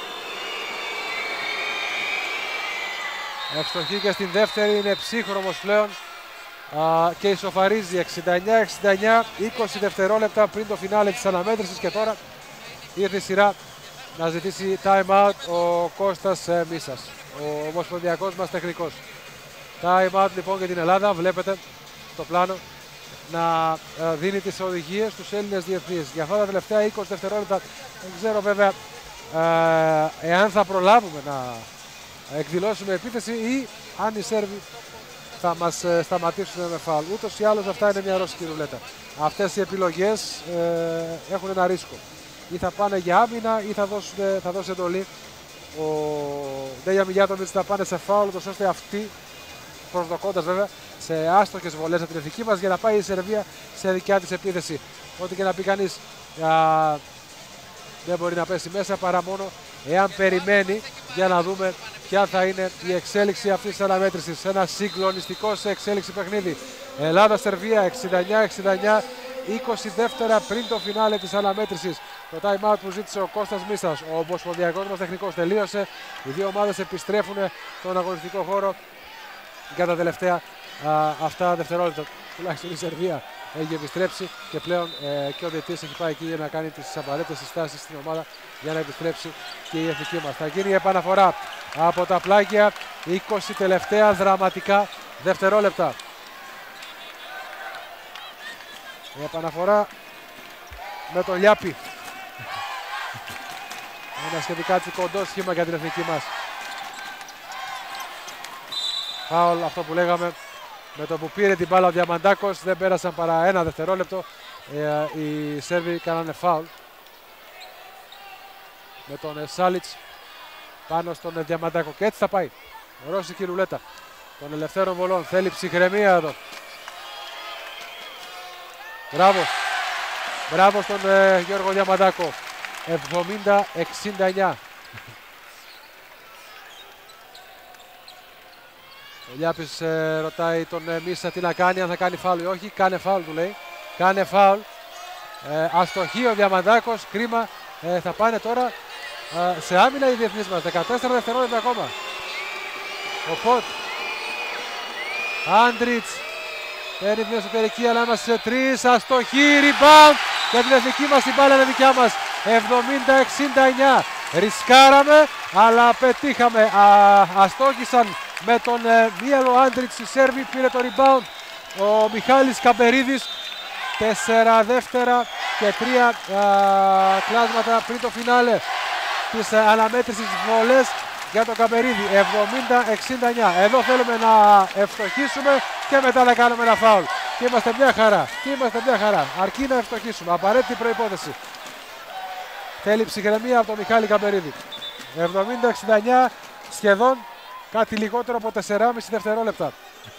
Ευστοχή και στην δεύτερη. Είναι ψύχρωμος πλέον και ισοφαρίζει. 69-69. 20 δευτερόλεπτα πριν το φινάλε της αναμέτρησης και τώρα ήρθε η σειρά να ζητήσει time out ο Κώστας Μίσας, ο ομοσπονδιακός μας τεχνικός. Time out λοιπόν για την Ελλάδα. Βλέπετε στο πλάνο να δίνει τις οδηγίες στους Έλληνες διεθνείς. Για αυτά τα τελευταία 20 δευτερόλεπτα δεν ξέρω βέβαια εάν θα προλάβουμε να εκδηλώσουμε επίθεση ή αν οι Σέρβοι θα μας σταματήσουν με φάουλ. Ούτως ή άλλως αυτά είναι μια ρώσικη ρουλέτα. Αυτές οι επιλογές έχουν ένα ρίσκο. Ή θα πάνε για άμυνα ή θα δώσει εντολή ο Ντέγιαν Μιγιάτοβιτς να πάνε σε φάουλ, ώστε αυτοί, προσδοκώντας βέβαια σε άστοχες βολές από την εθνική μας, για να πάει η Σερβία σε δικιά της επίθεση. Ό,τι και να πει κανείς, δεν μπορεί να πέσει μέσα παρά μόνο εάν περιμένει, για να δούμε ποια θα είναι η εξέλιξη αυτής της αναμέτρησης. Ένα συγκλονιστικό σε εξέλιξη παιχνίδι. Ελλάδα-Σερβία 69-69, 20 δεύτερα πριν το φινάλε της αναμέτρησης. Το time out που ζήτησε ο Κώστας Μίσας, ο ομοσπονδιακός μας τεχνικός, τελείωσε. Οι δύο ομάδες επιστρέφουν στον αγωνιστικό χώρο για τα τελευταία αυτά δευτερόλεπτα. Τουλάχιστον η Σερβία έχει επιστρέψει και πλέον και ο διαιτητής έχει πάει εκεί για να κάνει τις απαραίτητες συστάσεις στην ομάδα για να επιστρέψει και η εθνική μας. Θα γίνει η επαναφορά από τα πλάγια, 20 τελευταία δραματικά δευτερόλεπτα. Η επαναφορά με τον Λιάπη. Ένα σχετικά κοντό σχήμα για την εθνική μας. Φάουλ, αυτό που λέγαμε. Με το που πήρε την μπάλα ο Διαμαντάκος δεν πέρασαν παρά ένα δευτερόλεπτο. Οι Σέρβοι κάνανε φάουλ. Με τον Σάλιτς πάνω στον Διαμαντάκο. Και έτσι θα πάει. Ρώσικη ρουλέτα των ελευθέρων βολών. Θέλει ψυχραιμία εδώ. Μπράβο. Μπράβο στον Γιώργο Διαμαντάκο. 70-69. Ο Λιάπης ρωτάει τον Μίσα τι να κάνει, αν θα κάνει φάουλ ή όχι. Κάνε φάουλ, του λέει. Κάνε φάουλ. Αστοχή ο Διαμαντάκος. Κρίμα. Θα πάνε τώρα σε άμυνα οι διεθνείς μας. 14 δευτερόλεπτα ακόμα. Ο Ποτ. Άντριτς. Παίρνει την εσωτερική, αλλά είμαστε σε 3. Αστοχή. Rebound. Για την εθνική μας η μπάλα είναι δικιά μας. 70-69. Ρισκάραμε, αλλά πετύχαμε. Αστόχησαν με τον Μίελο Άντριτς οι Σέρβοι. Πήρε το rebound ο Μιχάλης Καμπερίδης. 4 δεύτερα και 3 κλάσματα πριν το φινάλε της αναμέτρησης βολές για τον Καμπερίδη. 70-69. Εδώ θέλουμε να ευστοχίσουμε και μετά να κάνουμε ένα φάουλ. Και είμαστε μια χαρά. Αρκεί να ευστοχίσουμε. Απαραίτητη προϋπόθεση. Θέλει ψυχραιμία από τον Μιχάλη Καμπερίδη. 70-69, σχεδόν κάτι λιγότερο από 4,5 δευτερόλεπτα.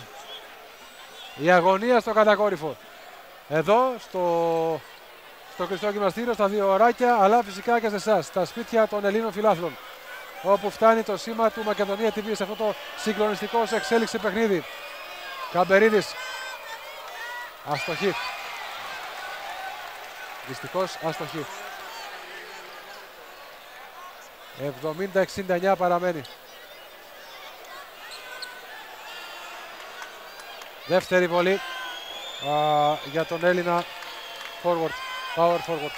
Η αγωνία στο κατακόρυφο. Εδώ στο κλειστό γυμναστήριο, στα 2 ωράκια, αλλά φυσικά και σε εσάς, στα σπίτια των Ελλήνων φιλάθλων. Όπου φτάνει το σήμα του Μακεδονία TV σε αυτό το συγκλονιστικό σε εξέλιξη παιχνίδι. Καμπερίδης. Αστοχή. Δυστυχώς αστοχή. 70-69 παραμένει. Δεύτερη βολή για τον Έλληνα forward, power forward.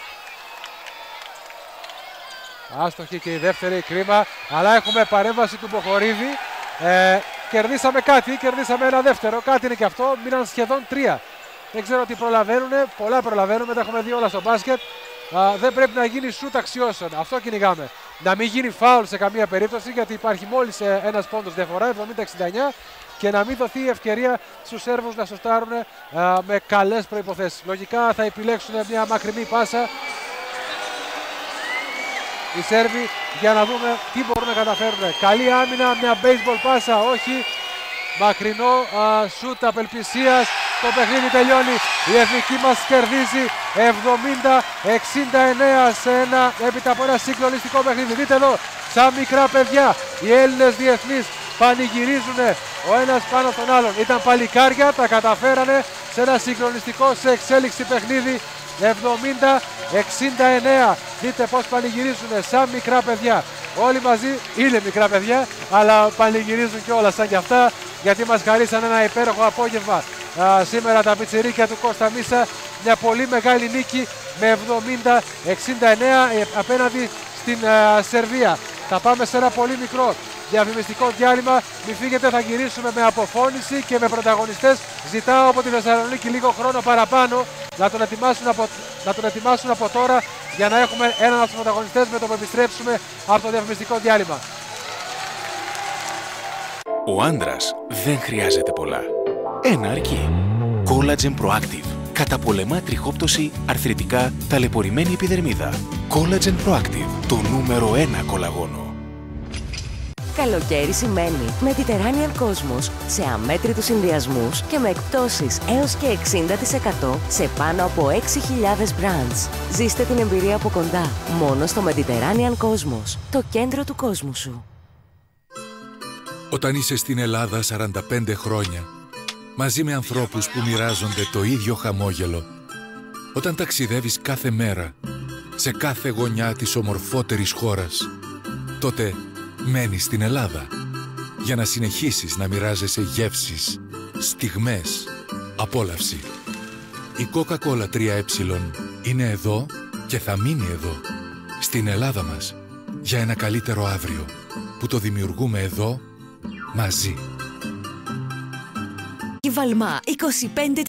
Άστοχη και η δεύτερη, κρίμα, αλλά έχουμε παρέμβαση του Μποχορίδη. Κερδίσαμε ένα δεύτερο, κάτι είναι και αυτό, μείναν σχεδόν 3. Δεν ξέρω τι προλαβαίνουνε, πολλά προλαβαίνουμε, τα έχουμε δει όλα στο μπάσκετ. Δεν πρέπει να γίνει σουτ αξιώσεων, αυτό κυνηγάμε. Να μην γίνει φάουλ σε καμία περίπτωση, γιατί υπάρχει μόλις ένας πόντος διαφορά, 70-69, και να μην δοθεί η ευκαιρία στους Σέρβους να σωστάρουν με καλές προϋποθέσεις. Λογικά θα επιλέξουν μια μακρινή πάσα οι Σέρβοι για να δούμε τι μπορούν να καταφέρουν. Καλή άμυνα, μια baseball πάσα, όχι. Μακρινό σουτ απελπισίας. Το παιχνίδι τελειώνει. Η εθνική μας κερδίζει 70-69 έπειτα από ένα συγκλονιστικό παιχνίδι. Δείτε εδώ, σαν μικρά παιδιά, οι Έλληνες διεθνείς πανηγυρίζουν ο ένας πάνω στον άλλον. Ήταν παλικάρια, τα καταφέρανε σε ένα συγκλονιστικό σε εξέλιξη παιχνίδι. 70-69. Δείτε πώς πανηγυρίζουν σαν μικρά παιδιά. Όλοι μαζί είναι μικρά παιδιά, αλλά πανηγυρίζουν κιόλα σαν κι αυτά, γιατί μας χαρίσαν ένα υπέροχο απόγευμα σήμερα τα πιτσιρίκια του Κώστα Μίσα. Μια πολύ μεγάλη νίκη με 70-69 απέναντι στην Σερβία. Θα πάμε σε ένα πολύ μικρό διαφημιστικό διάλειμμα. Μην φύγετε, θα γυρίσουμε με αποφώνηση και με πρωταγωνιστές. Ζητάω από τη Θεσσαλονίκη λίγο χρόνο παραπάνω να τον ετοιμάσουν από τώρα, για να έχουμε έναν από τους πρωταγωνιστές με το που επιστρέψουμε από το διαφημιστικό διάλειμμα. Ο άντρας δεν χρειάζεται πολλά. Ένα αρκεί. Collagen Proactive. Καταπολεμά τριχόπτωση, αρθριτικά, ταλαιπωρημένη επιδερμίδα. Collagen Proactive. Το νούμερο 1 κολαγόνο. Καλοκαίρι σημαίνει Mediterranean Cosmos σε αμέτρητους συνδυασμούς και με εκπτώσεις έως και 60% σε πάνω από 6.000 brands. Ζήστε την εμπειρία από κοντά, μόνο στο Mediterranean Cosmos, το κέντρο του κόσμου σου. Όταν είσαι στην Ελλάδα 45 χρόνια, μαζί με ανθρώπους που μοιράζονται το ίδιο χαμόγελο, όταν ταξιδεύεις κάθε μέρα, σε κάθε γωνιά της ομορφότερης χώρας, τότε μένεις στην Ελλάδα για να συνεχίσεις να μοιράζεσαι γεύσεις, στιγμές, απόλαυση. Η Coca-Cola 3E είναι εδώ και θα μείνει εδώ, στην Ελλάδα μας, για ένα καλύτερο αύριο, που το δημιουργούμε εδώ, μαζί. Η Βαλμά 25